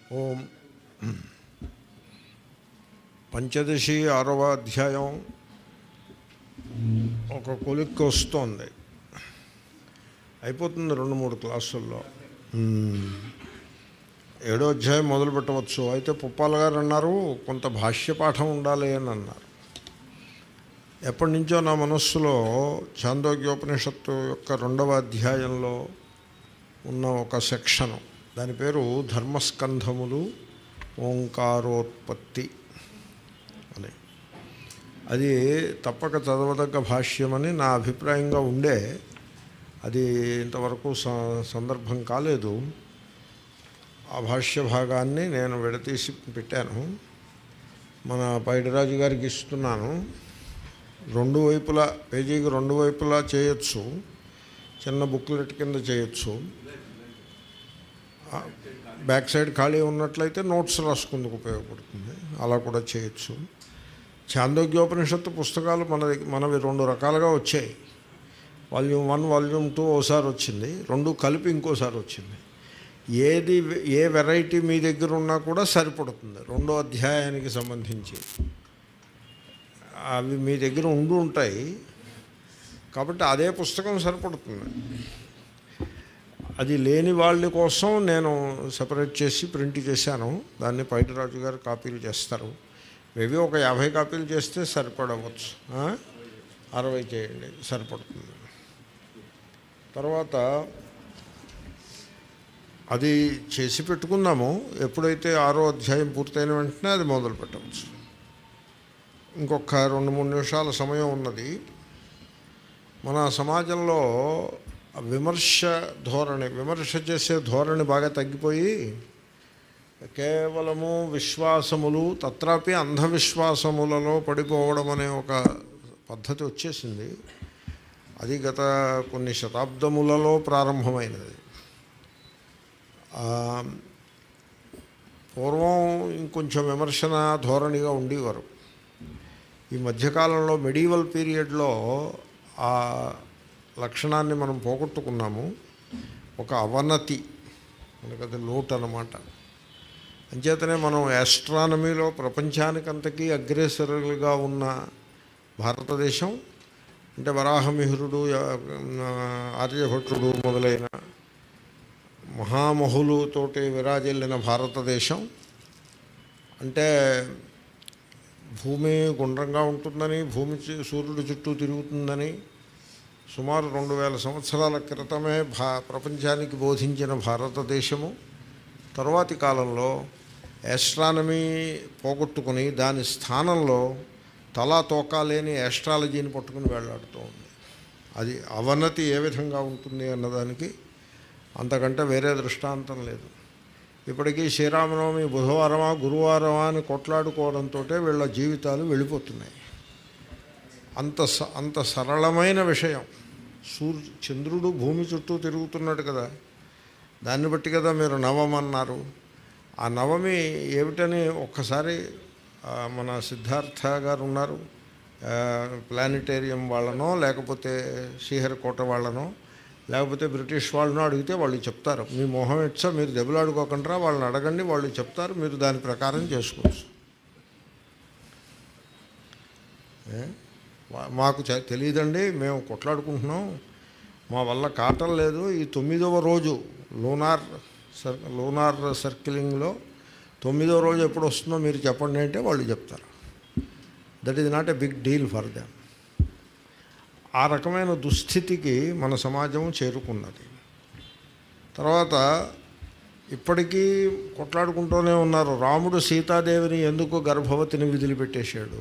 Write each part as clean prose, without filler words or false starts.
ఓం పంచదశి 6వ అధ్యాయం ఒక కొలిక్కి వస్తోంది. అయిపోతుంది 2-3 క్లాసుల్లో. 7వ అధ్యాయం మొదలు పెట్టవచ్చు. అయితే పుప్పాల గారు అన్నారు కొంత భాష్యపాఠం ఉండాలి అని అన్నారు. ఎప్పటి నుంచో నా మనస్సులో ఛాందోగ్యోపనిషత్తు యొక్క 2వ అధ్యాయంలో ఉన్న ఒక సెక్షను, దాని పేరు ధర్మస్కంధములు ఓంకారోత్పత్తి అని. అది తప్పక చదవదగ్గ భాష్యమని నా అభిప్రాయంగా ఉండే, అది ఇంతవరకు సందర్భం కాలేదు. ఆ భాష్య భాగాన్ని నేను విడతీసి పెట్టాను, మన పైడిరాజు గారికి ఇస్తున్నాను. 2 వైపులా, పేజీకి 2 వైపులా చేయొచ్చు, చిన్న బుక్లెట్ కింద చేయొచ్చు. బ్యాక్ సైడ్ ఖాళీ ఉన్నట్లయితే నోట్స్ రాసుకుందుకు ఉపయోగపడుతుంది, అలా కూడా చేయొచ్చు. ఛాందోగ్యోపనిషత్తు పుస్తకాలు మనవి 2 రకాలుగా వచ్చాయి. వాల్యూమ్ 1, వాల్యూమ్ 2 ఓసారి వచ్చింది, 2 కలిపి ఇంకోసారి వచ్చింది. ఏ వెరైటీ మీ దగ్గర ఉన్నా కూడా సరిపడుతుంది 2వ అధ్యాయానికి సంబంధించి. అవి మీ దగ్గర ఉంటాయి కాబట్టి అదే పుస్తకం సరిపడుతుంది. అది లేని వాళ్ళ కోసం నేను సపరేట్ చేసి ప్రింట్ చేశాను. దాన్ని పైడిరాజు గారు కాపీలు చేస్తారు. మేబీ ఒక 50 కాపీలు చేస్తే సరిపడవచ్చు, 60 చేయండి సరిపడుతుంది. తర్వాత అది చేసి పెట్టుకుందాము. ఎప్పుడైతే 6వ అధ్యాయం పూర్తయిన వెంటనే అది మొదలు పెట్టవచ్చు. ఇంకొక 2-3 నిమిషాల సమయం ఉన్నది. మన సమాజంలో విమర్శ చేసే ధోరణి బాగా తగ్గిపోయి కేవలము విశ్వాసములు, తత్రాపి అంధవిశ్వాసములలో పడిపోవడం అనే ఒక పద్ధతి వచ్చేసింది. అది గత కొన్ని శతాబ్దములలో ప్రారంభమైనది. పూర్వం ఇంకొంచెం విమర్శన ధోరణిగా ఉండేవారు. ఈ మధ్యకాలంలో మెడీవల్ పీరియడ్లో ఆ లక్షణాన్ని మనం పోగొట్టుకున్నాము. ఒక అవనతి, మనకది లోటు అన్నమాట. అంచేతనే మనం ఆస్ట్రానమీలో ప్రపంచానికంతకీ అగ్రేసరులుగా ఉన్న భారతదేశం, అంటే వరాహమిహిరుడు, ఆర్యభట్టుడు మొదలైన మహామహులతోటి విరాజిల్లిన భారతదేశం, అంటే భూమి గుండ్రంగా ఉంటుందని, భూమి సూర్యుడి చుట్టూ తిరుగుతుందని సుమారు 2000 సంవత్సరాల క్రితమే ప్రపంచానికి బోధించిన భారతదేశము తరువాతి కాలంలో ఆస్ట్రానమీ పోగొట్టుకుని దాని స్థానంలో తలా తోకా లేని ఆస్ట్రాలజీని పట్టుకుని వెళ్ళాడుతూ ఉంది. అది అవనతి ఏ విధంగా ఉంటుంది అన్నదానికి అంతకంటే వేరే దృష్టాంతం లేదు. ఇప్పటికీ శ్రీరామనవమి బుధవారమా గురువారమా అని కొట్లాడుకోవడంతో వీళ్ళ జీవితాలు వెళ్ళిపోతున్నాయి. అంత సరళమైన విషయం. చంద్రుడు భూమి చుట్టూ తిరుగుతున్నాడు కదా, దాన్ని బట్టి కదా మీరు నవమి అన్నారు. ఆ నవమి ఏమిటని ఒక్కసారి మన సిద్ధార్థ గారు ఉన్నారు, ప్లానిటేరియం వాళ్ళనో లేకపోతే శ్రీహరికోట వాళ్ళనో లేకపోతే బ్రిటిష్ వాళ్ళనో అడిగితే వాళ్ళు చెప్తారు. మీ మొహం ఇచ్చా, మీరు దెబ్బలాడుకోకుండా వాళ్ళని అడగండి, వాళ్ళు చెప్తారు, మీరు దాని ప్రకారం చేసుకోవచ్చు. మాకు తెలియదండి, మేము కొట్లాడుకుంటున్నాం, మా వల్ల కాటం లేదు. ఈ 9వ రోజు లూనార్ సర్కిలింగ్లో 9వ రోజు ఎప్పుడు వస్తుందో మీరు చెప్పండి అంటే వాళ్ళు చెప్తారు. That is not a big deal for them. ఆ రకమైన దుస్థితికి మన సమాజం చేరుకున్నది. తర్వాత ఇప్పటికీ కొట్లాడుకుంటూనే ఉన్నారు. రాముడు సీతాదేవిని ఎందుకు గర్భవతిని విదిలిపెట్టేశాడు?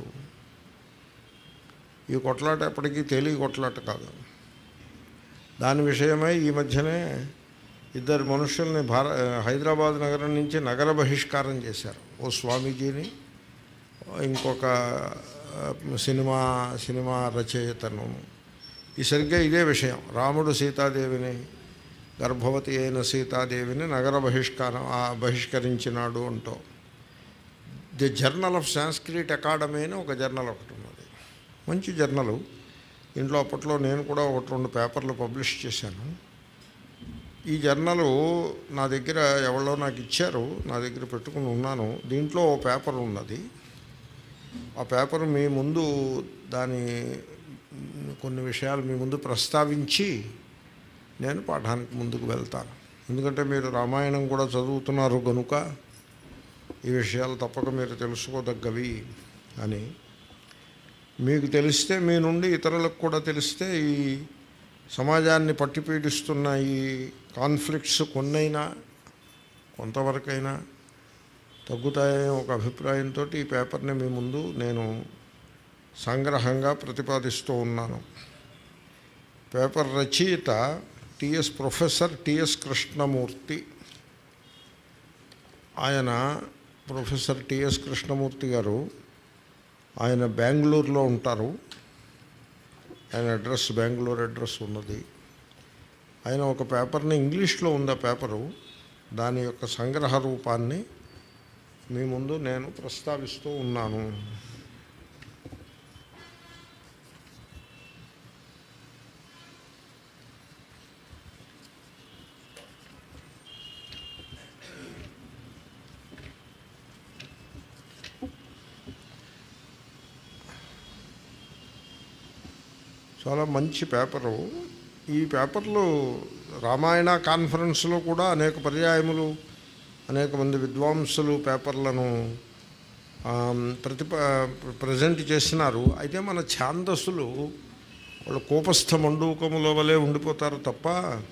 ఈ కొట్లాట ఎప్పటికీ తేలిక కొట్లాట కాదు. దాని విషయమై ఈ మధ్యనే 2 మనుషుల్ని హైదరాబాద్ నగరం నుంచి నగర బహిష్కారం చేశారు. ఓ స్వామీజీని, ఇంకొక సినిమా రచయితను. ఈ సరిగ్గా ఇదే విషయం, రాముడు సీతాదేవిని, గర్భవతి అయిన సీతాదేవిని నగర బహిష్కరించినాడు అంటూ. The journal of Sanskrit academy అని ఒక జర్నల్ ఒకటి ఉన్నది, మంచి జర్నలు. ఇంట్లో అప్పట్లో నేను కూడా 1-2 పేపర్లు పబ్లిష్ చేశాను. ఈ జర్నలు నా దగ్గర ఎవరో నాకు ఇచ్చారు, నా దగ్గర పెట్టుకుని ఉన్నాను. దీంట్లో ఓ పేపర్ ఉన్నది. ఆ పేపర్ మీ ముందు దాని కొన్ని విషయాలు మీ ముందు ప్రస్తావించి నేను పాఠానికి ముందుకు వెళ్తాను. ఎందుకంటే మీరు రామాయణం కూడా చదువుతున్నారు కనుక ఈ విషయాలు తప్పక మీరు తెలుసుకోదగ్గవి అని మీకు తెలిస్తే, మీ నుండి ఇతరులకు కూడా తెలిస్తే ఈ సమాజాన్ని పట్టిపీడిస్తున్న ఈ కాన్ఫ్లిక్ట్స్ కొన్నైనా కొంతవరకైనా తగ్గుతాయనే ఒక అభిప్రాయంతో ఈ పేపర్ని మీ ముందు నేను సంగ్రహంగా ప్రతిపాదిస్తూ ఉన్నాను. పేపర్ రచయిత ప్రొఫెసర్ టిఎస్ కృష్ణమూర్తి. ఆయన ప్రొఫెసర్ టిఎస్ కృష్ణమూర్తి గారు ఆయన బెంగళూరులో ఉంటారు. ఆయన అడ్రస్ బెంగళూరు అడ్రస్ ఉన్నది. ఆయన ఒక పేపర్ని ఇంగ్లీష్లో ఉంది ఆ పేపరు, దాని యొక్క సంగ్రహ రూపాన్ని మీ ముందు నేను ప్రస్తావిస్తూ ఉన్నాను. చాలా మంచి పేపరు. ఈ పేపర్లు రామాయణ కాన్ఫరెన్స్లో కూడా అనేక పర్యాయములు అనేక మంది విద్వాంసులు పేపర్లను ప్రజెంట్ చేసినారు. అయితే మన ఛాందస్సులు వాళ్ళు కోపస్థ మండూకముల వలె ఉండిపోతారు తప్ప,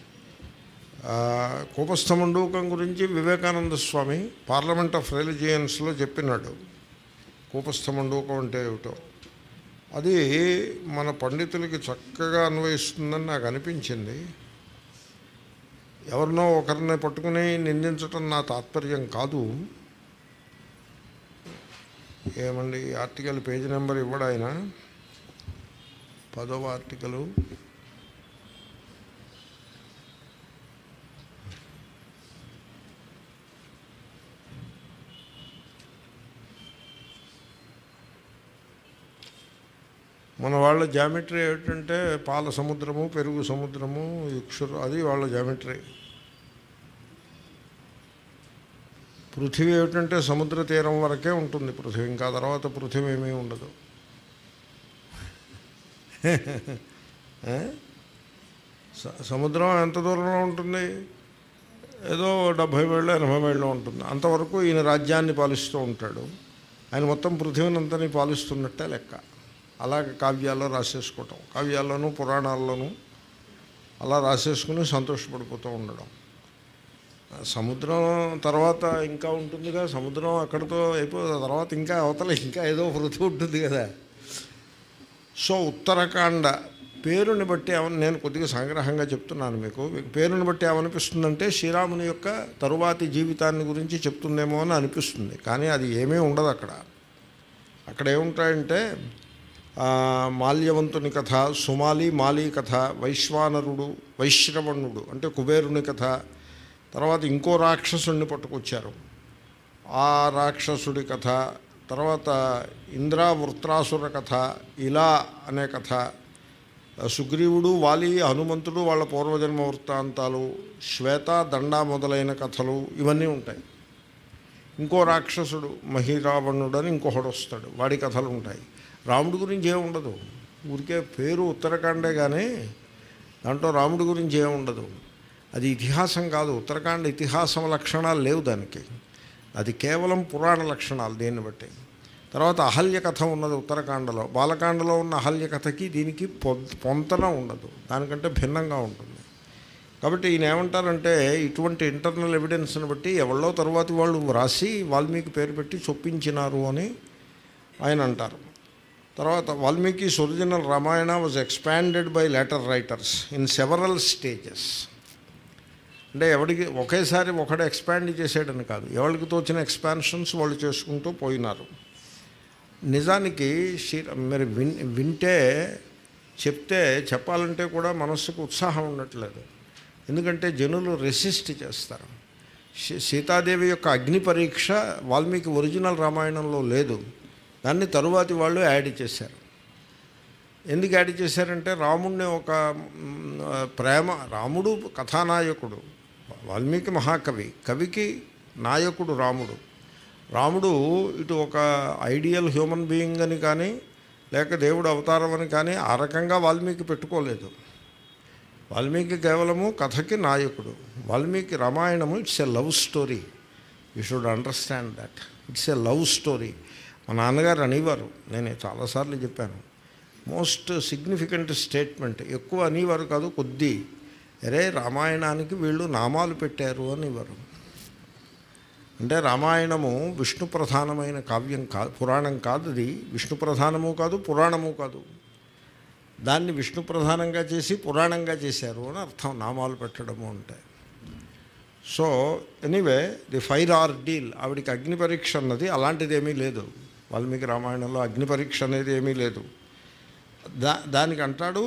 కోపస్థ మండూకం గురించి వివేకానంద స్వామి పార్లమెంట్ ఆఫ్ రిలిజియన్స్లో చెప్పినాడు. కోపస్థ మండూకం అంటే ఏమిటో అది మన పండితులకి చక్కగా అన్వయిస్తుందని నాకు అనిపించింది. ఎవరినో ఒకరిని పట్టుకుని నిందించటం నా తాత్పర్యం కాదు. ఏమండి ఆర్టికల్ పేజీ నెంబర్ ఇవ్వడు ఆయన, 10వ ఆర్టికలు. మన వాళ్ళ జామెట్రీ ఏమిటంటే పాల సముద్రము, పెరుగు సముద్రము, ఇక్షురు, అది వాళ్ళ జామెట్రీ. పృథివీ ఏమిటంటే సముద్ర తీరం వరకే ఉంటుంది పృథివీ, ఇంకా తర్వాత పృథివీ ఏమీ ఉండదు. సముద్రం ఎంత దూరంలో ఉంటుంది? ఏదో 70 మైళ్ళు 80 మైళ్ళు ఉంటుంది. అంతవరకు ఈయన రాజ్యాన్ని పాలిస్తూ ఉంటాడు. ఆయన మొత్తం పృథివీని అంతని పాలిస్తున్నట్టే లెక్క. అలాగే కావ్యాల్లో రాసేసుకోవటం, కావ్యాల్లోనూ పురాణాల్లోనూ అలా రాసేసుకుని సంతోషపడిపోతూ ఉండడం. సముద్రం తర్వాత ఇంకా ఉంటుందిగా, సముద్రం అక్కడితో అయిపోతుంది. తర్వాత ఇంకా అవతల ఇంకా ఏదో పృథివీ ఉంటుంది కదా. సో ఉత్తరాఖండ పేరుని బట్టి నేను కొద్దిగా సంగ్రహంగా చెప్తున్నాను మీకు. పేరుని బట్టి ఏమనిపిస్తుందంటే శ్రీరాముని యొక్క తరువాతి జీవితాన్ని గురించి చెప్తుందేమో అని అనిపిస్తుంది. కానీ అది ఏమీ ఉండదు అక్కడ. అక్కడ ఏముంటాయంటే మాల్యవంతుని కథ, సుమాలి మాలి కథ, వైశ్వానరుడు వైశ్రవణుడు అంటే కుబేరుని కథ, తర్వాత ఇంకో రాక్షసుడిని పట్టుకొచ్చారు ఆ రాక్షసుడి కథ, తర్వాత ఇంద్రావృత్రాసుర కథ, ఇలా అనే కథ, సుగ్రీవుడు వాలి హనుమంతుడు వాళ్ళ పూర్వజన్మ వృత్తాంతాలు, శ్వేత దండ మొదలైన కథలు ఇవన్నీ ఉంటాయి. ఇంకో రాక్షసుడు మహిరావణుడు అని ఇంకొకడు వస్తాడు, వాడి కథలు ఉంటాయి. రాముడి గురించి ఏముండదు, ఊరికే పేరు ఉత్తరాఖండే కానీ దాంట్లో రాముడి గురించి ఏముండదు. అది ఇతిహాసం కాదు, ఉత్తరాఖండ ఇతిహాసం లక్షణాలు లేవు దానికి, అది కేవలం పురాణ లక్షణాలు దీన్ని బట్టి. తర్వాత అహల్య కథ ఉన్నది ఉత్తరాఖండలో. బాలకాండలో ఉన్న అహల్య కథకి దీనికి పొంతన ఉండదు, దానికంటే భిన్నంగా ఉంటుంది. కాబట్టి ఈయన ఏమంటారంటే ఇటువంటి ఇంటర్నల్ ఎవిడెన్స్ని బట్టి ఎవళ్ళో తరువాతి వాళ్ళు వ్రాసి వాల్మీకి పేరు పెట్టి చొప్పించినారు అని ఆయన అంటారు. తర్వాత Valmiki's original Ramayana was expanded by later writers in several stages. అంటే ఎవరికి ఒకేసారి ఒకడు ఎక్స్పాండ్ చేసేయడని కాదు, ఎవరికి తోచిన ఎక్స్పాన్షన్స్ వాళ్ళు చేసుకుంటూ పోయినారు. నిజానికి మరి వింటే చెప్తే చెప్పాలంటే కూడా మనస్సుకు ఉత్సాహం ఉండట్లేదు. ఎందుకంటే జనులు రెసిస్ట్ చేస్తారు. సీతాదేవి యొక్క అగ్ని పరీక్ష వాల్మీకి ఒరిజినల్ రామాయణంలో లేదు, దాన్ని తరువాతి వాళ్ళు యాడ్ చేశారు. ఎందుకు యాడ్ చేశారంటే రాముడిని ఒక రాముడు కథానాయకుడు, వాల్మీకి మహాకవి, కవికి నాయకుడు రాముడు. రాముడు ఇటు ఒక ఐడియల్ హ్యూమన్ బీయింగ్ అని కానీ లేక దేవుడు అవతారం అని కానీ ఆ రకంగా వాల్మీకి పెట్టుకోలేదు. వాల్మీకి కేవలము కథకి నాయకుడు. వాల్మీకి రామాయణము it's a love story. You should understand that it's a love story. మా నాన్నగారు అనేవారు, నేను చాలాసార్లు చెప్పాను, మోస్ట్ సిగ్నిఫికెంట్ స్టేట్మెంట్, ఎక్కువ అనేవారు కాదు, కొద్ది, అరే రామాయణానికి వీళ్ళు నామాలు పెట్టారు అనేవారు. అంటే రామాయణము విష్ణు ప్రధానమైన కావ్యం కాదు, పురాణం కాదు. అది విష్ణు ప్రధానము కాదు, పురాణము కాదు. దాన్ని విష్ణు ప్రధానంగా చేసి పురాణంగా చేశారు అని అర్థం నామాలు పెట్టడము అంటే. So anyway the fire ordeal, ఆవిడికి అగ్ని పరీక్ష అన్నది అలాంటిది ఏమీ లేదు. వాల్మీకి రామాయణంలో అగ్ని పరీక్ష అనేది ఏమీ లేదు. దానికి అంటాడు,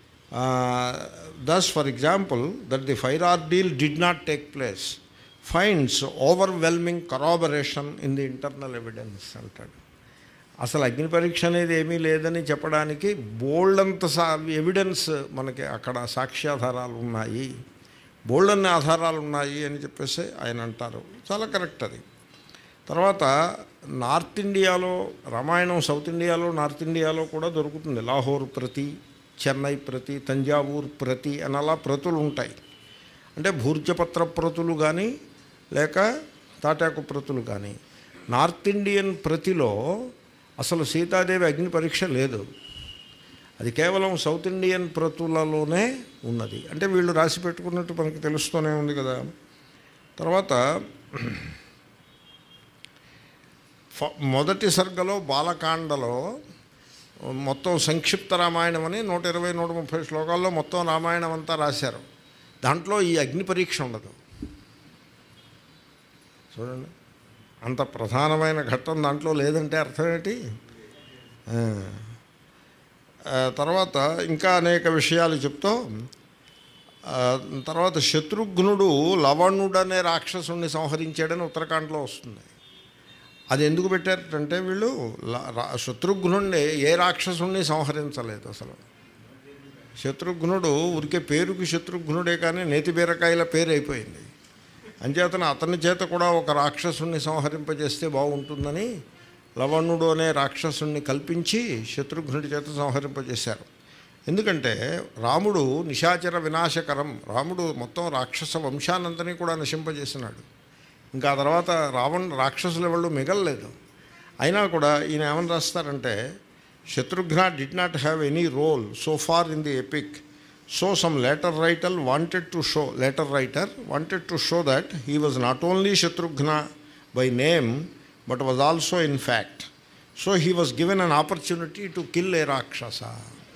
thus for example that the fire ordeal did not take place finds overwhelming corroboration in the internal evidence అంటాడు. అసలు అగ్ని పరీక్ష అనేది ఏమీ లేదని చెప్పడానికి బోల్డంత ఎవిడెన్స్ మనకి అక్కడ సాక్ష్యాధారాలు ఉన్నాయి, బోల్డన్ని ఆధారాలు ఉన్నాయి అని చెప్పేసి ఆయన అంటారు. చాలా కరెక్ట్ అది. తర్వాత నార్త్ ఇండియాలో రామాయణం సౌత్ ఇండియాలో నార్త్ ఇండియాలో కూడా దొరుకుతుంది. లాహోర్ ప్రతి, చెన్నై ప్రతి, తంజావూర్ ప్రతి అని అలా ప్రతులు ఉంటాయి. అంటే భూర్జపత్ర ప్రతులు కానీ లేక తాటాకు ప్రతులు కానీ. నార్త్ ఇండియన్ ప్రతిలో అసలు సీతాదేవి అగ్ని పరీక్ష లేదు. అది కేవలం సౌత్ ఇండియన్ ప్రతులలోనే ఉన్నది. అంటే వీళ్ళు రాసి పెట్టుకున్నట్టు మనకు తెలుస్తూనే ఉంది కదా. తర్వాత మొదటి సర్గలో బాలకాండలో మొత్తం సంక్షిప్త రామాయణం అని 120-130 శ్లోకాల్లో మొత్తం రామాయణం అంతా రాశారు. దాంట్లో ఈ అగ్ని పరీక్ష ఉండదు. చూడండి, అంత ప్రధానమైన ఘట్టం దాంట్లో లేదంటే అర్థం ఏంటి? తర్వాత ఇంకా అనేక విషయాలు చెప్తూ తర్వాత శత్రుఘ్నుడు లవణుడనే రాక్షసుణ్ణి సంహరించాడని ఉత్తరాఖండ్లో వస్తుంది. అది ఎందుకు పెట్టారంటే వీళ్ళు శత్రుఘ్నుడిని ఏ రాక్షసుణ్ణి సంహరించలేదు. అసలు శత్రుఘ్నుడు ఊరికే పేరుకి శత్రుఘ్నుడే కానీ నేతి బీరకాయల పేరు అయిపోయింది. అంచేతన అతని చేత కూడా ఒక రాక్షసుణ్ణి సంహరింపజేస్తే బాగుంటుందని లవణుడు అనే రాక్షసుణ్ణి కల్పించి శత్రుఘ్నుడి చేత సంహరింపజేశారు. ఎందుకంటే రాముడు నిశాచర వినాశకరం, రాముడు మొత్తం రాక్షస వంశానంతని కూడా నశింపజేసినాడు. ఇంకా తర్వాత రాక్షసుల వాళ్ళు మిగలలేదు. అయినా కూడా ఈయన ఏమని రాస్తారంటే, Shatrughna did not have any role so far in the epic. So some later writer wanted to show that he was not only Shatrughna by name but was also in fact. So he was given an opportunity to kill a Rakshasa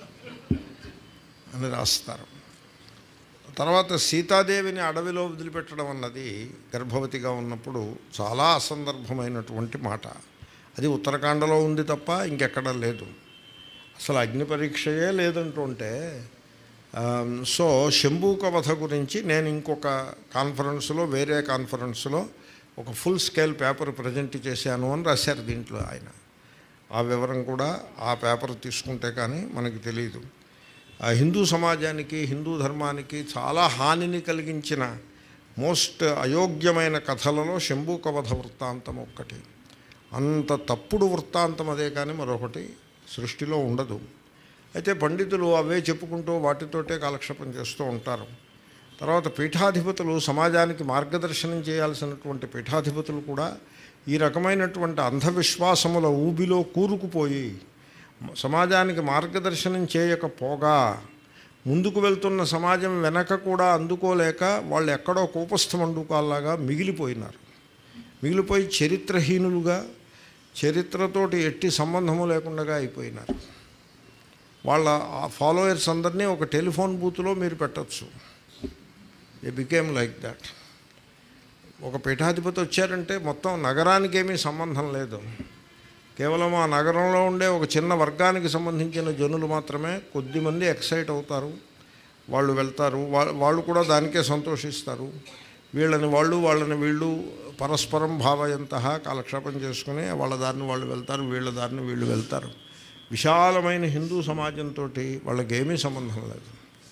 అని రాస్తారు. తర్వాత సీతాదేవిని అడవిలో వదిలిపెట్టడం అన్నది గర్భవతిగా ఉన్నప్పుడు చాలా అసందర్భమైనటువంటి మాట. అది ఉత్తరాఖండలో ఉంది తప్ప ఇంకెక్కడ లేదు. అసలు అగ్ని పరీక్షయే లేదంటుంటే. సో శంభూక వధ గురించి నేను ఇంకొక కాన్ఫరెన్స్లో, వేరే కాన్ఫరెన్స్లో ఒక ఫుల్ స్కేల్ పేపర్ ప్రజెంట్ చేశాను అని రాశారు దీంట్లో ఆయన. ఆ వివరం కూడా ఆ పేపర్ తీసుకుంటే కానీ మనకి తెలియదు. హిందూ సమాజానికి, హిందూ ధర్మానికి చాలా హానిని కలిగించిన మోస్ట్ అయోగ్యమైన కథలలో శంభూక వధ వృత్తాంతం ఒక్కటి. అంత తప్పుడు వృత్తాంతం అదే కానీ మరొకటి సృష్టిలో ఉండదు. అయితే పండితులు అవే చెప్పుకుంటూ వాటితోటే కాలక్షేపం చేస్తూ ఉంటారు. తర్వాత పీఠాధిపతులు, సమాజానికి మార్గదర్శనం చేయాల్సినటువంటి పీఠాధిపతులు కూడా ఈ రకమైనటువంటి అంధవిశ్వాసముల ఊబిలో కూరుకుపోయి సమాజానికి మార్గదర్శనం చేయకపోగా ముందుకు వెళ్తున్న సమాజం వెనక కూడా అందుకోలేక వాళ్ళు ఎక్కడో కూపస్థ మండుకాల్లాగా మిగిలిపోయినారు. మిగిలిపోయి చరిత్రహీనులుగా, చరిత్రతోటి ఎట్టి సంబంధము లేకుండా అయిపోయినారు. వాళ్ళ ఫాలోయర్స్ అందరినీ ఒక టెలిఫోన్ బూత్లో మీరు పెట్టచ్చు. They became like that. ఒక పీఠాధిపతి వచ్చారంటే మొత్తం నగరానికి ఏమీ సంబంధం లేదు. కేవలం ఆ నగరంలో ఉండే ఒక చిన్న వర్గానికి సంబంధించిన జనులు మాత్రమే కొద్దిమంది ఎక్సైట్ అవుతారు. వాళ్ళు వెళ్తారు, వాళ్ళు కూడా దానికే సంతోషిస్తారు. వీళ్ళని వాళ్ళు, వాళ్ళని వీళ్ళు పరస్పరం భావయంత కాలక్షేపం చేసుకుని వాళ్ళ దారిని వాళ్ళు వెళ్తారు, వీళ్ళ దారిని వీళ్ళు వెళ్తారు. విశాలమైన హిందూ సమాజంతో వాళ్ళకి ఏమీ సంబంధం లేదు.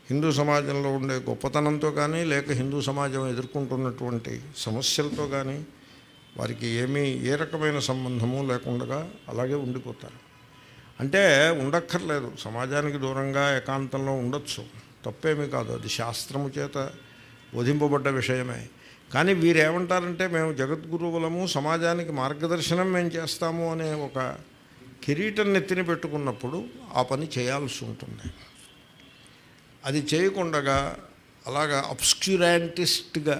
హిందూ సమాజంలో ఉండే గొప్పతనంతో కానీ లేక హిందూ సమాజం ఎదుర్కొంటున్నటువంటి సమస్యలతో కానీ వారికి ఏ రకమైన సంబంధము లేకుండా అలాగే ఉండిపోతారు. అంటే ఉండక్కర్లేదు, సమాజానికి దూరంగా ఏకాంతంలో ఉండొచ్చు, తప్పేమీ కాదు, అది శాస్త్రము చేత బోధింపబడ్డ విషయమే. కానీ వీరేమంటారంటే మేము జగద్గురువులము, సమాజానికి మార్గదర్శనం మేము చేస్తాము అనే ఒక కిరీటం నెత్తిన పెట్టుకున్నప్పుడు ఆ పని చేయాల్సి ఉంటుంది. అది చేయకుండా అలాగా అబ్స్క్యూరాంటిస్ట్గా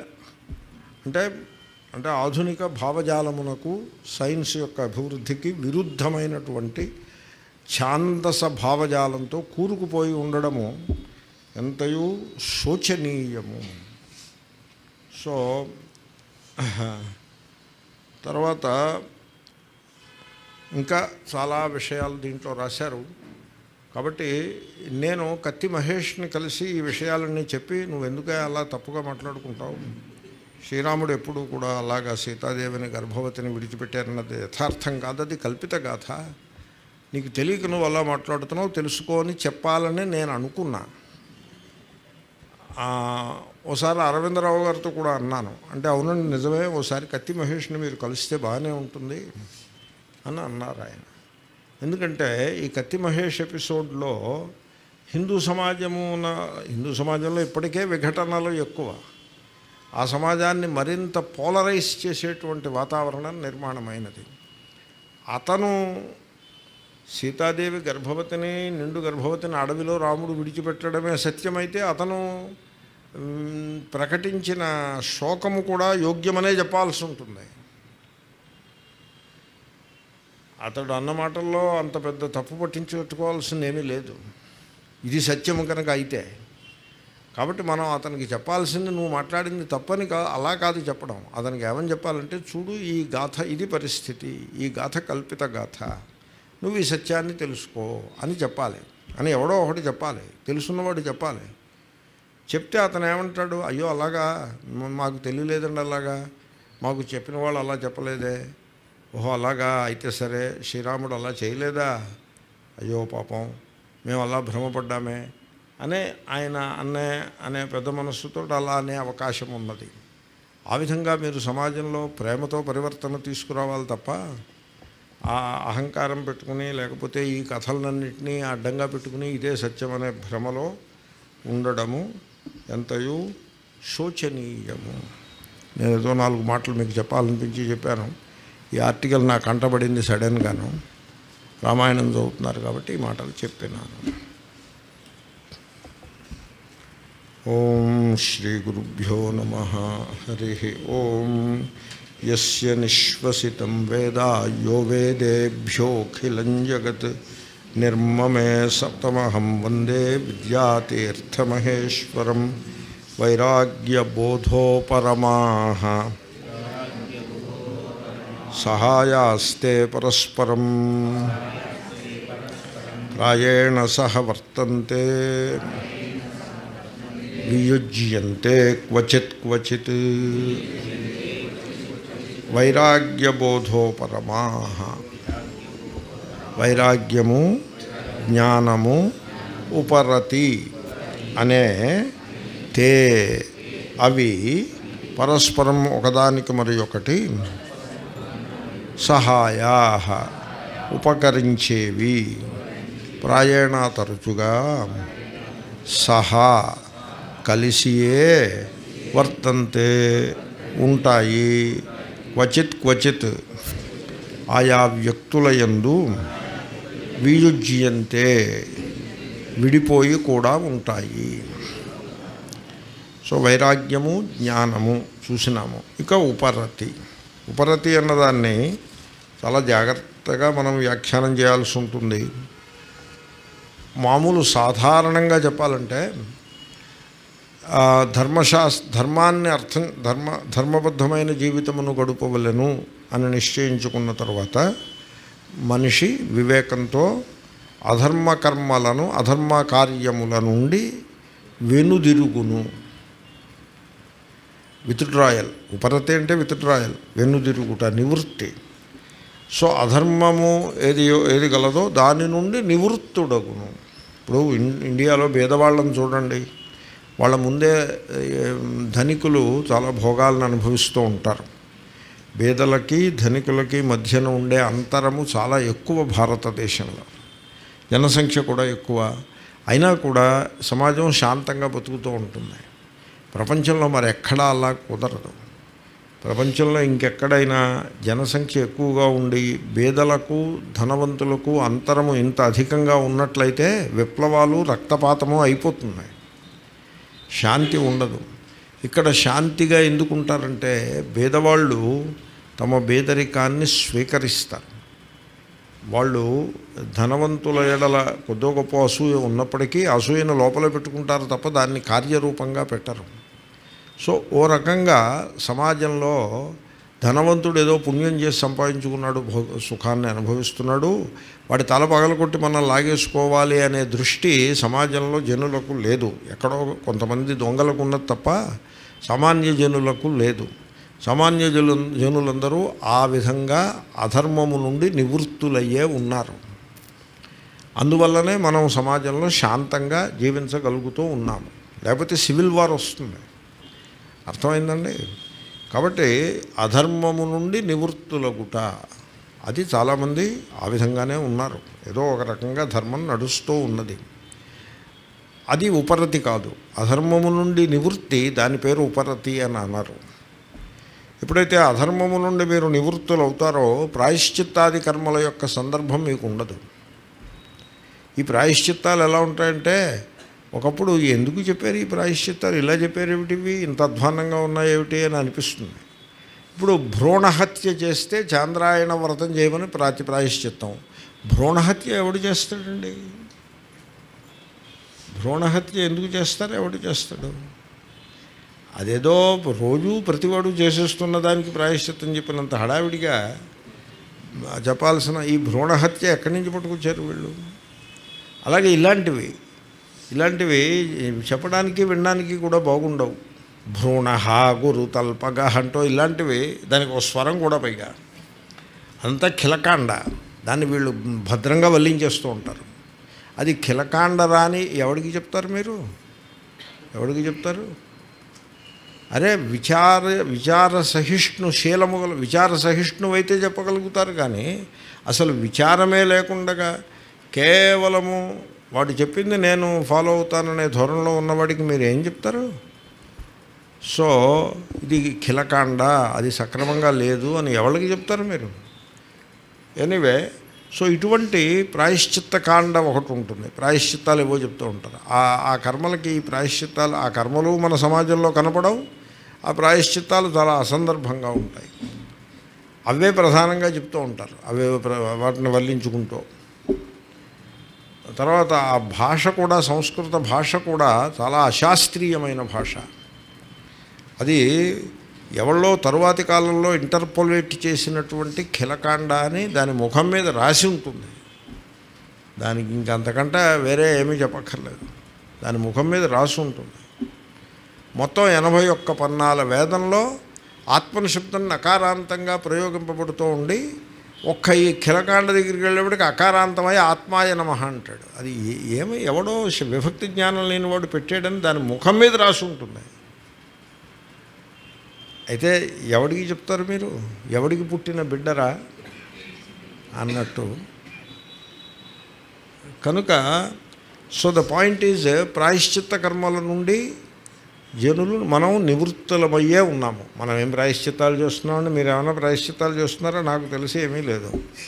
అంటే ఆధునిక భావజాలమునకు సైన్స్ యొక్క అభివృద్ధికి విరుద్ధమైనటువంటి ఛాందస భావజాలంతో కూరుకుపోయి ఉండడము ఎంతయూ శోచనీయము. సో తర్వాత ఇంకా చాలా విషయాలు దీంట్లో రాశారు. కాబట్టి నేను కత్తి మహేష్ని కలిసి ఈ విషయాలన్నీ చెప్పి నువ్వెందుకే అలా తప్పుగా మాట్లాడుకుంటావు, శ్రీరాముడు ఎప్పుడూ కూడా అలాగా సీతాదేవిని గర్భవతిని విడిచిపెట్టారన్నది యథార్థం కాదు, అది కల్పిత గాథ, నీకు తెలియక నువ్వు అలా మాట్లాడుతున్నావు, తెలుసుకొని చెప్పాలని నేను అనుకున్నా. ఓసారి అరవిందరావు గారితో కూడా అన్నాను. అంటే అవునండి నిజమే, ఓసారి కత్తి మహేష్ని మీరు కలిస్తే బాగానే ఉంటుంది అని అన్నారు ఆయన. ఎందుకంటే ఈ కత్తి మహేష్ ఎపిసోడ్లో హిందూ సమాజంలో ఇప్పటికే విఘటనలు ఎక్కువ, ఆ సమాజాన్ని మరింత పోలరైజ్ చేసేటువంటి వాతావరణం నిర్మాణమైనది. అతను సీతాదేవి గర్భవతిని, నిండు గర్భవతిని అడవిలో రాముడు విడిచిపెట్టడమే సత్యమైతే అతను ప్రకటించిన శోకము కూడా యోగ్యమనే చెప్పాల్సి ఉంటుంది. అతడు అన్న మాటల్లో అంత పెద్ద తప్పు పట్టించుకోవాల్సింది ఏమీ లేదు, ఇది సత్యము కనుక అయితే. కాబట్టి మనం అతనికి చెప్పాల్సింది నువ్వు మాట్లాడింది తప్పని అలా కాదు చెప్పడం. అతనికి ఏమని చెప్పాలంటే, చూడు ఈ గాథ ఇది పరిస్థితి, ఈ గాథ కల్పిత గాథ, నువ్వు ఈ సత్యాన్ని తెలుసుకో అని చెప్పాలి, అని ఎవడో ఒకటి చెప్పాలి, తెలుసున్నవాడు చెప్పాలి. చెప్తే అతను ఏమంటాడు, అయ్యో అలాగా మాకు తెలియలేదండి, అలాగా మాకు చెప్పిన వాళ్ళు అలా చెప్పలేదే, ఓహో అలాగా అయితే సరే, శ్రీరాముడు అలా చేయలేదా, అయ్యో పాపం మేము అలా భ్రమపడ్డామే అనే ఆయన అనే పెద్ద మనస్సుతో అలా అనే అవకాశం ఉన్నది. ఆ విధంగా మీరు సమాజంలో ప్రేమతో పరివర్తన తీసుకురావాలి తప్ప ఆ అహంకారం పెట్టుకుని లేకపోతే ఈ కథలన్నింటినీ అడ్డంగా పెట్టుకుని ఇదే సత్యం అనే భ్రమలో ఉండడము ఎంతయూ శోచనీయము. నేను ఏదో 4 మాటలు మీకు చెప్పాలనిపించి చెప్పాను. ఈ ఆర్టికల్ నాకు కంటబడింది సడన్గాను, రామాయణం చదువుతున్నారు కాబట్టి ఈ మాటలు చెప్పినాను. ఓం శ్రీ గురుభ్యో నమః. హరి ఓం. యస్య నిశ్వసితం వేద యో వేదేభ్యోఖిలం జగత్ నిర్మమే సప్తమహం వందే విద్యాతీర్థమహేశ్వరం. వైరాగ్యబోధోపరమాః సహాయాస్తే పరస్పరం ప్రాయేణ సహ వర్తంతే వియుజ్యంతే క్వచిత్ క్వచిత్. వైరాగ్యబోధోపరమాః, వైరాగ్యము జ్ఞానము ఉపరతి అనే తే అవి పరస్పరం ఒకదానికి మరి ఒకటి సహాయా ఉపకరించేవి, ప్రాయేణ తరచుగా సహా కలిసియే వర్తంతే ఉంటాయి, క్వచిత్ క్వచిత్ ఆయా వ్యక్తులయందు వియుజ్యంతే విడిపోయి కూడా ఉంటాయి. సో వైరాగ్యము జ్ఞానము చూసినాము. ఇక ఉపరతి, ఉపరతి అన్నదాన్ని చాలా జాగ్రత్తగా మనం వ్యాఖ్యానం చేయాల్సి ఉంటుంది. మామూలు సాధారణంగా చెప్పాలంటే ధర్మాన్ని ధర్మబద్ధమైన జీవితమును గడుపవలెను అని నిశ్చయించుకున్న తర్వాత మనిషి వివేకంతో అధర్మ కర్మలను, అధర్మ కార్యముల నుండి వెనుదిరుగును. విత్డ్రాయల్, ఉపరతి అంటే విత్డ్రాయల్, వెనుదిరుగుట, నివృత్తి. సో అధర్మము ఏది గలదో దాని నుండి నివృత్తుడగును. ఇప్పుడు ఇండియాలో పేదవాళ్ళని చూడండి, వాళ్ళ ముందే ధనికులు చాలా భోగాలను అనుభవిస్తూ ఉంటారు. పేదలకి ధనికులకి మధ్యన ఉండే అంతరము చాలా ఎక్కువ భారతదేశంలో. జనసంఖ్య కూడా ఎక్కువ, అయినా కూడా సమాజం శాంతంగా బతుకుతూ ఉంటుంది. ప్రపంచంలో మరి ఎక్కడా అలా కుదరదు. ప్రపంచంలో ఇంకెక్కడైనా జనసంఖ్య ఎక్కువగా ఉండి పేదలకు ధనవంతులకు అంతరము ఇంత అధికంగా ఉన్నట్లయితే విప్లవాలు రక్తపాతము అయిపోతున్నాయి, శాంతి ఉండదు. ఇక్కడ శాంతిగా ఎందుకుంటారంటే పేదవాళ్ళు తమ పేదరికాన్ని స్వీకరిస్తారు. వాళ్ళు ధనవంతుల ఎడల కొద్దో గొప్ప అసూయ ఉన్నప్పటికీ అసూయను లోపల పెట్టుకుంటారు తప్ప దాన్ని కార్యరూపంగా పెట్టరు. సో ఓ రకంగా సమాజంలో ధనవంతుడు ఏదో పుణ్యం చేసి సంపాదించుకున్నాడు, సుఖాన్ని అనుభవిస్తున్నాడు, వాడి తల పగలకొట్టి మనం లాగేసుకోవాలి అనే దృష్టి సమాజంలో జనులకు లేదు. ఎక్కడో కొంతమంది దొంగలకు ఉన్నది తప్ప సామాన్య జనులకు లేదు. సామాన్య జనులందరూ ఆ విధంగా అధర్మము నుండి నివృత్తులయ్యే ఉన్నారు. అందువల్లనే మనం సమాజంలో శాంతంగా జీవించగలుగుతూ ఉన్నాము. లేకపోతే సివిల్ వార్ వస్తుంది. అర్థమైందండి? కాబట్టి అధర్మము నుండి నివృత్తులగుట, అది చాలామంది ఆ విధంగానే ఉన్నారు. ఏదో ఒక రకంగా ధర్మం నడుస్తూ ఉన్నది. అది ఉపరతి కాదు. అధర్మము నుండి నివృత్తి, దాని పేరు ఉపరతి అని అన్నారు. ఎప్పుడైతే అధర్మము నుండి మీరు నివృత్తులు అవుతారో ప్రాయశ్చిత్తాది కర్మల యొక్క సందర్భం మీకు ఉండదు. ఈ ప్రాయశ్చిత్తాలు ఎలా ఉంటాయంటే, ఒకప్పుడు ఎందుకు చెప్పారు ఈ ప్రాయశ్చిత్తాలు, ఇలా చెప్పారు ఏమిటివి, ఇంత అధ్వాన్నంగా ఉన్నాయేమిటి అని అనిపిస్తుంది. ఇప్పుడు భ్రూణహత్య చేస్తే చాంద్రాయణ వ్రతం చేయమని ప్రాయశ్చిత్తం. భ్రూణహత్య ఎవడు చేస్తాడండి? భ్రూణహత్య ఎందుకు చేస్తారు? ఎవడు చేస్తాడు? అదేదో రోజు ప్రతివాడు చేసేస్తున్న దానికి ప్రాయశ్చిత్తం చెప్పినంత హడావిడిగా చెప్పాల్సిన ఈ భ్రూణహత్య ఎక్కడి నుంచి పట్టుకొచ్చారు వీళ్ళు? అలాగే ఇలాంటివి చెప్పడానికి వినడానికి కూడా బాగుండవు. భ్రూణహ గురు తల్పగ అంటూ ఇలాంటివి, దానికి ఒక స్వరం కూడా పైగా, అంతా కిలకాండ. దాన్ని వీళ్ళు భద్రంగా వల్లించేస్తూ ఉంటారు. అది కిలకాండ రాని ఎవడికి చెప్తారు మీరు? ఎవడికి చెప్తారు? అరే విచార సహిష్ణుశీలము గల విచార సహిష్ణువైతే చెప్పగలుగుతారు. కానీ అసలు విచారమే లేకుండా కేవలము వాడు చెప్పింది నేను ఫాలో అవుతాననే ధోరణిలో ఉన్నవాడికి మీరు ఏం చెప్తారు? సో ఇది కిలకాండ, అది సక్రమంగా లేదు అని ఎవరికి చెప్తారు మీరు? ఎనీవే, సో ఇటువంటి ప్రాయశ్చిత్త కాండ ఒకటి ఉంటుంది. ప్రాయశ్చిత్తాలు ఏవో చెప్తూ ఉంటారు. ఆ కర్మలకి ఈ ప్రాయశ్చిత్తాలు, ఆ కర్మలు మన సమాజంలో కనపడవు. ఆ ప్రాయశ్చిత్తాలు చాలా అసందర్భంగా ఉంటాయి. అవే ప్రధానంగా చెప్తూ ఉంటారు. అవే వాటిని వల్లించుకుంటూ. తర్వాత ఆ భాష కూడా, సంస్కృత భాష కూడా చాలా అశాస్త్రీయమైన భాష. అది ఎవళ్ళో తరువాతి కాలంలో ఇంటర్పోలేట్ చేసినటువంటి కిలకాండ అని దాని ముఖం మీద రాసి ఉంటుంది. దానికి ఇంకంతకంటే వేరే ఏమీ చెప్పక్కర్లేదు. దాని ముఖం మీద రాసి ఉంటుంది. మొత్తం 81 పన్నాల వేదంలో ఆత్మనిశబ్దం నకారాంతంగా ప్రయోగింపబడుతూ ఉండి ఒక్క ఈ కిలకాండ దగ్గరికి వెళ్ళేప్పటికి అకారాంతమై ఆత్మాయ నమః అంటాడు. అది ఎవడో విభక్తి జ్ఞానం లేనివాడు పెట్టాడని దాని ముఖం మీద రాసి ఉంటుంది. అయితే ఎవడికి చెప్తారు మీరు? ఎవడికి పుట్టిన బిడ్డరా అన్నట్టు. కనుక సో ద పాయింట్ ఈజ్, ప్రాయశ్చిత్త కర్మల నుండి జనులు మనం నివృత్తులమయ్యే ఉన్నాము. మనం ఏం ప్రాయశ్చిత్తాలు చేస్తున్నామండి? మీరు ఏమైనా ప్రాయశ్చిత్తాలు చేస్తున్నారో నాకు తెలిసి ఏమీ లేదు.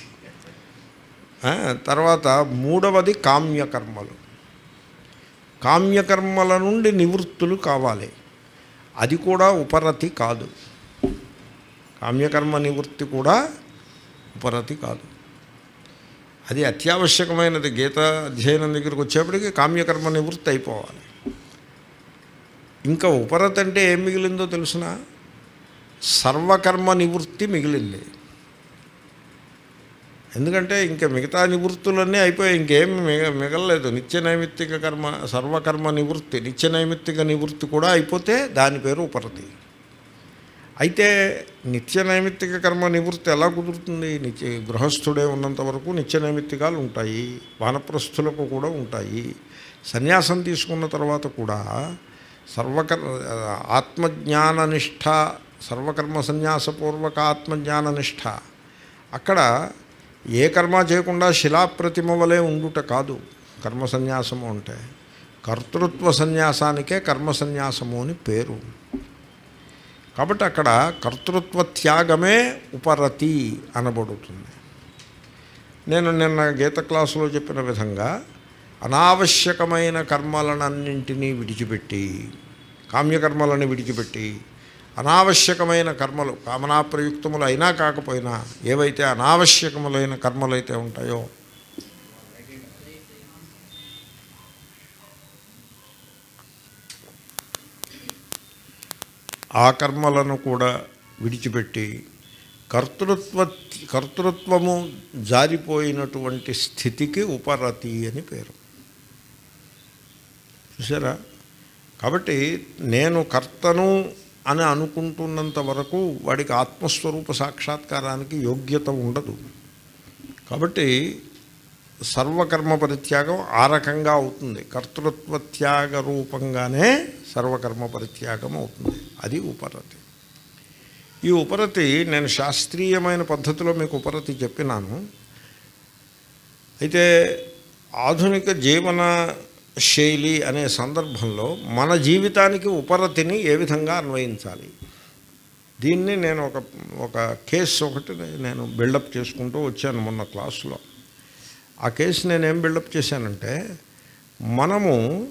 తర్వాత మూడవది కామ్యకర్మలు. కామ్యకర్మల నుండి నివృత్తులు కావాలి. అది కూడా ఉపరతి కాదు. కామ్యకర్మ నివృత్తి కూడా ఉపరతి కాదు. అది అత్యావశ్యకమైనది. గీత అధ్యయనం దగ్గరికి వచ్చేప్పటికి కామ్యకర్మ నివృత్తి అయిపోవాలి. ఇంకా ఉపరతి అంటే ఏం మిగిలిందో తెలుసిన? సర్వకర్మ నివృత్తి మిగిలింది. ఎందుకంటే ఇంకా మిగతా నివృత్తులన్నీ అయిపోయాయి, ఇంకేం మిగలలేదు. నిత్య నైమిత్తిక కర్మ, సర్వకర్మ నివృత్తి, నిత్య నైమిత్తిక నివృత్తి కూడా అయిపోతే దాని పేరు ఉపరతి. అయితే నిత్య నైమిత్తిక కర్మ నివృత్తి ఎలా కుదురుతుంది? గృహస్థుడే ఉన్నంత వరకు నిత్య నైమిత్తికాలు ఉంటాయి, వానప్రస్థులకు కూడా ఉంటాయి. సన్యాసం తీసుకున్న తర్వాత కూడా ఆత్మజ్ఞాననిష్ట, సర్వకర్మ సన్యాసపూర్వక ఆత్మజ్ఞాననిష్ట. అక్కడ ఏ కర్మ చేయకుండా శిలాప్రతిమ వలె ఉండుట కాదు కర్మ సన్యాసము అంటే. కర్తృత్వ సన్యాసానికే కర్మ సన్యాసము అని పేరు. కాబట్టి అక్కడ కర్తృత్వ త్యాగమే ఉపరతి అనబడుతుంది. నేను నిన్న గీత క్లాసులో చెప్పిన విధంగా అనావశ్యకమైన కర్మలనన్నింటినీ విడిచిపెట్టి, కామ్యకర్మలను విడిచిపెట్టి, అనావశ్యకమైన కర్మలు కామనాప్రయుక్తములు అయినా కాకపోయినా ఏవైతే అనావశ్యకములైన కర్మలైతే ఉంటాయో ఆ కర్మలను కూడా విడిచిపెట్టి కర్తృత్వము జారిపోయినటువంటి స్థితికి ఉపరతి అని పేరు. చూసారా? కాబట్టి నేను కర్తను అని అనుకుంటున్నంత వరకు వాడికి ఆత్మస్వరూప సాక్షాత్కారానికి యోగ్యత ఉండదు. కాబట్టి సర్వకర్మ పరిత్యాగం ఆ రకంగా అవుతుంది. కర్తృత్వ త్యాగ రూపంగానే సర్వకర్మ పరిత్యాగం అవుతుంది. అది ఉపరతి. ఈ ఉపరతి నేను శాస్త్రీయమైన పద్ధతిలో మీకు ఉపరతి చెప్పినాను. అయితే ఆధునిక జీవన శైలి అనే సందర్భంలో మన జీవితానికి ఉపరతిని ఏ విధంగా అన్వయించాలి, దీన్ని నేను ఒక కేసు ఒకటి నేను బిల్డప్ చేసుకుంటూ వచ్చాను మొన్న క్లాసులో. ఆ కేసు నేనేం బిల్డప్ చేశానంటే, మనము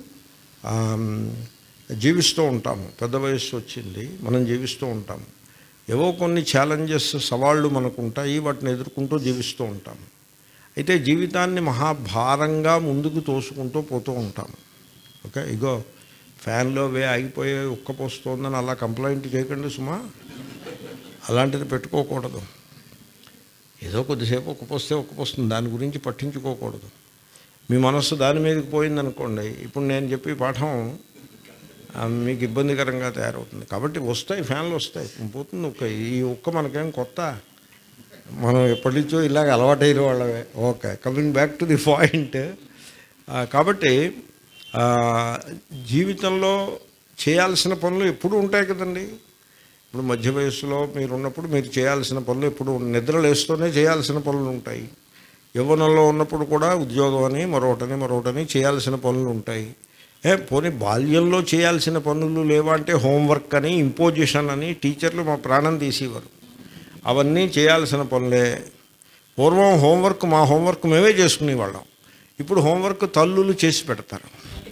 జీవిస్తూ ఉంటాము, పెద్ద వయస్సు వచ్చింది, మనం జీవిస్తూ ఉంటాము. ఏవో కొన్ని ఛాలెంజెస్, సవాళ్ళు మనకు ఉంటాయి, వాటిని ఎదుర్కొంటూ జీవిస్తూ ఉంటాము. అయితే జీవితాన్ని మహాభారంగా ముందుకు తోసుకుంటూ పోతూ ఉంటాము. ఓకే, ఇగో ఫ్యాన్లో ఆగిపోయే ఉక్కపోస్తోందని అలా కంప్లైంట్ చేయకండి సుమా, అలాంటిది పెట్టుకోకూడదు. ఏదో కొద్దిసేపు ఉక్కపోస్తుంది, దాని గురించి పట్టించుకోకూడదు. మీ మనస్సు దాని మీదకి పోయిందనుకోండి, ఇప్పుడు నేను చెప్పి పాఠం మీకు ఇబ్బందికరంగా తయారవుతుంది. కాబట్టి వస్తాయి, ఫ్యాన్లు వస్తాయి, పోతుంది ఉక్క. ఈ ఉక్క మనకేం కొత్త, మనం ఎప్పటి నుంచో ఇలాగ అలవాటైన వాళ్ళవే. Okay, coming back to the point. కాబట్టి జీవితంలో చేయాల్సిన పనులు ఎప్పుడూ ఉంటాయి కదండి. ఇప్పుడు మధ్య వయస్సులో మీరున్నప్పుడు మీరు చేయాల్సిన పనులు ఎప్పుడు నిద్రలేస్తూనే చేయాల్సిన పనులు ఉంటాయి. యవ్వనంలో ఉన్నప్పుడు కూడా ఉద్యోగం అని మరొకటని చేయాల్సిన పనులు ఉంటాయి. పోనీ బాల్యంలో చేయాల్సిన పనులు లేవా అంటే హోంవర్క్ అని, ఇంపోజిషన్ అని టీచర్లు మా ప్రాణం తీసేవారు. అవన్నీ చేయాల్సిన పనులే. పూర్వం మా హోంవర్క్ మేమే చేసుకునేవాళ్ళం. ఇప్పుడు హోంవర్క్ తల్లులు చేసి పెడతారు.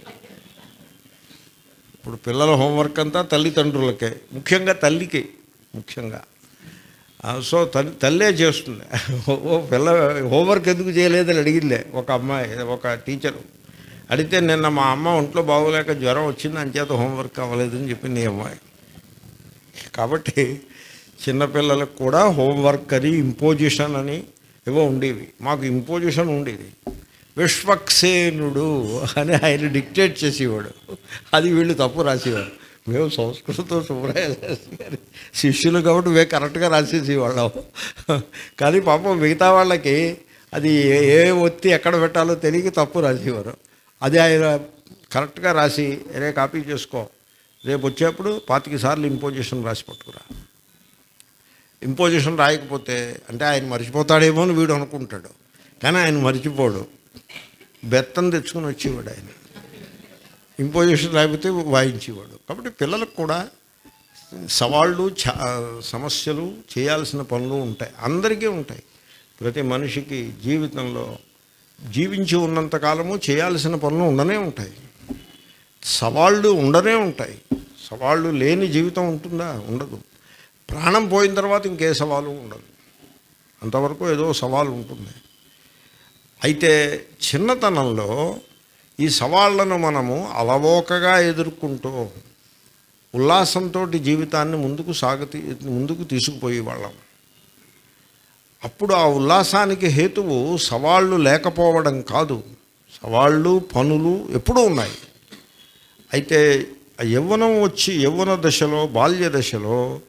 ఇప్పుడు పిల్లల హోంవర్క్ అంతా తల్లిదండ్రులకే, ముఖ్యంగా తల్లికి ముఖ్యంగా. సో తల్లే చేస్తుంది. పిల్ల హోంవర్క్ ఎందుకు చేయలేదని అడిగిందే ఒక అమ్మాయి, ఒక టీచరు అడిగితే, నిన్న మా అమ్మ ఒంట్లో బాగోలేక జ్వరం వచ్చింది, అంచేత హోంవర్క్ అవ్వలేదని చెప్పింది ఈ అమ్మాయి. కాబట్టి చిన్నపిల్లలకు కూడా హోంవర్క్ అని, ఇంపోజిషన్ అని ఏవో ఉండేవి. మాకు ఇంపోజిషన్ ఉండేది. విశ్వక్సేనుడు అని ఆయన డిక్టేట్ చేసేవాడు, అది వీళ్ళు తప్పు రాసేవారు. మేము సంస్కృతం సుబ్రహ్మణ్య శాస్త్రి గారి శిష్యులు కాబట్టి మేము కరెక్ట్గా రాసేసేవాళ్ళం. కానీ పాపం మిగతా వాళ్ళకి అది ఏ ఒత్తి ఎక్కడ పెట్టాలో తెలియక తప్పు రాసేవారు. అది ఆయన కరెక్ట్గా రాసి, రే కాపీ చేసుకో, రేపు వచ్చేప్పుడు 25 సార్లు ఇంపోజిషన్ రాసి పట్టుకురా. ఇంపోజిషన్ రాయకపోతే అంటే ఆయన మర్చిపోతాడేమో అని వీడు అనుకుంటాడు, కానీ ఆయన మర్చిపోడు. బెత్తం తెచ్చుకొని వచ్చేవాడు ఆయన, ఇంపోజిషన్ రాకపోతే వాయించేవాడు. కాబట్టి పిల్లలకు కూడా సవాళ్ళు, సమస్యలు, చేయాల్సిన పనులు ఉంటాయి, అందరికీ ఉంటాయి. ప్రతి మనిషికి జీవితంలో జీవించి ఉన్నంతకాలము చేయాల్సిన పనులు ఉండనే ఉంటాయి, సవాళ్ళు ఉండనే ఉంటాయి. సవాళ్ళు లేని జీవితం ఉంటుందా? ఉండదు. ప్రాణం పోయిన తర్వాత ఇంకే సవాలు ఉండదు, అంతవరకు ఏదో సవాలు ఉంటుంది. అయితే చిన్నతనంలో ఈ సవాళ్లను మనము అలవోకగా ఎదుర్కొంటూ ఉల్లాసంతో జీవితాన్ని ముందుకు తీసుకుపోయేవాళ్ళం. అప్పుడు ఆ ఉల్లాసానికి హేతువు సవాళ్ళు లేకపోవడం కాదు, సవాళ్ళు, పనులు ఎప్పుడూ ఉన్నాయి. అయితే యవ్వనం వచ్చి యవ్వన దశలో, బాల్య దశలో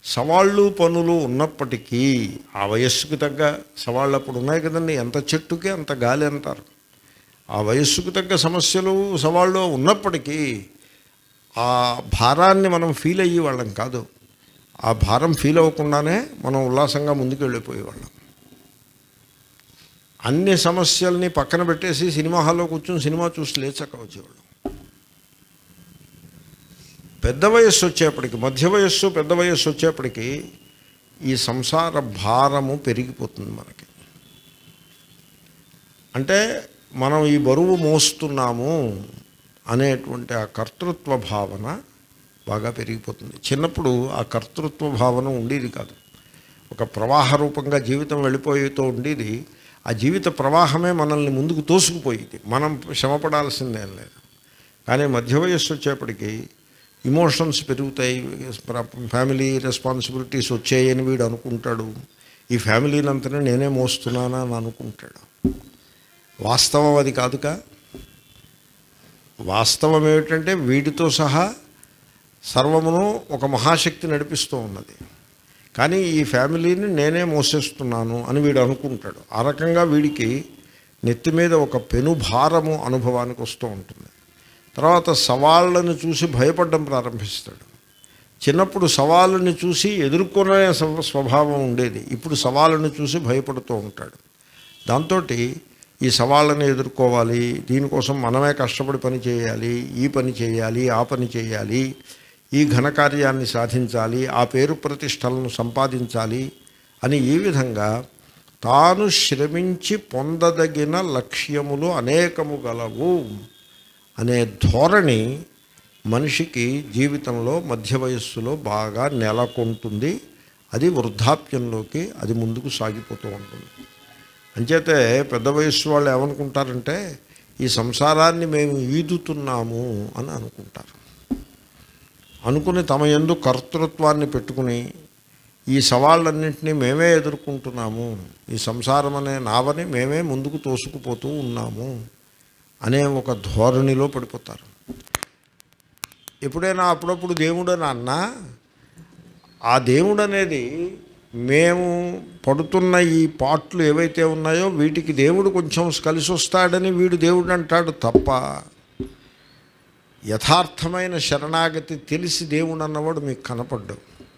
సవాళ్ళు పనులు ఉన్నప్పటికీ ఆ వయస్సుకు తగ్గ సవాళ్ళు అప్పుడు ఉన్నాయి కదండి, ఎంత చెట్టుకి అంత గాలి అంటారు. ఆ వయస్సుకు తగ్గ సమస్యలు సవాళ్ళు ఉన్నప్పటికీ ఆ భారాన్ని మనం ఫీల్ అయ్యే వాళ్ళం కాదు. ఆ భారం ఫీల్ అవ్వకుండానే మనం ఉల్లాసంగా ముందుకు వెళ్ళిపోయేవాళ్ళం. అన్ని సమస్యల్ని పక్కన పెట్టేసి సినిమా హాల్లో కూర్చొని సినిమా చూసి లేచక వచ్చేవాళ్ళం. పెద్ద వయస్సు వచ్చేప్పటికి, మధ్య వయస్సు పెద్ద వయస్సు వచ్చేప్పటికి ఈ సంసార భారము పెరిగిపోతుంది మనకి. అంటే మనం ఈ బరువు మోస్తున్నాము అనేటువంటి ఆ కర్తృత్వ భావన బాగా పెరిగిపోతుంది. చిన్నప్పుడు ఆ కర్తృత్వ భావన ఉండేది కాదు. ఒక ప్రవాహ రూపంగా జీవితం వెళ్ళిపోయేతో ఉండేది. ఆ జీవిత ప్రవాహమే మనల్ని ముందుకు తోసుకుపోయేది, మనం శ్రమపడాల్సిందేం లేదు. కానీ మధ్య వయస్సు వచ్చేప్పటికి ఇమోషన్స్ పెరుగుతాయి, ఫ్యామిలీ రెస్పాన్సిబిలిటీస్ వచ్చాయని వీడు అనుకుంటాడు. ఈ ఫ్యామిలీనంతనే నేనే మోస్తున్నానా అని అనుకుంటాడు. వాస్తవం అది కాదుగా. వాస్తవం ఏమిటంటే వీడితో సహా సర్వమును ఒక మహాశక్తి నడిపిస్తూ ఉన్నది. కానీ ఈ ఫ్యామిలీని నేనే మోసేస్తున్నాను అని వీడు అనుకుంటాడు. ఆ రకంగా వీడికి నెత్తి మీద ఒక పెనుభారము అనుభవానికి వస్తూ ఉంటుంది. తర్వాత సవాళ్ళను చూసి భయపడడం ప్రారంభిస్తాడు. చిన్నప్పుడు సవాళ్ళని చూసి ఎదుర్కొనే స్వభావం ఉండేది. ఇప్పుడు సవాళ్ళను చూసి భయపడుతూ ఉంటాడు. దాంతో ఈ సవాళ్ళని ఎదుర్కోవాలి, దీనికోసం మనమే కష్టపడి పని చేయాలి, ఈ పని చేయాలి, ఆ పని చేయాలి, ఈ ఘనకార్యాన్ని సాధించాలి, ఆ పేరు ప్రతిష్టలను సంపాదించాలి అని ఈ విధంగా తాను శ్రమించి పొందదగిన లక్ష్యములు అనేకము గలవు అనే ధోరణి మనిషికి జీవితంలో మధ్య వయస్సులో బాగా నెలకొంటుంది. అది వృద్ధాప్యంలోకి అది ముందుకు సాగిపోతూ ఉంటుంది. అంచేతే పెద్ద వయస్సు వాళ్ళు ఏమనుకుంటారంటే ఈ సంసారాన్ని మేము ఈదుతున్నాము అని అనుకుంటారు. అనుకుని తమ యందు కర్తృత్వాన్ని పెట్టుకుని ఈ సవాళ్ళన్నింటినీ మేమే ఎదుర్కొంటున్నాము, ఈ సంసారం అనే నావని మేమే ముందుకు తోసుకుపోతూ ఉన్నాము అనే ఒక ధోరణిలో పడిపోతారు. ఎప్పుడైనా అప్పుడప్పుడు దేవుడని అన్నా ఆ దేవుడు అనేది మేము పడుతున్న ఈ పాట్లు ఏవైతే ఉన్నాయో వీటికి దేవుడు కొంచెం కలిసి వస్తాడని వీడు దేవుడు అంటాడు తప్ప, యథార్థమైన శరణాగతి తెలిసి దేవుడు అన్నవాడు మీకు కనపడ్డు.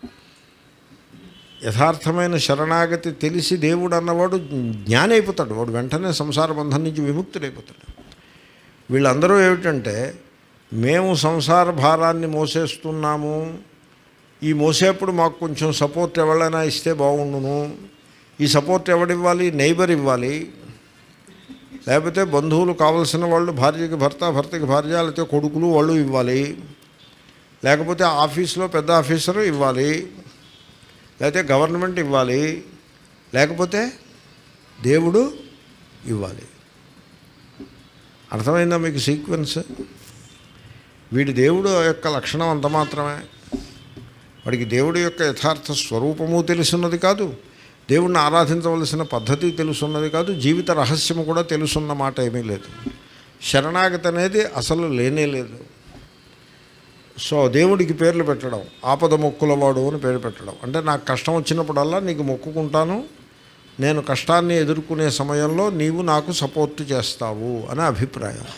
యథార్థమైన శరణాగతి తెలిసి దేవుడు అన్నవాడు జ్ఞాని అయిపోతాడు. వాడు వెంటనే సంసార బంధం నుంచి విముక్తుడైపోతాడు. వీళ్ళందరూ ఏమిటంటే మేము సంసార భారాన్ని మోసేస్తున్నాము, ఈ మోసేప్పుడు మాకు కొంచెం సపోర్ట్ ఎవరైనా ఇస్తే బాగుండును, ఈ సపోర్ట్ ఎవడివ్వాలి, నైబర్ ఇవ్వాలి, లేకపోతే బంధువులు కావలసిన వాళ్ళు, భార్యకి భర్త, భర్తకి భార్య, లేకపోతే కొడుకులు వాళ్ళు ఇవ్వాలి, లేకపోతే ఆఫీస్లో పెద్ద ఆఫీసరు ఇవ్వాలి, లేకపోతే గవర్నమెంట్ ఇవ్వాలి, లేకపోతే దేవుడు ఇవ్వాలి. అర్థమైందా మీకు సీక్వెన్స్? వీడి దేవుడు యొక్క లక్షణం అంత మాత్రమే. వాడికి దేవుడి యొక్క యథార్థ స్వరూపము తెలుసున్నది కాదు, దేవుణ్ణి ఆరాధించవలసిన పద్ధతి తెలుసున్నది కాదు, జీవిత రహస్యము కూడా తెలుసున్న మాట ఏమీ లేదు. శరణాగతి అనేది అసలు లేనే లేదు. సో దేవుడికి పేర్లు పెట్టడం, ఆపద మొక్కులవాడు అని పేరు పెట్టడం అంటే నాకు కష్టం వచ్చినప్పుడల్లా నీకు మొక్కుకుంటాను, నేను కష్టాన్ని ఎదుర్కొనే సమయంలో నీవు నాకు సపోర్ట్ చేస్తావు అనే అభిప్రాయం.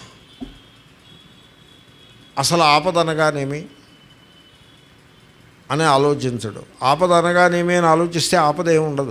అసలు ఆపద అనగానేమి అని ఆలోచించడు. ఆపద అనగానేమి అని ఆలోచిస్తే ఆపద ఏమి ఉండదు.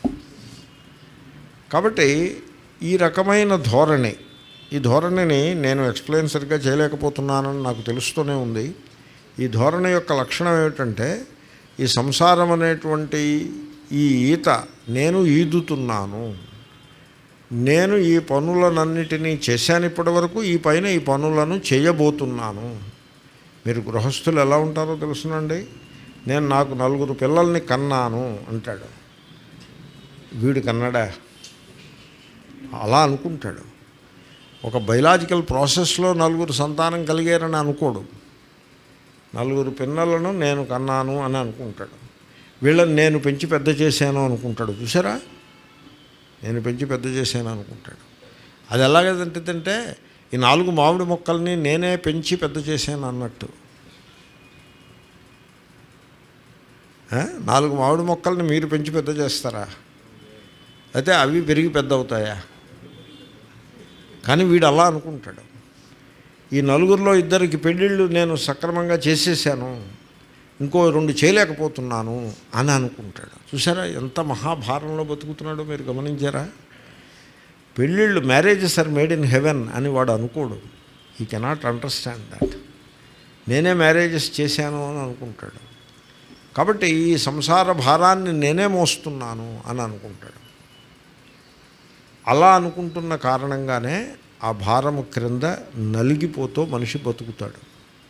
కాబట్టి ఈ రకమైన ధోరణి, ఈ ధోరణిని నేను ఎక్స్ప్లెయిన్ సరిగ్గా చేయలేకపోతున్నానని నాకు తెలుస్తూనే ఉంది. ఈ ధోరణి యొక్క లక్షణం ఏమిటంటే ఈ సంసారం అనేటువంటి ఈ ఈత నేను ఈదుతున్నాను, నేను ఈ పనులనన్నిటినీ చేశాను ఇప్పటి వరకు, ఈ పైన ఈ పనులను చేయబోతున్నాను. మీరు గృహస్థులు ఎలా ఉంటారో తెలుసునండి. నేను నాకు 4 పిల్లల్ని కన్నాను అంటాడు. వీడు కన్నాడా? అలా అనుకుంటాడు. ఒక బయలాజికల్ ప్రాసెస్లో 4 సంతానం కలిగారని అనుకోడు. 4 పిల్లలను నేను కన్నాను అని అనుకుంటాడు. వీళ్ళని నేను పెంచి పెద్ద చేశాను అనుకుంటాడు. చూసారా, నేను పెంచి పెద్ద చేశాను అనుకుంటాడు. అది ఎలాగంటే ఈ 4 మామిడి మొక్కల్ని నేనే పెంచి పెద్ద చేశాను అన్నట్టు. 4 మామిడి మొక్కల్ని మీరు పెంచి పెద్ద చేస్తారా? అయితే అవి పెరిగి పెద్ద అవుతాయా? కానీ వీడు అలా అనుకుంటాడు. ఈ 4గురిలో 2 పెళ్ళిళ్ళు నేను సక్రమంగా చేసేసాను, ఇంకో 2 చేయలేకపోతున్నాను అని అనుకుంటాడు. చూసారా ఎంత మహాభారంలో బతుకుతున్నాడో మీరు గమనించారా? పెళ్ళిళ్ళు, marriages are made in heaven అని వాడు అనుకోడు. He cannot understand that. నేనే మ్యారేజెస్ చేశాను అని అనుకుంటాడు. కాబట్టి ఈ సంసార భారాన్ని నేనే మోస్తున్నాను అని అనుకుంటాడు. అలా అనుకుంటున్న కారణంగానే ఆ భారము క్రింద నలిగిపోతూ మనిషి బతుకుతాడు.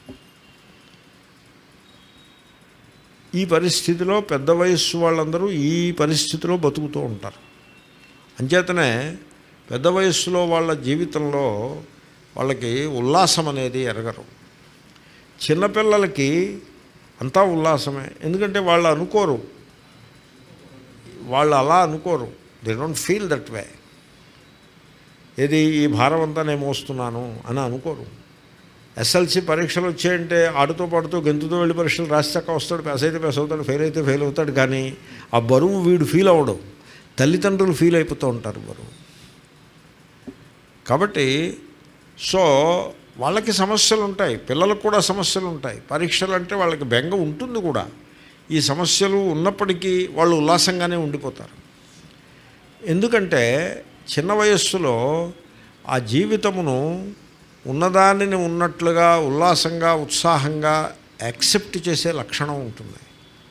ఈ పరిస్థితిలో పెద్ద వయస్సు వాళ్ళందరూ ఈ పరిస్థితిలో బతుకుతూ ఉంటారు. అంచేతనే పెద్ద వయస్సులో వాళ్ళ జీవితంలో వాళ్ళకి ఉల్లాసం అనేది ఎరగరు. చిన్నపిల్లలకి అంతా ఉల్లాసమే. ఎందుకంటే వాళ్ళు అనుకోరు, వాళ్ళు అలా అనుకోరు. They don't feel that way. ఏది ఈ భారం అంతా నేను మోస్తున్నాను అని అనుకోరు. ఎస్ఎల్సి పరీక్షలు వచ్చాయంటే ఆడుతూ పాడుతూ గెంతుతో వెళ్ళి పరీక్షలు రాశాక వస్తాడు, పాస్ అయితే పాస్ అవుతాడు, ఫెయిల్ అయితే ఫెయిల్ అవుతాడు. కానీ ఆ బరువు వీడు ఫీల్ అవ్వడం, తల్లిదండ్రులు ఫీల్ అయిపోతూ ఉంటారు బరువు. కాబట్టి సో వాళ్ళకి సమస్యలు ఉంటాయి, పిల్లలకు కూడా సమస్యలు ఉంటాయి. పరీక్షలు అంటే వాళ్ళకి బెంగ ఉంటుంది కూడా. ఈ సమస్యలు ఉన్నప్పటికీ వాళ్ళు ఉల్లాసంగానే ఉండిపోతారు. ఎందుకంటే చిన్న వయస్సులో ఆ జీవితమును ఉన్నదానిని ఉన్నట్లుగా ఉల్లాసంగా ఉత్సాహంగా యాక్సెప్ట్ చేసే లక్షణం ఉంటుంది.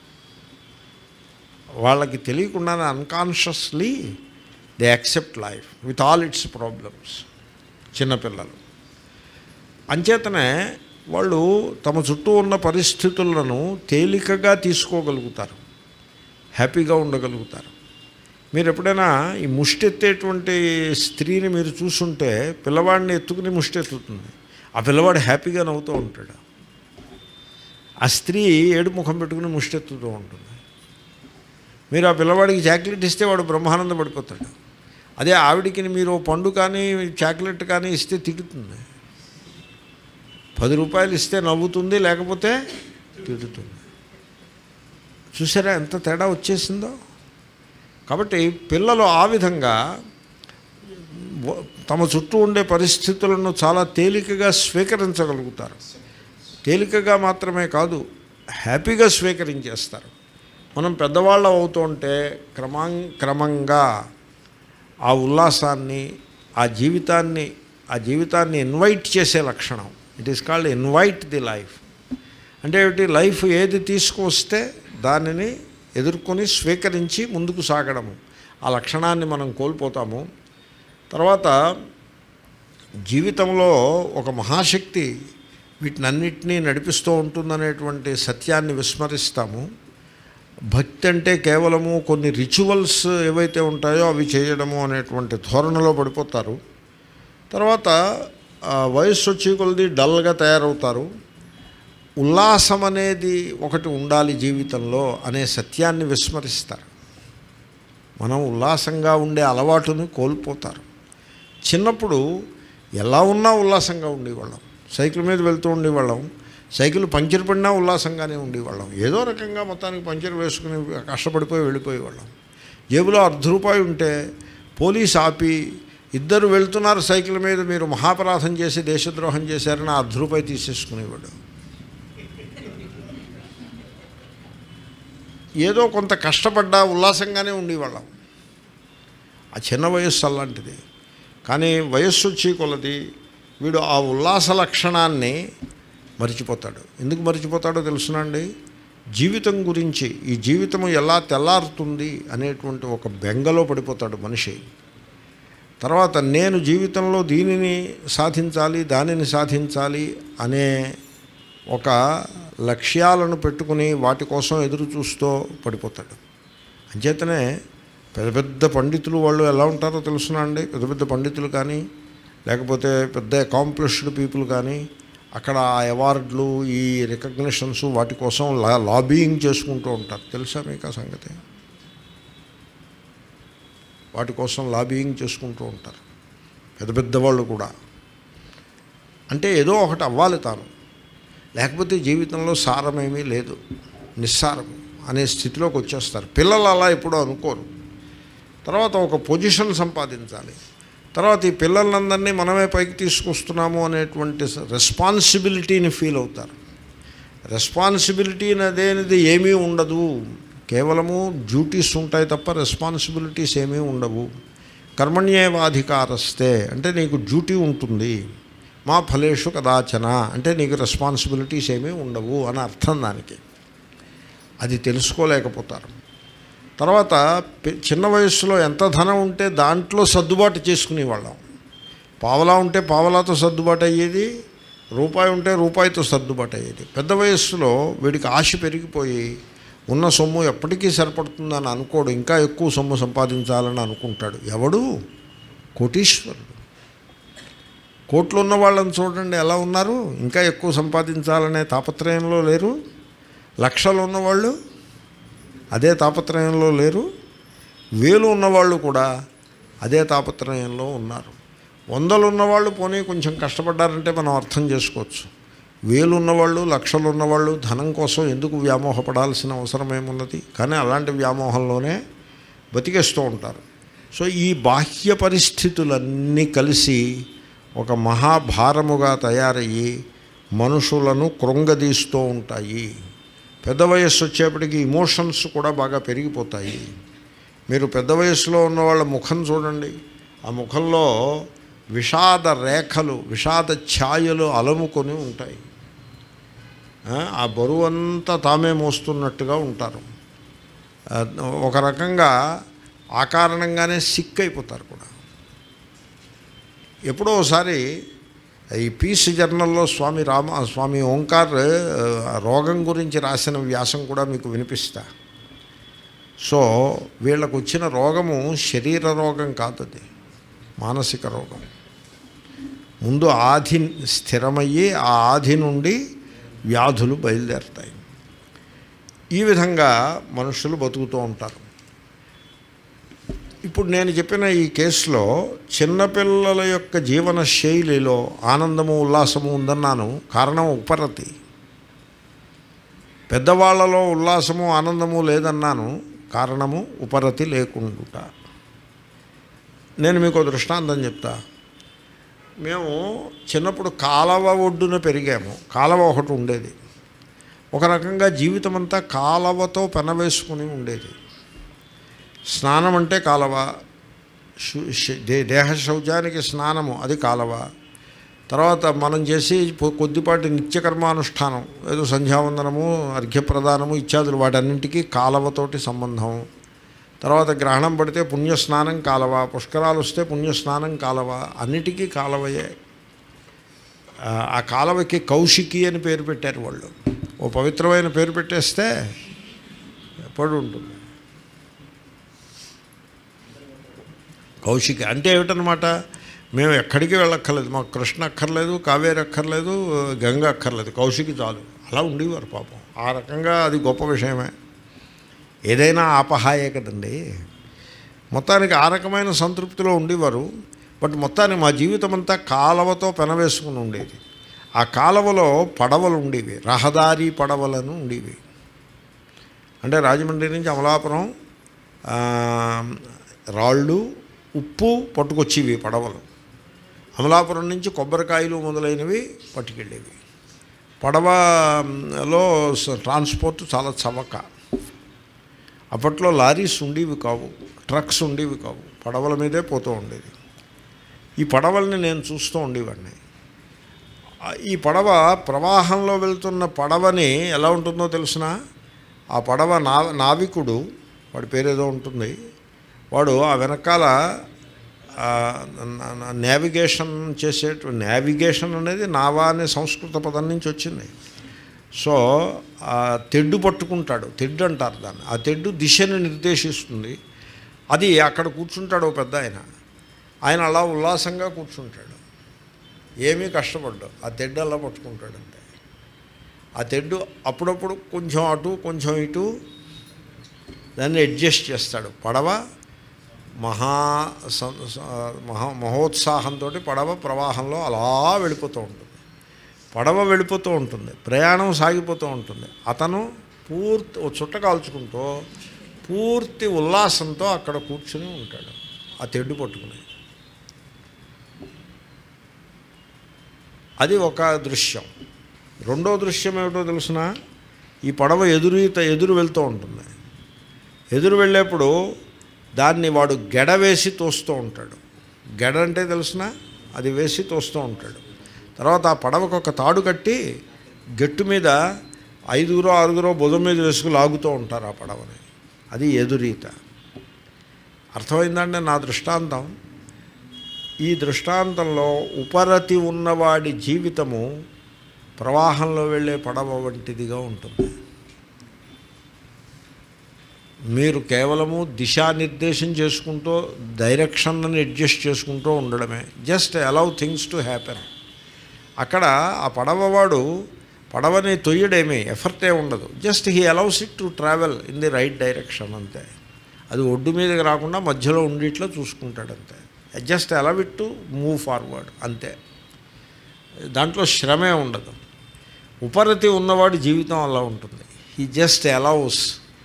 వాళ్ళకి తెలియకుండానే unconsciously they accept life with all its problems. చిన్నపిల్లలు అంచేతనే వాళ్ళు తమ చుట్టూ ఉన్న పరిస్థితులను తేలికగా తీసుకోగలుగుతారు, హ్యాపీగా ఉండగలుగుతారు. మీరు ఎప్పుడైనా ఈ ముష్టెత్తేటువంటి స్త్రీని మీరు చూసుంటే పిల్లవాడిని ఎత్తుకుని ముష్టెత్తుతుంది, ఆ పిల్లవాడు హ్యాపీగా నవ్వుతూ ఉంటాడు. ఆ స్త్రీ ఏడు ముఖం పెట్టుకుని ముష్టెత్తుతూ ఉంటుంది. మీరు ఆ పిల్లవాడికి చాక్లెట్ ఇస్తే వాడు బ్రహ్మానంద పడిపోతాడు. అదే ఆవిడికి మీరు పండు కానీ చాక్లెట్ కానీ ఇస్తే తిడుతుంది. 10 రూపాయలు ఇస్తే నవ్వుతుంది, లేకపోతే తిడుతుంది. చూసారా ఎంత తేడా వచ్చేసిందో? కాబట్టి పిల్లలు ఆ విధంగా తమ చుట్టూ ఉండే పరిస్థితులను చాలా తేలికగా స్వీకరించగలుగుతారు. తేలికగా మాత్రమే కాదు, హ్యాపీగా స్వీకరించేస్తారు. మనం పెద్దవాళ్ళం అవుతూ ఉంటే క్రమంగా ఆ ఉల్లాసాన్ని, ఆ జీవితాన్ని ఇన్వైట్ చేసే లక్షణం, it is called invite the life. అంటే ఏమిటి? లైఫ్ ఏది తీసుకువస్తే దానిని ఎదుర్కొని స్వీకరించి ముందుకు సాగడము, ఆ లక్షణాన్ని మనం కోల్పోతాము. తర్వాత జీవితంలో ఒక మహాశక్తి వీటినన్నిటినీ నడిపిస్తూ ఉంటుందనేటువంటి సత్యాన్ని విస్మరిస్తాము. భక్తి అంటే కేవలము కొన్ని రిచువల్స్ ఏవైతే ఉంటాయో అవి చేయడము అనేటువంటి ధోరణిలో పడిపోతారు. తర్వాత వయస్సు వచ్చి కొలది డల్గా తయారవుతారు. ఉల్లాసం అనేది ఒకటి ఉండాలి జీవితంలో అనే సత్యాన్ని విస్మరిస్తారు. మనం ఉల్లాసంగా ఉండే అలవాటుని కోల్పోతారు. చిన్నప్పుడు ఎలా ఉన్నా ఉల్లాసంగా ఉండేవాళ్ళం, సైకిల్ మీద వెళ్తూ ఉండేవాళ్ళం, సైకిల్ పంచర్ పడినా ఉల్లాసంగానే ఉండేవాళ్ళం. ఏదో రకంగా మొత్తానికి పంచర్ వేసుకుని కష్టపడిపోయి వెళ్ళిపోయేవాళ్ళం. జేబులో ₹10 ఉంటే పోలీస్ ఆపి, ఇద్దరు వెళ్తున్నారు సైకిల్ మీద, మీరు మహాపరాధం చేసి దేశద్రోహం చేశారని ₹10 తీసేసుకునేవాడు. ఏదో కొంత కష్టపడ్డా ఉల్లాసంగానే ఉండేవాళ్ళం. ఆ చిన్న వయస్సు అలాంటిది. కానీ వయస్సు వచ్చి కొలది వీడు ఆ ఉల్లాస లక్షణాన్ని మరిచిపోతాడు. ఎందుకు మరిచిపోతాడో తెలుసునండి? జీవితం గురించి, ఈ జీవితం ఎలా తెల్లారుతుంది అనేటువంటి ఒక బెంగలో పడిపోతాడు మనిషి. తర్వాత నేను జీవితంలో దీనిని సాధించాలి, దానిని సాధించాలి అనే ఒక లక్ష్యాలను పెట్టుకుని వాటి కోసం ఎదురు చూస్తూ పడిపోతాడు. అంచేతనే పెద్ద పెద్ద పండితులు వాళ్ళు ఎలా ఉంటారో తెలుసునా అండి? పెద్ద పెద్ద పండితులు కానీ, లేకపోతే పెద్ద అకాంప్లిష్డ్ పీపుల్ కానీ, అక్కడ ఆ అవార్డులు, ఈ రికగ్నిషన్స్ వాటి కోసం లాబీయింగ్ చేసుకుంటూ ఉంటారు. తెలుసా మీకు ఆ సంగతి? వాటి కోసం లాబీయింగ్ చేసుకుంటూ ఉంటారు పెద్ద పెద్దవాళ్ళు కూడా. అంటే ఏదో ఒకటి అవ్వాలి తాను, లేకపోతే జీవితంలో సారమేమీ లేదు, నిస్సారం. అనే స్థితిలోకి వచ్చేస్తారు. పిల్లలు అలా ఎప్పుడూ అనుకోరు. తర్వాత ఒక పొజిషన్ సంపాదించాలి, తర్వాత ఈ పిల్లలందరినీ మనమే పైకి తీసుకొస్తున్నాము అనేటువంటి రెస్పాన్సిబిలిటీని ఫీల్ అవుతారు. రెస్పాన్సిబిలిటీ అనేది ఏమీ ఉండదు, కేవలము డ్యూటీస్ ఉంటాయి తప్ప రెస్పాన్సిబిలిటీస్ ఏమీ ఉండవు. కర్మణ్యేవాధికారస్తే అంటే నీకు డ్యూటీ ఉంటుంది, మా ఫలేషు కదాచన అంటే నీకు రెస్పాన్సిబిలిటీస్ ఏమీ ఉండవు అని అర్థం దానికి. అది తెలుసుకోలేకపోతారు. తర్వాత చిన్న వయస్సులో ఎంత ధనం ఉంటే దాంట్లో సర్దుబాటు చేసుకునేవాళ్ళం. పావలా ఉంటే పావలాతో సర్దుబాటు అయ్యేది, రూపాయి ఉంటే రూపాయితో సర్దుబాటు అయ్యేది. పెద్ద వయస్సులో వీడికి ఆశ పెరిగిపోయి ఉన్న సొమ్ము ఎప్పటికీ సరిపడుతుందని అనుకోడు, ఇంకా ఎక్కువ సొమ్ము సంపాదించాలని అనుకుంటాడు. ఎవడు? కోటీశ్వరుడు. కోట్లు ఉన్న వాళ్ళని చూడండి ఎలా ఉన్నారు, ఇంకా ఎక్కువ సంపాదించాలనే తాపత్రయంలో లేరు. లక్షలు ఉన్నవాళ్ళు అదే తాపత్రయంలో లేరు. వేలు ఉన్నవాళ్ళు కూడా అదే తాపత్రయంలో ఉన్నారు. వందలు ఉన్నవాళ్ళు పోనీ కొంచెం కష్టపడ్డారంటే మనం అర్థం చేసుకోవచ్చు. వేలు ఉన్నవాళ్ళు, లక్షలు ఉన్నవాళ్ళు ధనం కోసం ఎందుకు వ్యామోహపడాల్సిన అవసరం ఏమున్నది? కానీ అలాంటి వ్యామోహంలోనే బతికేస్తూ ఉంటారు. సో ఈ బాహ్య పరిస్థితులన్నీ కలిసి ఒక మహాభారముగా తయారయ్యి మనుషులను కృంగదీస్తూ ఉంటాయి. పెద్ద వయస్సు వచ్చేప్పటికి ఇమోషన్స్ కూడా బాగా పెరిగిపోతాయి. మీరు పెద్ద వయస్సులో ఉన్న వాళ్ళ ముఖం చూడండి, ఆ ముఖంలో విషాద రేఖలు, విషాద ఛాయలు అలముకొని ఉంటాయి. ఆ బరువంతా తామే మోస్తున్నట్టుగా ఉంటారు. ఒక రకంగా ఆ కారణంగానే సిక్ అయిపోతారు కూడా. ఎప్పుడో ఒకసారి ఈ పీస్ జర్నల్లో స్వామి ఓంకార్ రోగం గురించి రాసిన వ్యాసం కూడా మీకు వినిపిస్తా. సో వీళ్ళకు వచ్చిన రోగము శరీర రోగం కాదు, అది మానసిక రోగం. ముందు ఆధి స్థిరమయ్యి ఆ ఆధి నుండి వ్యాధులు బయలుదేరుతాయి. ఈ విధంగా మనుషులు బతుకుతూ ఉంటారు. ఇప్పుడు నేను చెప్పిన ఈ కేసులో చిన్నపిల్లల యొక్క జీవన శైలిలో ఆనందము ఉల్లాసము ఉందన్నాను, కారణం ఉపరతి. పెద్దవాళ్లలో ఉల్లాసము ఆనందము లేదన్నాను, కారణము ఉపరతి లేకుండా. నేను మీకు దృష్టాంతం చెప్తా. మేము చిన్నప్పుడు కాలవ ఒడ్డున పెరిగాము. కాలవ ఒకటి ఉండేది. ఒక రకంగా జీవితం అంతా కాలవతో పెనవేసుకుని ఉండేది. స్నానం అంటే కాలవ, దేహ శౌచానికి స్నానము అది కాలవ. తర్వాత మనం చేసి కొద్దిపాటి నిత్యకర్మానుష్ఠానం, ఏదో సంధ్యావందనము, అర్ఘ్యప్రదానము ఇత్యాదులు, వాటన్నింటికీ కాలవతోటి సంబంధం. తర్వాత గ్రహణం పడితే పుణ్యస్నానం కాలవ, పుష్కరాలు వస్తే పుణ్యస్నానం కాలవ, అన్నిటికీ కాలవయే. ఆ కాలవకి కౌశికి అని పేరు పెట్టారు వాళ్ళు. ఓ పవిత్రమైన పేరు పెట్టేస్తే ఎప్పుడు ఉంటుంది. కౌశికి అంటే ఏమిటనమాట, మేము ఎక్కడికి వెళ్ళక్కర్లేదు, మాకు కృష్ణ అక్కర్లేదు, కావేరి అక్కర్లేదు, గంగ అక్కర్లేదు, కౌశికి చాలు. అలా ఉండేవారు పాపం. ఆ రకంగా అది గొప్ప విషయమే. ఏదైనా ఆపహాయే కదండి. మొత్తానికి ఆ రకమైన సంతృప్తిలో ఉండేవారు. బట్ మొత్తానికి మా జీవితం అంతా కాలవతో పెనవేసుకుని ఉండేది. ఆ కాలవలో పడవలు ఉండేవి, రహదారి పడవలను ఉండేవి. అంటే రాజమండ్రి నుంచి అమలాపురం రాళ్ళు, ఉప్పు పట్టుకొచ్చేవి పడవలు. అమలాపురం నుంచి కొబ్బరికాయలు మొదలైనవి పట్టుకెళ్ళేవి. పడవలో ట్రాన్స్పోర్ట్ చాలా చవక. అప్పట్లో లారీస్ ఉండేవి కావు, ట్రక్స్ ఉండేవి కావు, పడవల మీదే పోతూ ఉండేది. ఈ పడవల్ని నేను చూస్తూ ఉండేవాడిని. ఈ పడవ ప్రవాహంలో వెళ్తున్న పడవని ఎలా ఉంటుందో తెలిసిన, ఆ పడవ నావికుడు, వాడి పేరేదో ఉంటుంది, వాడు ఆ వెనకాల నావిగేషన్ నావిగేషన్ అనేది నావా అనే సంస్కృత పదం నుంచి వచ్చింది. సో ఆ తెడ్డు పట్టుకుంటాడు, తెడ్డు అంటారు దాన్ని. ఆ తెడ్డు దిశని నిర్దేశిస్తుంది. అది అక్కడ కూర్చుంటాడు ఓ పెద్ద ఆయన అలా ఉల్లాసంగా కూర్చుంటాడు, ఏమీ కష్టపడ్డాడు. ఆ తెడ్డు అలా పట్టుకుంటాడంటే ఆ తెడ్డు అప్పుడప్పుడు కొంచెం అటు కొంచెం ఇటు దాన్ని అడ్జస్ట్ చేస్తాడు. పడవ మహోత్సాహంతో పడవ ప్రవాహంలో అలా వెళ్ళిపోతూ ఉంటుంది. పడవ వెళ్ళిపోతూ ఉంటుంది, ప్రయాణం సాగిపోతూ ఉంటుంది. అతను ఓ చుట్ట కాల్చుకుంటూ పూర్తి ఉల్లాసంతో అక్కడ కూర్చుని ఉంటాడు ఆ తెడ్డు పట్టుకుని. అది ఒక దృశ్యం. రెండో దృశ్యం ఏమిటో తెలుసిన, ఈ పడవ ఎదురు వెళ్తూ ఉంటుంది. ఎదురు వెళ్ళేప్పుడు దాన్ని వాడు గెడ వేసి తోస్తూ ఉంటాడు. గెడ అంటే తెలుసిన, అది వేసి తోస్తూ ఉంటాడు. తర్వాత ఆ పడవకు ఒక తాడు కట్టి గట్టు మీద 5-6 భుజం మీద వేసుకు లాగుతూ ఉంటారు ఆ పడవని. అది ఎదురీత. అర్థమైందంటే నా దృష్టాంతం. ఈ దృష్టాంతంలో ఉపరతి ఉన్నవాడి జీవితము ప్రవాహంలో వెళ్ళే పడవ వంటిదిగా ఉంటుంది. మీరు కేవలము దిశానిర్దేశం చేసుకుంటూ డైరెక్షన్ని అడ్జస్ట్ చేసుకుంటూ ఉండడమే. Just allow things to happen. అక్కడ ఆ పడవవాడు పడవని తొయ్యడేమీ ఎఫర్టే ఉండదు. Just he allows it to travel in the right direction అంతే. అది ఒడ్డు మీదకి రాకుండా మధ్యలో ఉండిట్లో చూసుకుంటాడు అంతే. Just allow it to move forward అంతే. దాంట్లో శ్రమే ఉండదు. ఉపరతి ఉన్నవాడి జీవితం అలా ఉంటుంది. He just allows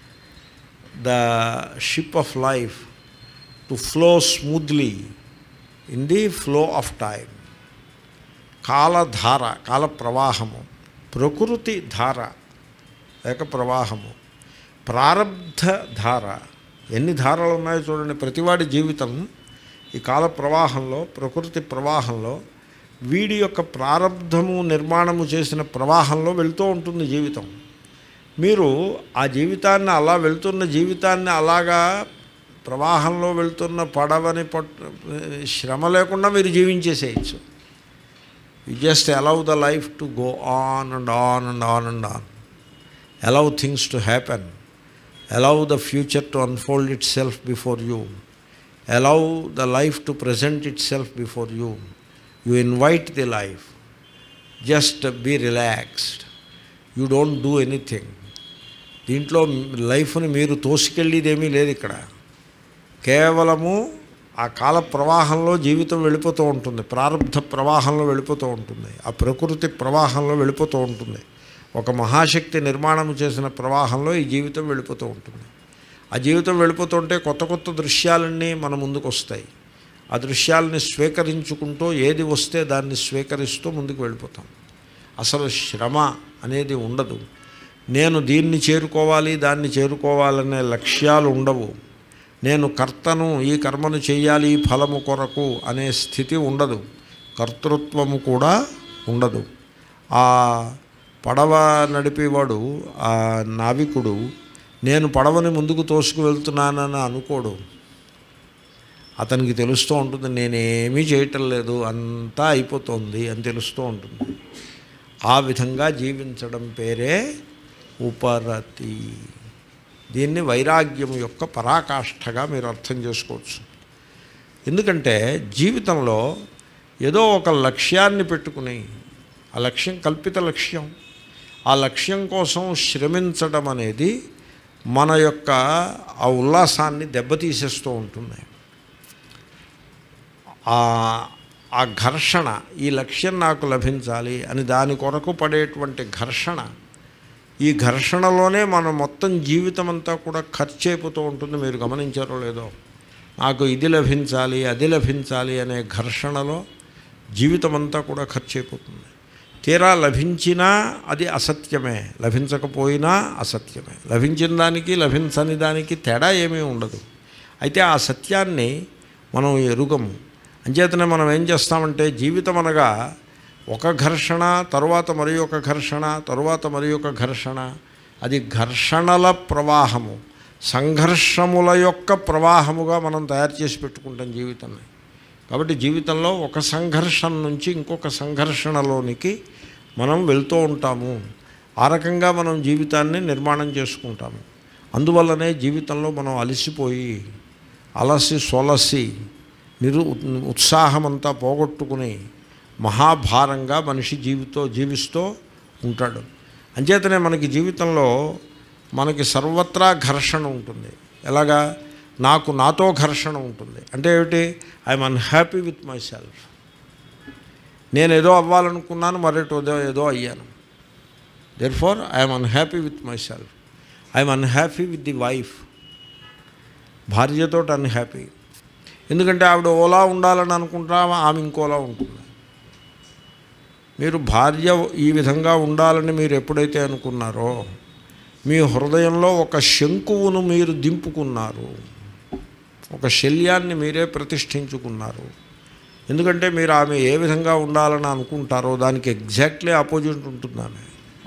the ship of life to flow smoothly in the flow of time. కాలధార, కాల ప్రవాహము, ప్రకృతి ధార లేక ప్రవాహము, ప్రారబ్ధ ధార. ఎన్ని ధారలు ఉన్నాయో చూడండి. ప్రతివాడి జీవితం ఈ కాల ప్రవాహంలో, ప్రకృతి ప్రవాహంలో, వీడి యొక్క ప్రారబ్ధము నిర్మాణము చేసిన ప్రవాహంలో వెళ్తూ ఉంటుంది జీవితం. మీరు ఆ జీవితాన్ని అలా వెళ్తున్న జీవితాన్ని అలాగా ప్రవాహంలో వెళ్తున్న పడవని శ్రమ లేకుండా మీరు జీవించేసేయచ్చు. You just allow the life to go on and on and on and on. Allow things to happen. Allow the future to unfold itself before you. Allow the life to present itself before you. You invite the life. Just be relaxed. You don't do anything. దీంట్లో లైఫ్ని మీరు తోసుకెళ్ళేదేమీ లేదు. ఇక్కడ కేవలము ఆ కాల ప్రవాహంలో జీవితం వెళ్ళిపోతూ ఉంటుంది. ప్రారబ్ధ ప్రవాహంలో వెళ్ళిపోతూ ఉంటుంది. ఆ ప్రకృతి ప్రవాహంలో వెళ్ళిపోతూ ఉంటుంది. ఒక మహాశక్తి నిర్మాణం చేసిన ప్రవాహంలో ఈ జీవితం వెళ్ళిపోతూ ఉంటుంది. ఆ జీవితం వెళ్ళిపోతుంటే కొత్త కొత్త దృశ్యాలన్నీ మన ముందుకు వస్తాయి. ఆ దృశ్యాలని స్వీకరించుకుంటూ ఏది వస్తే దాన్ని స్వీకరిస్తూ ముందుకు వెళ్ళిపోతాం. అసలు శ్రమ అనేది ఉండదు. నేను దీన్ని చేరుకోవాలి, దాన్ని చేరుకోవాలనే లక్ష్యాలు ఉండవు. నేను కర్తను, ఈ కర్మను చేయాలి ఈ ఫలము కొరకు అనే స్థితి ఉండదు. కర్తృత్వము కూడా ఉండదు. ఆ పడవ నడిపేవాడు, ఆ నావికుడు, నేను పడవని ముందుకు తోసుకు వెళ్తున్నానని అనుకోడు. అతనికి తెలుస్తూ ఉంటుంది నేనేమీ చేయటం లేదు, అంతా అయిపోతుంది అని తెలుస్తూ ఉంటుంది. ఆ విధంగా జీవించడం పేరే ఉపరతి. దీన్ని వైరాగ్యం యొక్క పరాకాష్ఠగా మీరు అర్థం చేసుకోవచ్చు. ఎందుకంటే జీవితంలో ఏదో ఒక లక్ష్యాన్ని పెట్టుకుని, ఆ లక్ష్యం కల్పిత లక్ష్యం, ఆ లక్ష్యం కోసం శ్రమించడం అనేది మన యొక్క ఆ ఉల్లాసాన్ని దెబ్బతీసేస్తూ ఉంటుంది. ఆ ఘర్షణ, ఈ లక్ష్యం నాకు లభించాలి అని దాని కొరకు పడేటువంటి ఘర్షణ, ఈ ఘర్షణలోనే మన మొత్తం జీవితం అంతా కూడా ఖర్చు అయిపోతూ ఉంటుంది. మీరు గమనించారో లేదో, నాకు ఇది లభించాలి అది లభించాలి అనే ఘర్షణలో జీవితం అంతా కూడా ఖర్చు అయిపోతుంది. తీరా లభించినా అది అసత్యమే, లభించకపోయినా అసత్యమే. లభించిన దానికి లభించని దానికి తేడా ఏమీ ఉండదు. అయితే ఆ సత్యాన్ని మనం ఎరుగము. అంచేతనే మనం ఏం చేస్తామంటే జీవితం అనగా ఒక ఘర్షణ, తరువాత మరి ఒక ఘర్షణ, తరువాత మరి ఒక ఘర్షణ, అది ఘర్షణల ప్రవాహము, సంఘర్షముల యొక్క ప్రవాహముగా మనం తయారు చేసి పెట్టుకుంటాం జీవితాన్ని. కాబట్టి జీవితంలో ఒక సంఘర్షణ నుంచి ఇంకొక సంఘర్షణలోనికి మనం వెళ్తూ ఉంటాము. ఆ రకంగా మనం జీవితాన్ని నిర్మాణం చేసుకుంటాము. అందువల్లనే జీవితంలో మనం అలసిపోయి, అలసి సొలసి ఉత్సాహమంతా పోగొట్టుకుని మహాభారంగా మనిషి జీవిస్తూ ఉంటాడు. అంచేతనే మనకి జీవితంలో మనకి సర్వత్రా ఘర్షణ ఉంటుంది. ఎలాగా? నాతో ఘర్షణ ఉంటుంది. అంటే ఏమిటి? I'm unhappy with myself. నేను ఏదో అవ్వాలనుకున్నాను, మరేటో ఏదో అయ్యాను. Therefore I'm unhappy with myself. I'm unhappy with the wife. భార్యతో అన్హ్యాపీ. ఎందుకంటే ఆవిడ ఓలా ఉండాలని అనుకుంటా, ఆమె ఇంకోలా ఉంటుంది. మీరు భార్య ఈ విధంగా ఉండాలని మీరు ఎప్పుడైతే అనుకున్నారో మీ హృదయంలో ఒక శంకువును మీరు దింపుకున్నారు, ఒక శల్యాన్ని మీరే ప్రతిష్ఠించుకున్నారు. ఎందుకంటే మీరు ఆమె ఏ విధంగా ఉండాలని అనుకుంటారో దానికి ఎగ్జాక్ట్లీ ఆపోజిట్ ఉంటుంది ఆమె.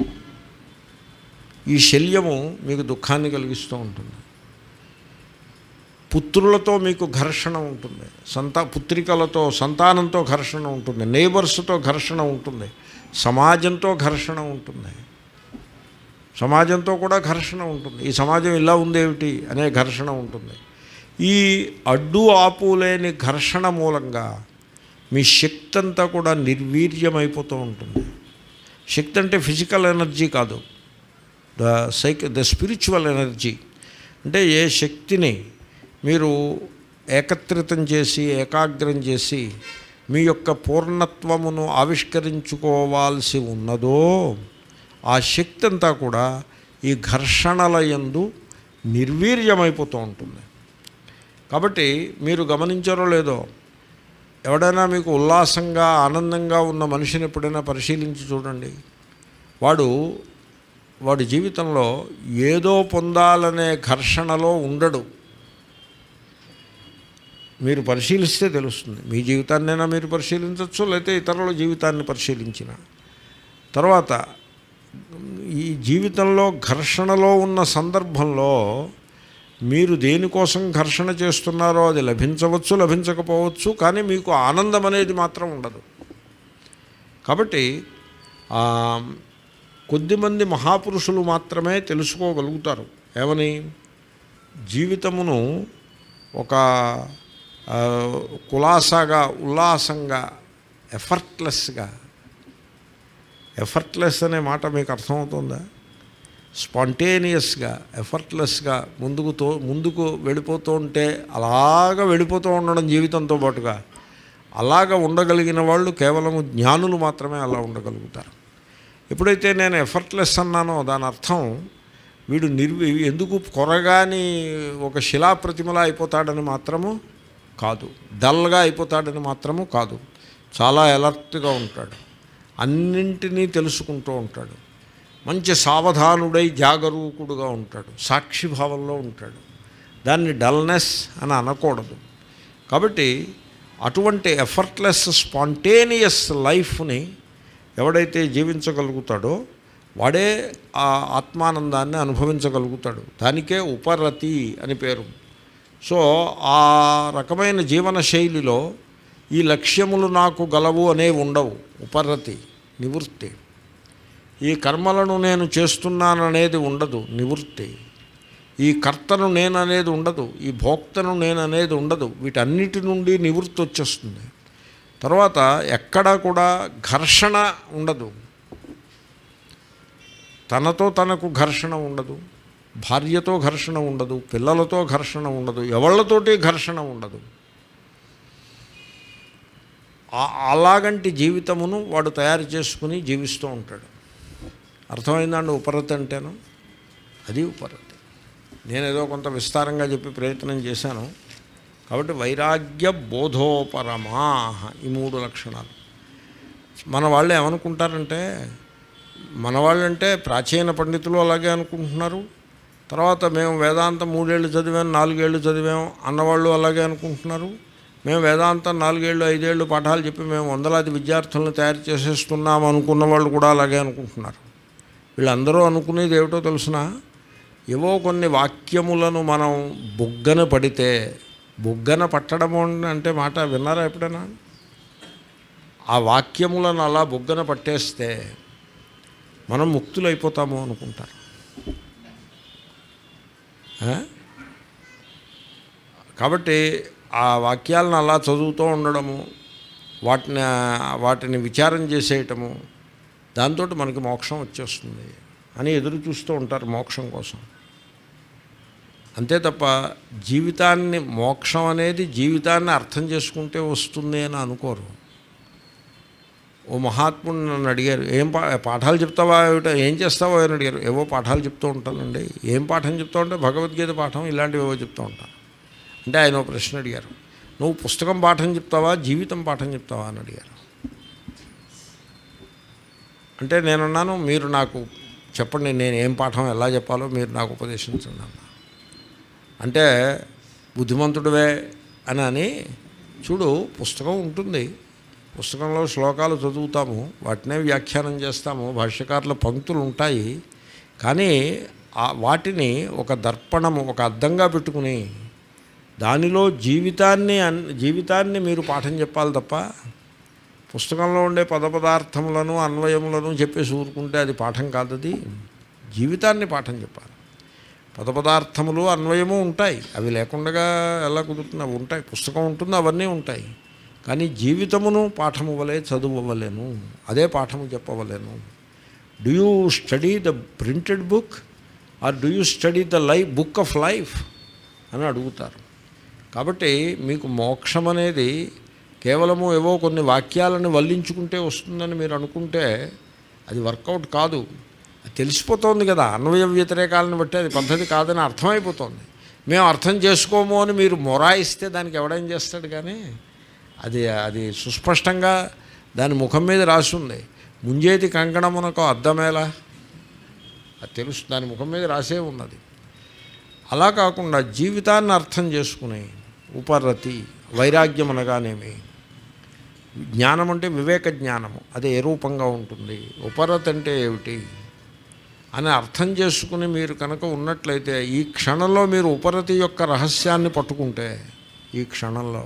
ఈ శల్యము మీకు దుఃఖాన్ని కలిగిస్తూ ఉంటుంది. పుత్రులతో మీకు ఘర్షణ ఉంటుంది, పుత్రికలతో సంతానంతో ఘర్షణ ఉంటుంది, నేబర్స్తో ఘర్షణ ఉంటుంది, సమాజంతో ఘర్షణ ఉంటుంది, సమాజంతో కూడా ఘర్షణ ఉంటుంది. ఈ సమాజం ఇలా ఉందేమిటి అనే ఘర్షణ ఉంటుంది. ఈ అడ్డు ఆపు లేని ఘర్షణ మూలంగా మీ శక్తి అంతా కూడా నిర్వీర్యమైపోతూ ఉంటుంది. శక్తి అంటే ఫిజికల్ ఎనర్జీ కాదు, ద స్పిరిచువల్ ఎనర్జీ. అంటే ఏ శక్తిని మీరు ఏకత్రితం చేసి ఏకాగ్రం చేసి మీ యొక్క పూర్ణత్వమును ఆవిష్కరించుకోవాల్సి ఉన్నదో ఆ శక్తి అంతా కూడా ఈ ఘర్షణల యందు నిర్వీర్యమైపోతూ ఉంటుంది. కాబట్టి మీరు గమనించారో లేదో, ఎవడైనా మీకు ఉల్లాసంగా ఆనందంగా ఉన్న మనిషిని ఎప్పుడైనా పరిశీలించి చూడండి. వాడి జీవితంలో ఏదో పొందాలనే ఘర్షణలో ఉండడు. మీరు పరిశీలిస్తే తెలుస్తుంది. మీ జీవితాన్నైనా మీరు పరిశీలించవచ్చు, లేకపోతే ఇతరుల జీవితాన్ని పరిశీలించిన తర్వాత ఈ జీవితంలో ఘర్షణలో ఉన్న సందర్భంలో మీరు దేనికోసం ఘర్షణ చేస్తున్నారో అది లభించవచ్చు, లభించకపోవచ్చు, కానీ మీకు ఆనందం అనేది మాత్రం ఉండదు. కాబట్టి కొద్దిమంది మహాపురుషులు మాత్రమే తెలుసుకోగలుగుతారు. ఏమని? జీవితమును ఒక కులాసాగా, ఉల్లాసంగా, ఎఫర్ట్లెస్ అనే మాట మీకు అర్థమవుతుందా? స్పాంటేనియస్గా, ఎఫర్ట్లెస్గా ముందుకు వెళ్ళిపోతూ ఉంటే అలాగా వెళ్ళిపోతూ ఉండడం జీవితంతో పాటుగా, అలాగా ఉండగలిగిన వాళ్ళు కేవలం జ్ఞానులు మాత్రమే అలా ఉండగలుగుతారు. ఎప్పుడైతే నేను ఎఫర్ట్లెస్ అన్నానో దాని అర్థం వీడు ఎందుకు కొరగాని ఒక శిలాప్రతిమలా అయిపోతాడని మాత్రము కాదు, డల్గా అయిపోతాడని మాత్రము కాదు. చాలా అలర్ట్గా ఉంటాడు, అన్నింటినీ తెలుసుకుంటూ ఉంటాడు, మంచి సావధానుడై జాగరూకుడుగా ఉంటాడు, సాక్షిభావంలో ఉంటాడు. దాన్ని డల్నెస్ అని అనకూడదు. కాబట్టి అటువంటి ఎఫర్ట్లెస్ స్పాంటేనియస్ లైఫ్ని ఎవడైతే జీవించగలుగుతాడో వాడే ఆ ఆత్మానందాన్ని అనుభవించగలుగుతాడు. దానికే ఉపరతి అని పేరు. సో ఆ రకమైన జీవన శైలిలో ఈ లక్ష్యములు నాకు గలవు అనేవి ఉండవు. ఉపరతి, నివృత్తి. ఈ కర్మలను నేను చేస్తున్నాననేది ఉండదు, నివృత్తి. ఈ కర్తను నేననేది ఉండదు, ఈ భోక్తను నేననేది ఉండదు. వీటన్నిటి నుండి నివృత్తి వచ్చేస్తుంది. తర్వాత ఎక్కడా కూడా ఘర్షణ ఉండదు. తనతో తనకు ఘర్షణ ఉండదు, భార్యతో ఘర్షణ ఉండదు, పిల్లలతో ఘర్షణ ఉండదు, ఎవళ్ళతోటి ఘర్షణ ఉండదు. అలాగంటి జీవితమును వాడు తయారు చేసుకుని జీవిస్తూ ఉంటాడు. అర్థమైందండి ఉపరతి అంటేను? అది ఉపరతి. నేనేదో కొంత విస్తారంగా చెప్పి ప్రయత్నం చేశాను. కాబట్టి వైరాగ్య బోధోపరమా, ఈ 3 లక్షణాలు. మన వాళ్ళు ఏమనుకుంటారంటే, మన వాళ్ళంటే ప్రాచీన పండితులు అలాగే అనుకుంటున్నారు, తర్వాత మేము వేదాంతం 3 ఏళ్ళు చదివాం, 4 ఏళ్ళు చదివాం అన్నవాళ్ళు అలాగే అనుకుంటున్నారు, మేము వేదాంతం 4 ఏళ్ళు 5 ఏళ్ళు పాఠాలు చెప్పి మేము వందలాది విద్యార్థులను తయారు చేసేస్తున్నాం అనుకున్న వాళ్ళు కూడా అలాగే అనుకుంటున్నారు. వీళ్ళందరూ అనుకునేది ఏమిటో తెలుసునా? ఏవో కొన్ని వాక్యములను మనం బొగ్గన పడితే, బొగ్గన పట్టడము అంటే మాట విన్నారా ఎప్పుడైనా? ఆ వాక్యములను అలా బొగ్గన పట్టేస్తే మనం ముక్తులైపోతాము అనుకుంటారు. కాబట్టి ఆ వాక్యాలను అలా చదువుతూ ఉండడము, వాటిని విచారం చేసేయటము, దాంతో మనకి మోక్షం వచ్చేస్తుంది అని ఎదురు చూస్తూ ఉంటారు మోక్షం కోసం. అంతే తప్ప జీవితాన్ని, మోక్షం అనేది జీవితాన్ని అర్థం చేసుకుంటే వస్తుంది అని అనుకోరు. ఓ మహాత్ముడు నన్ను అడిగారు, ఏం పాఠాలు చెప్తావా ఏం చేస్తావో అని అడిగారు. ఏవో పాఠాలు చెప్తూ ఉంటానండి. ఏం పాఠం చెప్తూ ఉంటే భగవద్గీత పాఠం ఇలాంటివి ఏవో చెప్తూ ఉంటాను. అంటే ఆయన ఒక ప్రశ్న అడిగారు, నువ్వు పుస్తకం పాఠం చెప్తావా జీవితం పాఠం చెప్తావా అని అడిగారు. అంటే నేనున్నాను, మీరు నాకు చెప్పండి నేను ఏం పాఠం ఎలా చెప్పాలో మీరు నాకు ఉపదేశించండి అన్న. అంటే బుద్ధిమంతుడివే అని చూడు, పుస్తకం ఉంటుంది, పుస్తకంలో శ్లోకాలు చదువుతాము, వాటినే వ్యాఖ్యానం చేస్తాము, భాష్యకారుల పంక్తులు ఉంటాయి. కానీ వాటిని ఒక దర్పణము, ఒక అద్దంగా పెట్టుకుని దానిలో జీవితాన్ని మీరు పాఠం చెప్పాలి తప్ప పుస్తకంలో ఉండే పదార్థములను అన్వయములను చెప్పేసి ఊరుకుంటే అది పాఠం కాదు. అది జీవితాన్ని పాఠం చెప్పాలి. పదార్థములు అన్వయము ఉంటాయి, అవి లేకుండా ఎలా కుదురుతుంది? అవి ఉంటాయి, పుస్తకం ఉంటుంది, అవన్నీ ఉంటాయి. కానీ జీవితమును పాఠము వలె చదువవలేను, అదే పాఠము చెప్పవలేను. Do you study the printed book or do you study the book of life అని అడుగుతారు. కాబట్టి మీకు మోక్షం అనేది కేవలము ఏవో కొన్ని వాక్యాలను వల్లించుకుంటే వస్తుందని మీరు అనుకుంటే అది వర్కౌట్ కాదు. అది తెలిసిపోతుంది కదా, అన్వయ వ్యతిరేకాలను బట్టి అది పద్ధతి కాదని అర్థమైపోతుంది. మేము అర్థం చేసుకోము అని మీరు మొరాయిస్తే దానికి ఎవడేం చేస్తాడు? కానీ అది సుస్పష్టంగా దాని ముఖం మీద రాసి ఉంది. ముంజేతి కంకణమునకు అర్థమేలా, అది తెలుసు, దాని ముఖం మీద రాసే ఉన్నది. అలా కాకుండా జీవితాన్ని అర్థం చేసుకుని ఉపరతి, వైరాగ్యం అనగానేమి, జ్ఞానం అంటే వివేక జ్ఞానము, అది ఏ రూపంగా ఉంటుంది, ఉపరతి అంటే ఏమిటి అని అర్థం చేసుకుని మీరు కనుక ఉన్నట్లయితే ఈ క్షణంలో మీరు ఉపరతి యొక్క రహస్యాన్ని పట్టుకుంటే ఈ క్షణంలో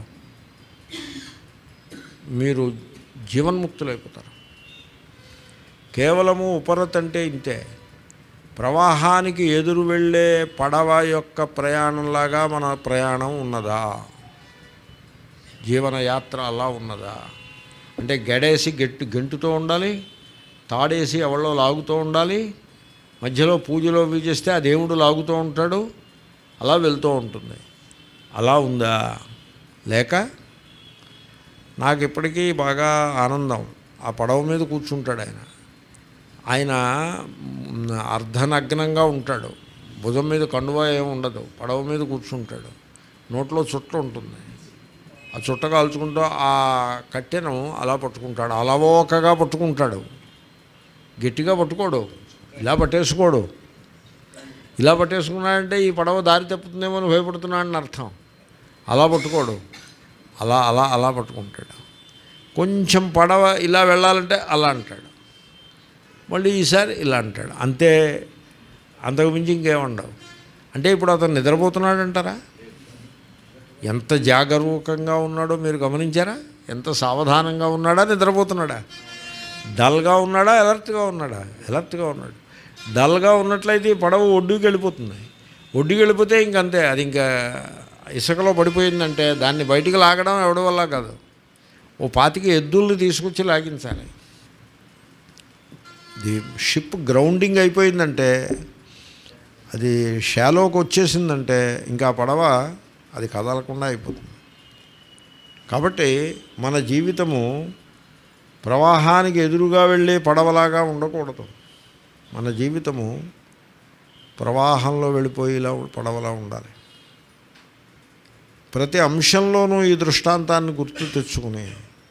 మీరు జీవన్ముక్తులైపోతారు. కేవలము ఉపరతి అంటే ఇంతే. ప్రవాహానికి ఎదురు వెళ్ళే పడవ యొక్క ప్రయాణంలాగా మన ప్రయాణం ఉన్నదా? జీవనయాత్ర అలా ఉన్నదా? అంటే గడేసి గెంటుతూ ఉండాలి, తాడేసి ఎవళ్ళో లాగుతూ ఉండాలి, మధ్యలో పూజలో చేస్తే ఆ దేవుడు లాగుతూ ఉంటాడు, అలా వెళ్తూ ఉంటుంది. అలా ఉందా? లేక నాకు ఇప్పటికీ బాగా ఆనందం, ఆ పడవ మీద కూర్చుంటాడు ఆయన అర్ధనగ్నంగా ఉంటాడు, భుజం మీద కండువా ఏమి ఉండదు, పడవ మీద కూర్చుంటాడు, నోట్లో చుట్ట ఉంటుంది, ఆ చుట్ట కాల్చుకుంటూ ఆ కట్టెను అలా పట్టుకుంటాడు, అలవోకగా పట్టుకుంటాడు, గట్టిగా పట్టుకోడు, ఇలా పట్టేసుకోడు. ఇలా పట్టేసుకున్నాడంటే ఈ పడవ దారి తప్పుతుందేమో అని భయపడుతున్నాడని అర్థం. అలా పట్టుకోడు, అలా అలా అలా పట్టుకుంటాడు. కొంచెం పడవ ఇలా వెళ్ళాలంటే అలా అంటాడు, మళ్ళీ ఈసారి ఇలా అంటాడు, అంతే. అంతకుమించి ఇంకేముండవు. అంటే ఇప్పుడు అతను నిద్రపోతున్నాడంటారా? ఎంత జాగరూకంగా ఉన్నాడో మీరు గమనించారా? ఎంత సావధానంగా ఉన్నాడా, నిద్రపోతున్నాడా? డల్గా ఉన్నాడా, అలర్ట్గా ఉన్నాడా? అలర్ట్గా ఉన్నాడు. డల్గా ఉన్నట్లయితే ఈ పడవ ఒడ్డుకి వెళ్ళిపోతుంది. ఒడ్డుకి వెళ్ళిపోతే ఇంకంతే, అది ఇంకా ఇసుకలో పడిపోయిందంటే దాన్ని బయటికి లాగడం ఎవడి వల్ల కాదు, ఓ 25 ఎద్దుల్ని తీసుకొచ్చి లాగించాలి. ది షిప్ గ్రౌండింగ్ అయిపోయిందంటే, అది షాలోకి వచ్చేసిందంటే ఇంకా పడవ అది కదలకుండా అయిపోతుంది. కాబట్టి మన జీవితము ప్రవాహానికి ఎదురుగా వెళ్ళే పడవలాగా ఉండకూడదు. మన జీవితము ప్రవాహంలో వెళ్ళిపోయేలా పడవలా ఉండాలి. ప్రతి అంశంలోనూ ఈ దృష్టాంతాన్ని గుర్తు తెచ్చుకుని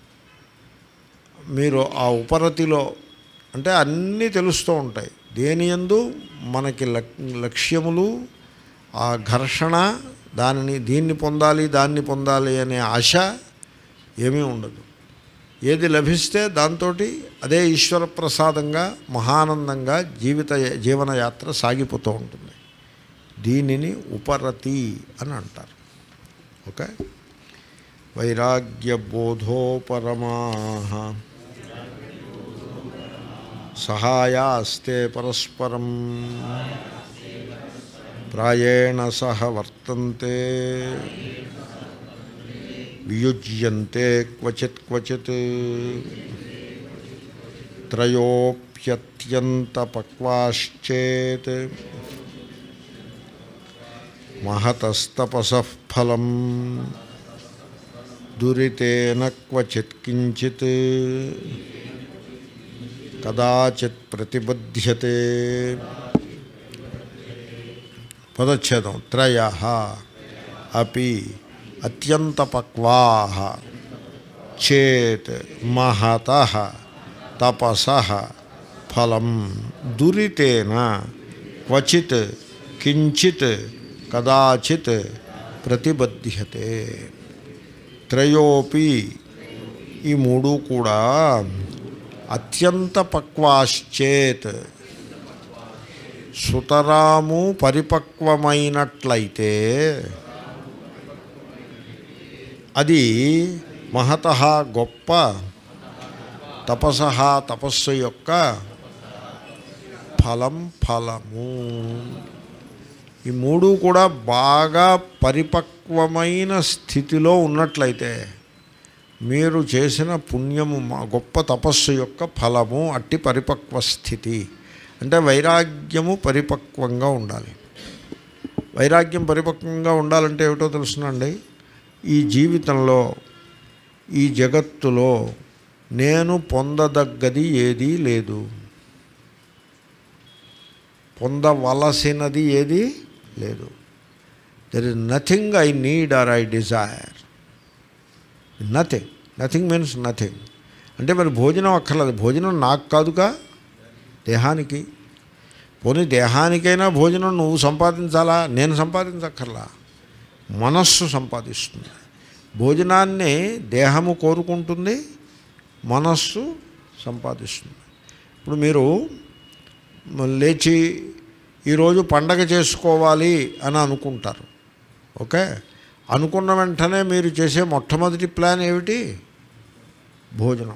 మీరు ఆ ఉపరతిలో, అంటే అన్నీ తెలుస్తూ ఉంటాయి, దేని యందు మనకి లక్ష్యములు, ఆ ఘర్షణ, దీన్ని పొందాలి దాన్ని పొందాలి అనే ఆశ ఏమీ ఉండదు. ఏది లభిస్తే దాంతో అదే ఈశ్వర ప్రసాదంగా మహానందంగా జీవనయాత్ర సాగిపోతూ ఉంటుంది. దీనిని ఉపరతి అని అంటారు. ఓకే. వైరాగ్యబోధోపరమాః సహాయాస్తే పరస్పరం ప్రాయేణ సహ వర్తంతే వియుజ్యంతే క్వచిత్ క్వచిత్ త్రయోప్యత్యంతపక్వాశ్చేత్ మహతస్తపసః ఫలం దురితేన క్వచిత్ కించిత్ కదాచిత్ ప్రతిబధ్యతే. పదచ్ఛేదం. త్రయః అపి అత్యంతపక్వాః చేత్ మహతః తపసః ఫలం దురితేన క్వచిత్ కించిత్ కదాచిత్ ప్రతిబధ్యతే. త్రయోపి ఈ మూడు కూడా అత్యంత పక్వాశ్చేత్ సుతరాము పరిపక్వమైనట్లయితే అది మహతః గొప్ప, తపసః తపస్సు యొక్క ఫలము. ఈ మూడు కూడా బాగా పరిపక్వమైన స్థితిలో ఉన్నట్లయితే మీరు చేసిన పుణ్యము గొప్ప తపస్సు యొక్క ఫలము అట్టి పరిపక్వ స్థితి. అంటే వైరాగ్యము పరిపక్వంగా ఉండాలి. వైరాగ్యం పరిపక్వంగా ఉండాలంటే ఏమిటో తెలుసునండి. ఈ జీవితంలో ఈ జగత్తులో నేను పొందదగ్గది ఏదీ లేదు, పొందవలసినది ఏదీ లేదు. There is nothing I need or I desire. Nothing means nothing. అంటే మరి భోజనం అక్కర్లేదు. భోజనం నాకు కాదుగా, దేహానికి. పోనీ దేహానికైనా భోజనం నువ్వు సంపాదించాలా? నేను సంపాదించక్కర్లా, మనస్సు సంపాదిస్తుంది. భోజనాన్ని దేహము కోరుకుంటుంది, మనస్సు సంపాదిస్తుంది. ఇప్పుడు మీరు లేచి ఈరోజు పండగ చేసుకోవాలి అని అనుకుంటారు. ఓకే, అనుకున్న వెంటనే మీరు చేసే మొట్టమొదటి ప్లాన్ ఏమిటి? భోజనం.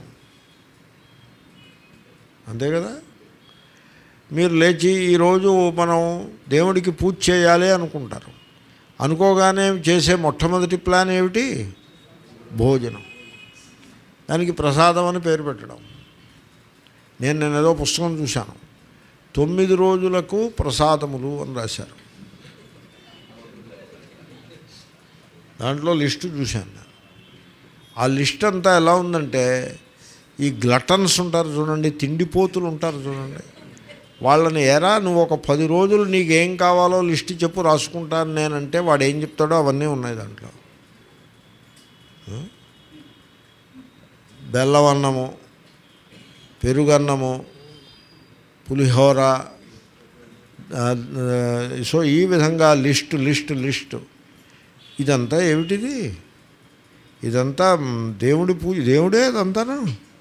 అంతే కదా. మీరు లేచి ఈరోజు మనం దేవుడికి పూజ చేయాలి అనుకుంటారు. అనుకోగానే చేసే మొట్టమొదటి ప్లాన్ ఏమిటి? భోజనం. దానికి ప్రసాదం అని పేరు పెట్టడం. నేను ఏదో పుస్తకం చూశాను, 9 రోజులకు ప్రసాదములు అని రాశారు. దాంట్లో లిస్టు చూశాను. ఆ లిస్ట్ అంతా ఎలా ఉందంటే, ఈ గ్లటన్స్ ఉంటారు చూడండి, తిండిపోతులు ఉంటారు చూడండి, వాళ్ళని ఎరా నువ్వు ఒక 10 రోజులు నీకేం కావాలో లిస్ట్ చెప్పు రాసుకుంటాను నేనంటే వాడు ఏం చెప్తాడో అవన్నీ ఉన్నాయి దాంట్లో. బెల్లవన్నము, పెరుగన్నము, పులిహోర, సో ఈ విధంగా లిస్టు. ఇదంతా ఏమిటిది? ఇదంతా దేవుడి పూజ, దేవుడే అదంతానా?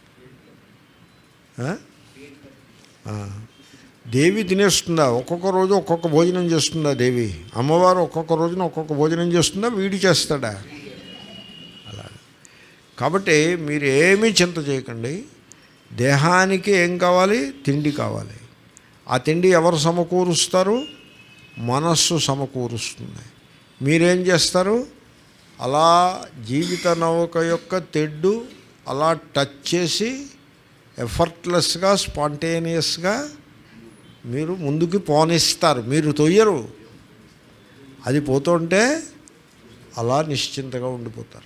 దేవి తినేస్తుందా? ఒక్కొక్క రోజు ఒక్కొక్క భోజనం చేస్తుందా దేవి? అమ్మవారు ఒక్కొక్క రోజున ఒక్కొక్క భోజనం చేస్తుందా? వీడి చేస్తాడా? అలా. కాబట్టి మీరు ఏమీ చింత చేయకండి. దేహానికి ఏం కావాలి? తిండి కావాలి. ఆ తిండి ఎవరు సమకూరుస్తారు? మనస్సు సమకూరుస్తుంది. మీరేం చేస్తారు? అలా జీవిత నౌక యొక్క తెడ్డు అలా టచ్ చేసి ఎఫర్ట్లెస్గా, స్పాంటేనియస్గా మీరు ముందుకు పోనిస్తారు. మీరు తొయ్యరు. అది పోతుంటే అలా నిశ్చింతగా ఉండిపోతారు.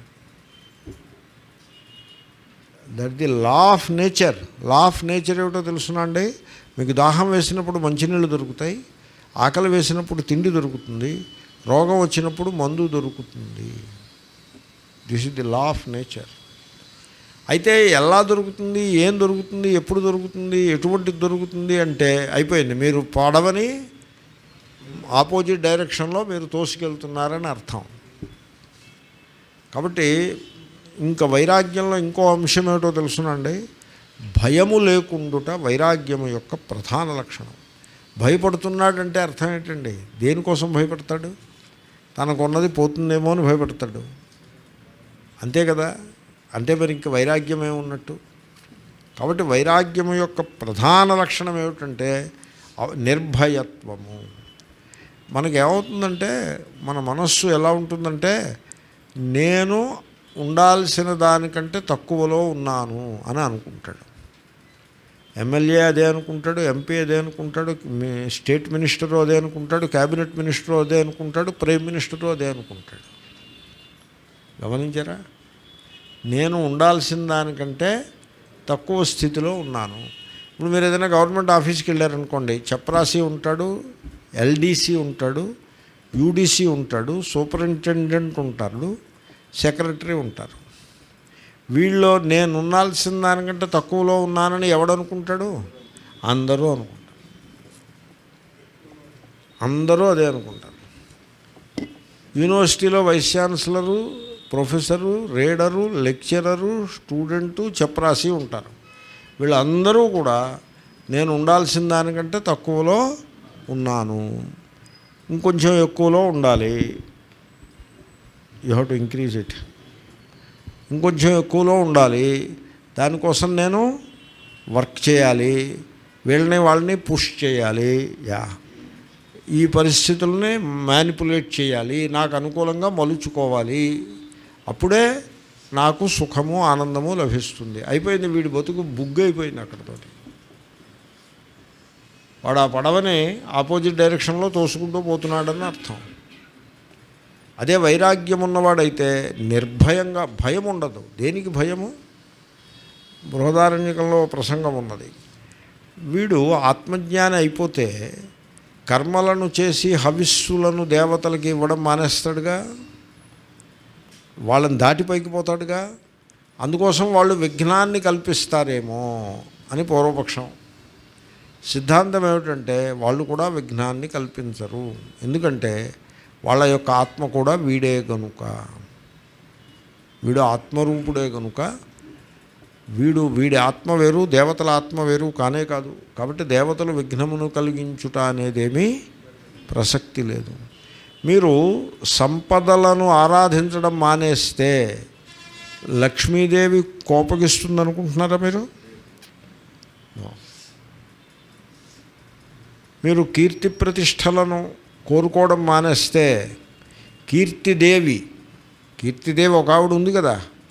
That the law of nature. Law of nature ఏమిటో తెలుసునండి. మీకు దాహం వేసినప్పుడు మంచినీళ్ళు దొరుకుతాయి, ఆకలి వేసినప్పుడు తిండి దొరుకుతుంది, రోగం వచ్చినప్పుడు మందు దొరుకుతుంది. This is the law of nature. అయితే ఎలా దొరుకుతుంది, ఏం దొరుకుతుంది, ఎప్పుడు దొరుకుతుంది, ఎటువంటిది దొరుకుతుంది అంటే అయిపోయింది. మీరు పడవని ఆపోజిట్ డైరెక్షన్లో మీరు తోసుకెళ్తున్నారని అర్థం. కాబట్టి ఇంకా వైరాగ్యంలో ఇంకో అంశం ఏమిటో తెలుసునండి. భయము లేకుండుట వైరాగ్యము యొక్క ప్రధాన లక్షణం. భయపడుతున్నాడంటే అర్థం ఏంటండి? దేనికోసం భయపడతాడు? తనకున్నది పోతుందేమో అని భయపడతాడు, అంతే కదా. అంటే మరి ఇంక వైరాగ్యం ఏమున్నట్టు? కాబట్టి వైరాగ్యము యొక్క ప్రధాన లక్షణం ఏమిటంటే నిర్భయత్వము. మనకేమవుతుందంటే మన మనస్సు ఎలా ఉంటుందంటే, నేను ఉండాల్సిన దానికంటే తక్కువలో ఉన్నాను అని అనుకుంటాడు. ఎమ్మెల్యే అదే అనుకుంటాడు, ఎంపీ అదే అనుకుంటాడు, స్టేట్ మినిస్టరు అదే అనుకుంటాడు, క్యాబినెట్ మినిస్టరు అదే అనుకుంటాడు, ప్రైమ్ మినిస్టరు అదే అనుకుంటాడు. గమనించారా? నేను ఉండాల్సిన దానికంటే తక్కువ స్థితిలో ఉన్నాను. ఇప్పుడు మీరు ఏదైనా గవర్నమెంట్ ఆఫీస్కి వెళ్ళారనుకోండి, చపరాసి ఉంటాడు, ఎల్డీసీ ఉంటాడు, యూడీసీ ఉంటాడు, సూపరింటెండెంట్ ఉంటాడు, సెక్రటరీ ఉంటారు. వీళ్ళు నేను ఉండాల్సిన దానికంటే తక్కువలో ఉన్నానని ఎవడనుకుంటాడు? అందరూ అనుకుంటారు. అందరూ అదే అనుకుంటారు. యూనివర్సిటీలో vice chancellor, professor, reader, lecturer, student, చపరాసి ఉంటారు. వీళ్ళందరూ కూడా నేను ఉండాల్సిన దానికంటే తక్కువలో ఉన్నాను, ఇంకొంచెం ఎక్కువలో ఉండాలి, you have to increase it, ఇంకొంచెం ఎక్కువలో ఉండాలి, దానికోసం నేను వర్క్ చేయాలి, వాళ్ళని పుష్ చేయాలి, ఈ పరిస్థితుల్ని మ్యానిపులేట్ చేయాలి, నాకు అనుకూలంగా మలుచుకోవాలి, అప్పుడే నాకు సుఖము ఆనందము లభిస్తుంది. అయిపోయింది, వీడి బతుకు బుగ్గు అయిపోయింది అక్కడితోటి. వాడు ఆ పడవని ఆపోజిట్ డైరెక్షన్లో తోసుకుంటూ పోతున్నాడని అర్థం. అదే వైరాగ్యం ఉన్నవాడైతే నిర్భయంగా, భయం ఉండదు. దేనికి భయము? బృహదారణ్యకంలో ప్రసంగం ఉన్నది. వీడు ఆత్మజ్ఞాని అయిపోతే కర్మలను చేసి హవిస్సులను దేవతలకి ఇవ్వడం మానేస్తాడుగా, వాళ్ళని దాటి పైకి పోతాడుగా. అందుకోసం వాళ్ళు విఘ్నాన్ని కల్పిస్తారేమో అని పూర్వపక్షం. సిద్ధాంతం ఏమిటంటే వాళ్ళు కూడా విఘ్నాన్ని కల్పించరు. ఎందుకంటే వాళ్ళ యొక్క ఆత్మ కూడా వీడే కనుక, వీడు ఆత్మరూపుడే కనుక, వీడి ఆత్మ వేరు, దేవతల ఆత్మ వేరు కానే కాదు. కాబట్టి దేవతలు విఘ్నమును కలిగించుట అనేదేమీ ప్రసక్తి లేదు. మీరు సంపదలను ఆరాధించడం మానేస్తే లక్ష్మీదేవి కోపగిస్తుంది అనుకుంటున్నారా మీరు? మీరు కీర్తి ప్రతిష్టలను కోరుకోవడం మానేస్తే కీర్తిదేవి ఒక ఆవిడ ఉంది కదా,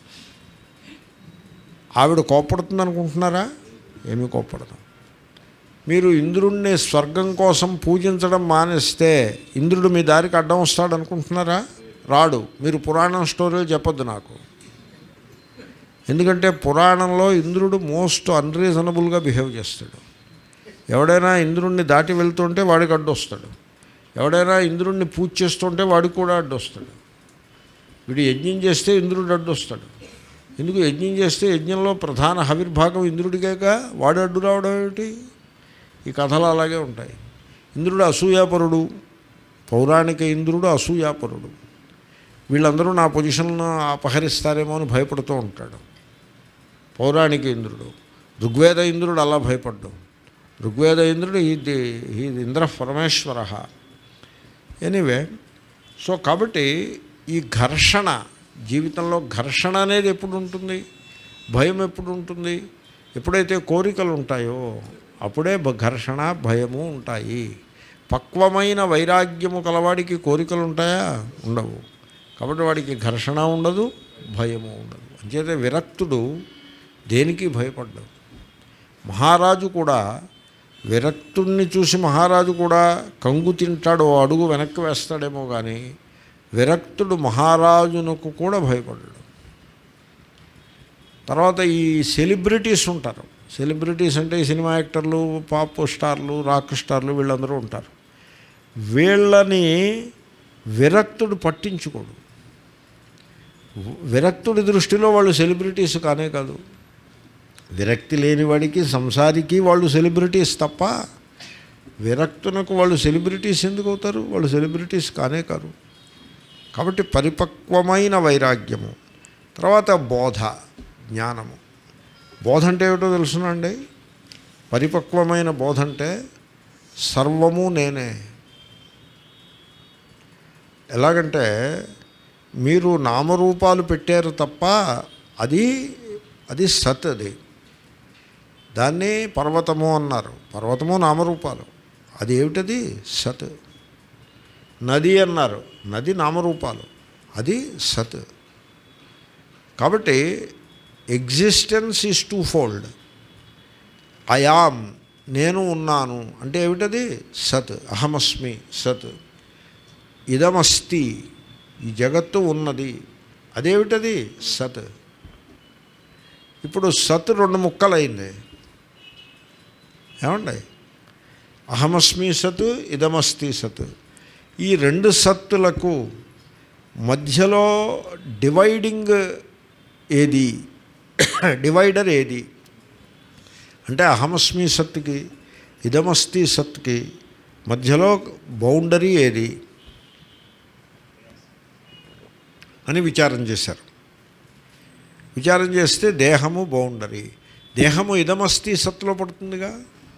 ఆవిడ కోప్పడుతుంది అనుకుంటున్నారా? ఏమీ కోప్పడదు. మీరు ఇంద్రుణ్ణి స్వర్గం కోసం పూజించడం మానేస్తే ఇంద్రుడు మీ దారికి అడ్డం వస్తాడు అనుకుంటున్నారా? రాడు. మీరు పురాణం స్టోరీలు చెప్పొద్దు నాకు. ఎందుకంటే పురాణంలో ఇంద్రుడు మోస్ట్ అన్రీజనబుల్గా బిహేవ్ చేస్తాడు. ఎవడైనా ఇంద్రుణ్ణి దాటి వెళ్తుంటే వాడికి అడ్డొస్తాడు, ఎవడైనా ఇంద్రుణ్ణి పూజ చేస్తుంటే వాడికి కూడా అడ్డొస్తాడు. వీడు యజ్ఞం చేస్తే ఇంద్రుడు అడ్డొస్తాడు. ఎందుకు? యజ్ఞం చేస్తే యజ్ఞంలో ప్రధాన హవిర్భాగం ఇంద్రుడికేగా, వాడు అడ్డు రావడం ఏమిటి? ఈ కథలు అలాగే ఉంటాయి. ఇంద్రుడు అసూయాపరుడు, పౌరాణిక ఇంద్రుడు అసూయాపరుడు. వీళ్ళందరూ నా పొజిషన్ను అపహరిస్తారేమో అని భయపడుతూ ఉంటాడు పౌరాణిక ఇంద్రుడు. ఋగ్వేద ఇంద్రుడు అలా భయపడ్డు. ఋగ్వేద ఇంద్రుడు ఈ ఇంద్ర పరమేశ్వర. ఎనీవే, సో కాబట్టి ఈ ఘర్షణ, జీవితంలో ఘర్షణ అనేది ఎప్పుడు ఉంటుంది? భయం ఎప్పుడు ఉంటుంది? ఎప్పుడైతే కోరికలు ఉంటాయో అప్పుడే ఘర్షణ, భయము ఉంటాయి. పక్వమైన వైరాగ్యము కలవాడికి కోరికలు ఉంటాయా? ఉండవు. కాబట్టి వాడికి ఘర్షణ ఉండదు, భయము ఉండదు. అంచేతే విరక్తుడు దేనికి భయపడ్డాడు. మహారాజు కూడా విరక్తుడిని చూసి మహారాజు కూడా కంగు తింటాడు, అడుగు వెనక్కి వేస్తాడేమో కానీ విరక్తుడు మహారాజునకు కూడా భయపడ్డాడు. తర్వాత ఈ సెలబ్రిటీస్ ఉంటారు. సెలబ్రిటీస్ అంటే ఈ సినిమా యాక్టర్లు, పాప్ స్టార్లు, రాక్ స్టార్లు, వీళ్ళందరూ ఉంటారు. వీళ్ళని విరక్తుడు పట్టించుకోడు. విరక్తుడి దృష్టిలో వాళ్ళు సెలబ్రిటీస్ కానే కాదు. విరక్తి లేనివాడికి, సంసారికి వాళ్ళు సెలబ్రిటీస్ తప్ప విరక్తునకు వాళ్ళు సెలబ్రిటీస్ ఎందుకు అవుతారు? వాళ్ళు సెలబ్రిటీస్ కానే కారు. కాబట్టి పరిపక్వమైన వైరాగ్యము, తర్వాత బోధ, జ్ఞానము. బోధ అంటే ఏమిటో తెలుసునండి? పరిపక్వమైన బోధ అంటే సర్వము నేనే. ఎలాగంటే మీరు నామరూపాలు పెట్టారు తప్ప అది సత్. దాన్ని పర్వతము అన్నారు. పర్వతము నామరూపాలు, అది ఏమిటది? సత్. నది అన్నారు, నది నామరూపాలు, అది సత్. కాబట్టి existence is twofold. I am, నేను ఉన్నాను అంటే ఏమిటది? సత్. అహమస్మి సత్. ఇదమస్తి, ఈ జగత్తు ఉన్నది, అదేమిటది? సత్. ఇప్పుడు సత్ రెండు ముక్కలైంది. ఏమండి? అహమస్మి సత్, ఇదమస్తి సత్. ఈ రెండు సత్తులకు మధ్యలో డివైడింగ్ ఏది, డివైడర్ ఏది అంటే అహమస్మి సత్కి ఇదమస్తి సత్కి మధ్యలో బౌండరీ ఏది అని విచారం చేశారు. విచారం చేస్తే దేహము బౌండరీ. దేహము ఇదమస్తి సత్తులో పడుతుందిగా,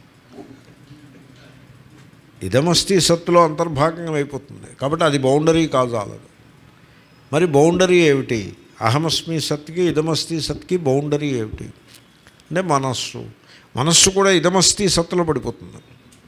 ఇదమస్తి సత్తులో అంతర్భాగం అయిపోతుంది కాబట్టి అది బౌండరీ కాజాలదు. మరి బౌండరీ ఏమిటి? అహమస్మి సత్కి ఇదమస్తి సత్కి బౌండరీ ఏమిటి అంటే మనస్సు. మనస్సు కూడా ఇదమస్తి సత్తులో పడిపోతుంది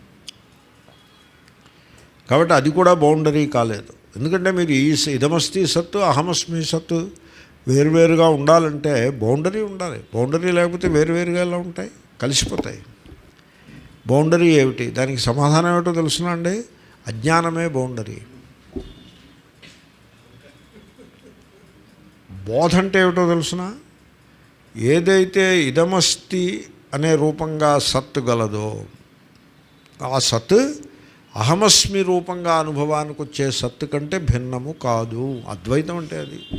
కాబట్టి అది కూడా బౌండరీ కాలేదు. ఎందుకంటే మీరు ఈ ఇదమస్తి సత్తు అహమస్మి సత్తు వేరువేరుగా ఉండాలంటే బౌండరీ ఉండాలి. బౌండరీ లేకపోతే వేరువేరుగా ఎలా ఉంటాయి? కలిసిపోతాయి. బౌండరీ ఏమిటి? దానికి సమాధానం ఏమిటో తెలుసునా అండి? అజ్ఞానమే బౌండరీ. బోధ అంటే ఏమిటో తెలుసునా? ఏదైతే ఇదమస్తి అనే రూపంగా సత్తు గలదో ఆ సత్ అహమస్మి రూపంగా అనుభవానికి వచ్చే సత్తు కంటే భిన్నము కాదు. అద్వైతం అంటే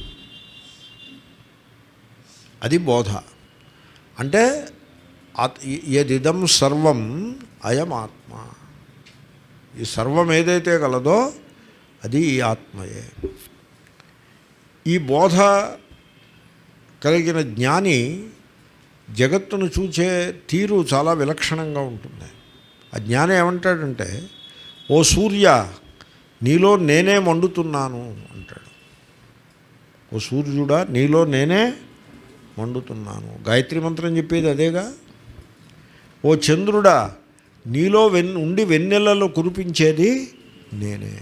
అది బోధ. అంటే యదిదం సర్వం అయం ఆత్మ. ఈ సర్వం ఏదైతే గలదో అది ఈ ఆత్మయే. ఈ బోధ కలిగిన జ్ఞాని జగత్తును చూచే తీరు చాలా విలక్షణంగా ఉంటుంది. ఆ జ్ఞాని ఏమంటాడంటే, ఓ సూర్య నీలో నేనే మండుతున్నాను అంటాడు. ఓ సూర్యుడా నీలో నేనే మండుతున్నాను. గాయత్రి మంత్రం చెప్పేది అదేగా. ఓ చంద్రుడా నీలో ఉండి వెన్నెలలో కురిపించేది నేనే.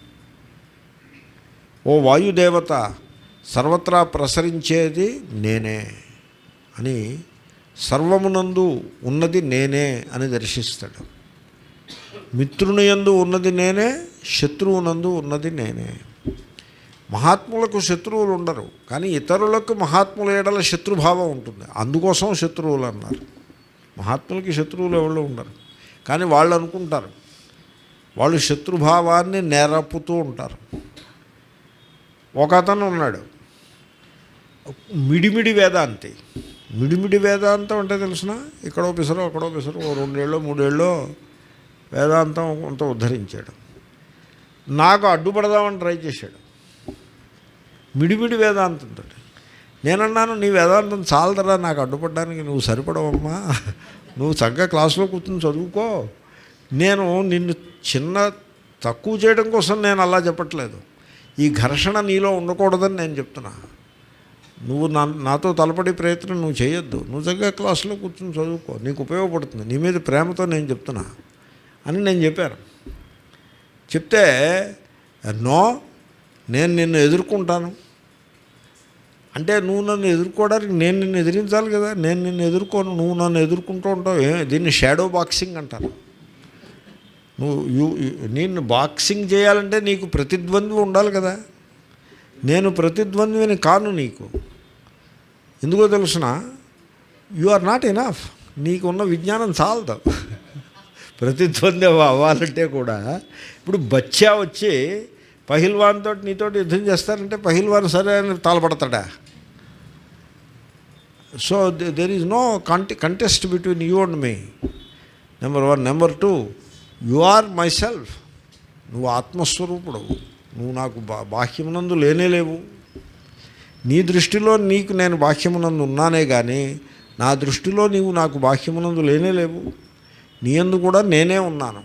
ఓ వాయుదేవత సర్వత్రా ప్రసరించేది నేనే అని సర్వమునందు ఉన్నది నేనే అని దర్శిస్తాడు. మిత్రుని యందు ఉన్నది నేనే, శత్రువునందు ఉన్నది నేనే. మహాత్ములకు శత్రువులు ఉండరు, కానీ ఇతరులకు మహాత్ముల ఎడల శత్రుభావం ఉంటుంది. అందుకోసం శత్రువులు అన్నారు. మహాత్ములకి శత్రువులు ఎవరు ఉండరు, కానీ వాళ్ళు అనుకుంటారు, వాళ్ళు శత్రుభావాన్ని నెరపుతూ ఉంటారు. ఒక అతను ఉన్నాడు మిడిమిడి వేదాంతి. మిడిమిడి వేదాంతం అంటే తెలిసిన ఇక్కడో పిసరో అక్కడో పిసరో 2 ఏళ్ళో 3 ఏళ్ళో వేదాంతం కొంత ఉద్ధరించాడు. నాకు అడ్డుపడదామని ట్రై చేశాడు మిడిమిడి వేదాంతంతో. నేనన్నాను, నీ వేదాంతం చాలదరా నాకు అడ్డుపడడానికి, నువ్వు సరిపడవమ్మా, నువ్వు చక్కగా క్లాసులో కూర్చొని చదువుకో. నేను నిన్ను తక్కువ చేయడం కోసం నేను అలా చెప్పట్లేదు. ఈ ఘర్షణ నీలో ఉండకూడదని నేను చెప్తున్నా. నువ్వు నాతో తలపడి ప్రయత్నం నువ్వు చేయొద్దు. నువ్వు చక్కగా క్లాసులో కూర్చొని చదువుకో, నీకు ఉపయోగపడుతుంది, నీ మీద ప్రేమతో నేను చెప్తున్నా అని నేను చెప్పాను. చెప్తే నో, నేను నిన్ను ఎదుర్కొంటాను అంటే, నువ్వు నన్ను ఎదుర్కోవడానికి నేను నిన్ను ఎదిరించాలి కదా. నేను నిన్ను ఎదుర్కోను, నువ్వు నన్ను ఎదుర్కొంటూ ఉంటావు. దీన్ని షాడో బాక్సింగ్ అంటారు. నేను బాక్సింగ్ చేయాలంటే నీకు ప్రతిద్వంద్వి ఉండాలి కదా. నేను ప్రతిద్వంద్విని కాను నీకు. ఎందుకో తెలుసిన, యు ఆర్ నాట్ ఎనఫ్. నీకున్న విజ్ఞానం చాలదు ప్రతిద్వంద్వి అవ్వాలంటే కూడా. ఇప్పుడు బచ్చా వచ్చి పహిల్వాన్ తోటి నీతోటి యుద్ధం చేస్తారంటే పహిల్వాన్ సరే అని తాళపడతాడా? So there is no contest between you and me. Number 1. Number 2, you are myself. నువ్వు ఆత్మస్వరూపుడు. నువ్వు నాకు బాహ్యమునందు లేనేలేవు. నీ దృష్టిలో నీకు నేను బాహ్యమునందు ఉన్నానే కానీ నా దృష్టిలో నీవు నాకు బాహ్యమునందు లేనేలేవు. నీ యందు కూడా నేనే ఉన్నాను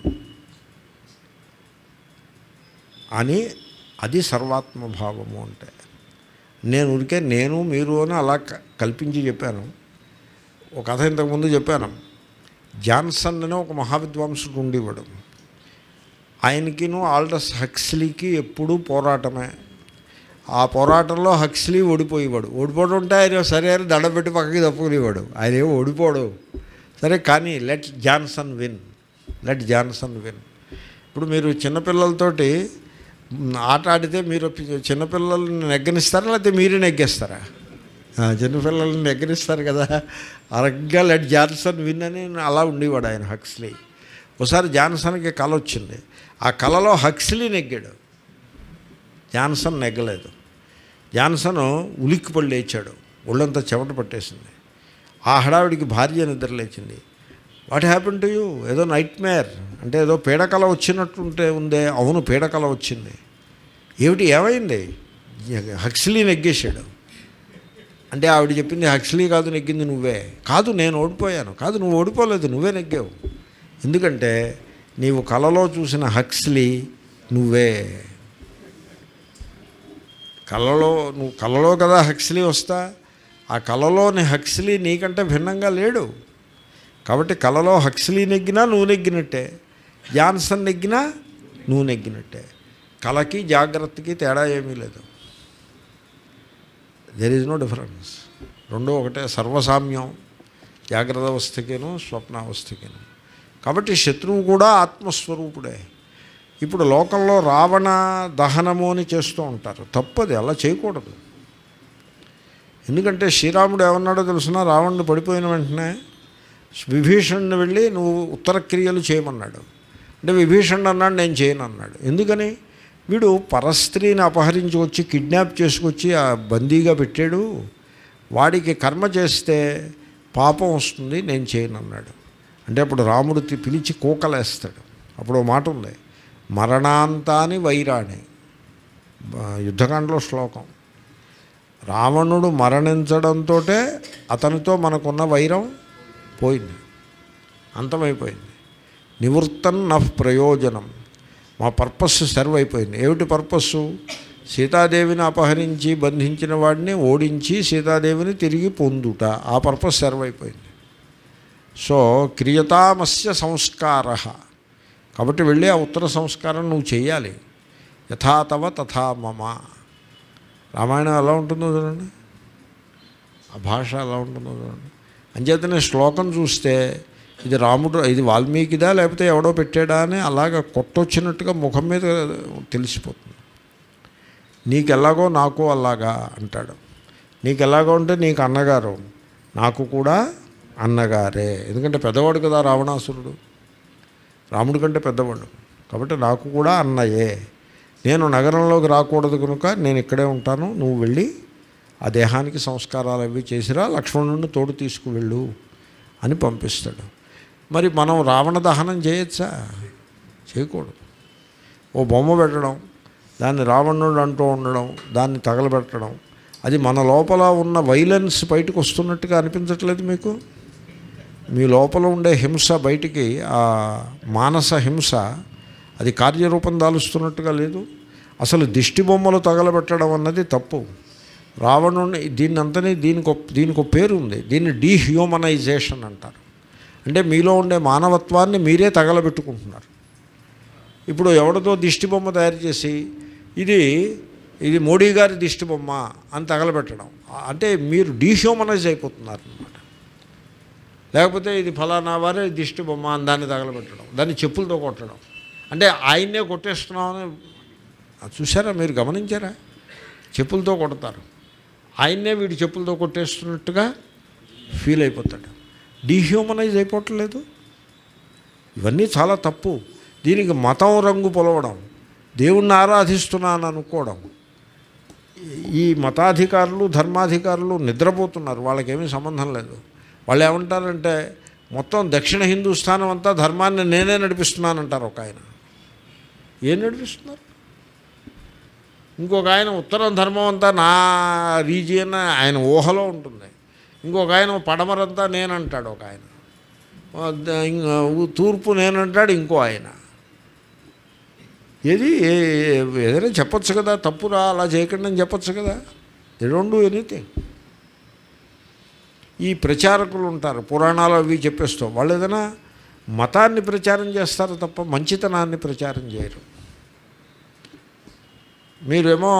అని. అది సర్వాత్మభావము అంటే. నేను ఊరికే నేను మీరు అని అలా కల్పించి చెప్పాను. ఒక కథ ఇంతకుముందు చెప్పాను. జాన్సన్ అనే ఒక మహావిద్వాంసుడు ఉండేవాడు. ఆయనకిను ఆల్డస్ హక్స్లీకి ఎప్పుడూ పోరాటమే. ఆ పోరాటంలో హక్స్లీ ఓడిపోయేవాడు. ఓడిపోవడం ఉంటే ఆయన సరే అని దండపెట్టి పక్కకి తప్పుకునేవాడు. ఆయన ఏమో ఓడిపోడు సరే, కానీ లెట్ జాన్సన్ విన్. ఇప్పుడు మీరు చిన్నపిల్లలతోటి ఆట ఆడితే మీరు చిన్నపిల్లల్ని నెగ్గనిస్తారా లేకపోతే మీరే నెగ్గేస్తారా? చిన్నపిల్లల్ని నెగ్గరిస్తారు కదా, అరగ్గా లెట్ జాన్సన్ విన్ అని అలా ఉండేవాడు ఆయన హక్స్లీ. ఒకసారి జాన్సన్కి కళ వచ్చింది, ఆ కళలో హక్స్లీ నెగ్గాడు, జాన్సన్ నెగ్గలేదు. జాన్సన్ ఉలిక్కిపడి లేచాడు, ఒళ్ళంతా చెమట పట్టేసింది. ఆ హడావిడికి భార్య నిద్ర లేచింది. What happen to you? ఏదో నైట్ మేర్ అంటే ఏదో పీడకల వచ్చినట్టుంటే ఉందే. అవును, పీడకల వచ్చింది. ఏమిటి, ఏమైంది? హక్స్లీ నెగ్గేశాడు. అంటే ఆవిడ చెప్పింది, హక్స్లీ కాదు నెగ్గింది నువ్వే. కాదు, నేను ఓడిపోయాను. కాదు, నువ్వు ఓడిపోలేదు, నువ్వే నెగ్గావు. ఎందుకంటే నీవు కలలో చూసిన హక్స్లీ నువ్వే. నువ్వు కలలో కదా హక్స్లీ వస్తా, ఆ కలలోని హక్స్లీ నీకంటే భిన్నంగా లేడు. కాబట్టి కలలో హక్స్లీ నెగ్గినా నువ్వు నెగ్గినట్టే, జాన్సన్ నెగ్గినా నువ్వు నెగ్గినట్టే. కళకి జాగ్రత్తకి తేడా ఏమీ లేదు. There is no difference. రెండూ ఒకటే, సర్వసామ్యం జాగ్రత్త అవస్థకేను స్వప్నావస్థకేను. కాబట్టి శత్రువు కూడా ఆత్మస్వరూపుడే. ఇప్పుడు లోకంలో రావణ దహనము అని చేస్తూ ఉంటారు. తప్పది, అలా చేయకూడదు. ఎందుకంటే శ్రీరాముడు ఏమన్నాడో తెలుసునా? రావణుడు పడిపోయిన వెంటనే విభీషణుని వెళ్ళి నువ్వు ఉత్తర క్రియలు చేయమన్నాడు. అంటే విభీషణుడు అన్నాడు, నేను చేయను అన్నాడు. ఎందుకని? వీడు పరస్త్రీని అపహరించి వచ్చి కిడ్నాప్ చేసుకొచ్చి ఆ బందీగా పెట్టాడు, వాడికి కర్మ చేస్తే పాపం వస్తుంది, నేను చేయను అన్నాడు. అంటే అప్పుడు రాముడు పిలిచి కూకలేస్తాడు. అప్పుడు మాట ఉంది, మరణాంతాని వైరాణి, యుద్ధకాండలో శ్లోకం. రావణుడు మరణించడంతో అతనితో మనకున్న వైరం పోయింది, అంతమైపోయింది. నివృత్తం నః ప్రయోజనం, మా పర్పస్ సర్వ్ అయిపోయింది. ఏమిటి పర్పస్సు? సీతాదేవిని అపహరించి బంధించిన వాడిని ఓడించి సీతాదేవిని తిరిగి పొందుట, ఆ పర్పస్ సర్వ్ అయిపోయింది. సో క్రియతామస్య సంస్కార, కాబట్టి వెళ్ళి ఆ ఉత్తర సంస్కారం నువ్వు చేయాలి. యథా తవ తథా మమ. రామాయణం ఎలా ఉంటుందో చూడండి, ఆ భాష ఎలా ఉంటుందో చూడండి. అంచేతనే శ్లోకం చూస్తే ఇది రాముడు, ఇది వాల్మీకిదా లేకపోతే ఎవడో పెట్టాడా అని అలాగ కొట్టొచ్చినట్టుగా ముఖం మీద తెలిసిపోతుంది. నీకెలాగో నాకు అలాగా అంటాడు. నీకెలాగో అంటే నీకు అన్నగారు, నాకు కూడా అన్నగారే. ఎందుకంటే పెద్దవాడు కదా రావణాసురుడు, రాముడి కంటే పెద్దవాడు. కాబట్టి నాకు కూడా అన్నయే. నేను నగరంలోకి రాకూడదు కనుక నేను ఇక్కడే ఉంటాను, నువ్వు వెళ్ళి ఆ దేహానికి సంస్కారాలు అవి చేసిరా, లక్ష్మణుడిని తోడు తీసుకువెళ్ళు అని పంపిస్తాడు. మరి మనం రావణ దహనం చేయొచ్చా? చేయకూడదు. ఓ బొమ్మ పెట్టడం, దాన్ని రావణుడు అంటూ ఉండడం, దాన్ని తగలబెట్టడం, అది మన లోపల ఉన్న వైలెన్స్ బయటకు వస్తున్నట్టుగా అనిపించట్లేదు మీకు? మీ లోపల ఉండే హింస బయటికి, ఆ మానస హింస అది కార్యరూపం దాలుస్తున్నట్టుగా లేదు? అసలు దిష్టి బొమ్మలు తగలబెట్టడం అన్నది తప్పు. రావణుని దీనికి ఒక పేరు ఉంది, దీన్ని డీహ్యూమనైజేషన్ అంటారు. అంటే మీలో ఉండే మానవత్వాన్ని మీరే తగలబెట్టుకుంటున్నారు. ఇప్పుడు ఎవరితో దిష్టి బొమ్మ తయారు చేసి ఇది మోడీ గారి దిష్టి బొమ్మ అని తగలబెట్టడం, అంటే మీరు డీహ్యూమనైజ్ అయిపోతున్నారు అన్నమాట. లేకపోతే ఇది ఫలానా వారే దిష్టి బొమ్మ అని దాన్ని తగలబెట్టడం, దాన్ని చెప్పులతో కొట్టడం, అంటే ఆయన్నే కొట్టేస్తున్నామని చూసారా? మీరు గమనించారా? చెప్పులతో కొడతారు, ఆయన్నే వీడు చెప్పులతో కొట్టేస్తున్నట్టుగా ఫీల్ అయిపోతాడు. డీహ్యూమనైజ్ అయిపోవట్లేదు. ఇవన్నీ చాలా తప్పు. దీనికి మతం రంగు పొలవడం, దేవుణ్ణి ఆరాధిస్తున్నాను అనుకోవడం. ఈ మతాధికారులు ధర్మాధికారులు నిద్రపోతున్నారు, వాళ్ళకేమీ సంబంధం లేదు. వాళ్ళు ఏమంటారంటే మొత్తం దక్షిణ హిందూస్థానం అంతా ధర్మాన్ని నేనే నడిపిస్తున్నానంటారు ఒక ఆయన. ఏం నడిపిస్తున్నారు? ఇంకొక ఆయన ఉత్తరం ధర్మం అంతా నా రీజియన్ ఆయన ఊహలో ఉంటుంది. ఇంకొక ఆయన పడమరంతా నేనంటాడు ఒక ఆయన, తూర్పు నేనంటాడు ఇంకో ఆయన. ఏదైనా చెప్పచ్చు కదా, తప్పురా అలా చేయకండి అని చెప్పచ్చు కదా. They don't do anything. ఈ ప్రచారకులు ఉంటారు, పురాణాలు అవి చెప్పేస్తూ వాళ్ళు ఏదైనా మతాన్ని ప్రచారం చేస్తారు తప్ప మంచితనాన్ని ప్రచారం చేయరు. మీరేమో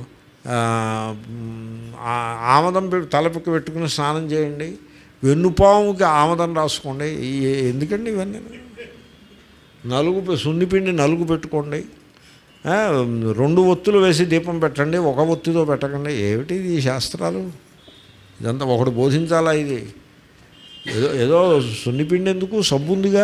ఆమదం తలపుకి పెట్టుకుని స్నానం చేయండి, వెన్నుపాముకి ఆమదం రాసుకోండి. ఎందుకండి ఇవన్నీ? సున్నిపిండి నలుగు పెట్టుకోండి, 2 ఒత్తులు వేసి దీపం పెట్టండి, 1 ఒత్తితో పెట్టకండి. ఏమిటి ఈ శాస్త్రాలు? ఇదంతా ఒకడు బోధించాలా? ఇది ఏదో ఏదో సున్నిపిండి ఎందుకు, సబ్బు ఉందిగా.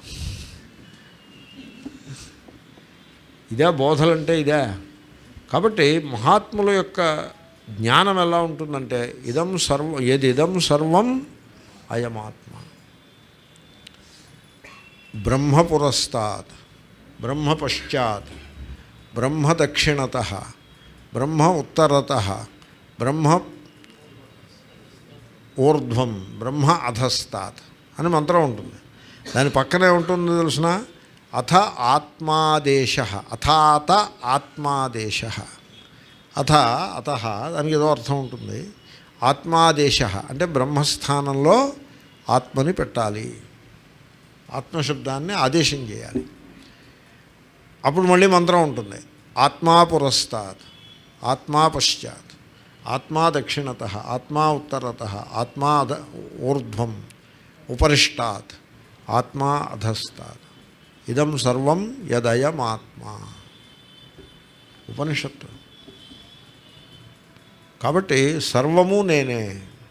ఇదే బోధలంటే ఇదే. కాబట్టి మహాత్ముల యొక్క జ్ఞానం ఎలా ఉంటుందంటే ఇదం సర్వం, ఇదం సర్వం అయమాత్మ. బ్రహ్మ పురస్తాత్, బ్రహ్మ పశ్చాత్, బ్రహ్మ దక్షిణతః, బ్రహ్మ ఉత్తరతః, బ్రహ్మ ఊర్ధ్వం, బ్రహ్మ అధస్తాత్ అని మంత్రం ఉంటుంది. దాని పక్కనే ఉంటుంది తెలుసిన, అథ ఆత్మాదేశ, అథాత ఆత్మాదేశ. అథ అత దానికి ఏదో అర్థం ఉంటుంది. ఆత్మాదేశ అంటే బ్రహ్మస్థానంలో ఆత్మని పెట్టాలి, ఆత్మశబ్దాన్ని ఆదేశం చేయాలి. అప్పుడు మళ్ళీ మంత్రం ఉంటుంది. ఆత్మా పురస్తాత్, ఆత్మా పశ్చాత్, ఆత్మా దక్షిణతః, ఆత్మా ఉత్తరతః, ఆత్మా ఊర్ధ్వం, ఉపరిష్టాత్, ఆత్మా అధస్తాత్. ఇదం సర్వం యదయమాత్మా. ఉపనిషత్తు. కాబట్టి సర్వము నేనే.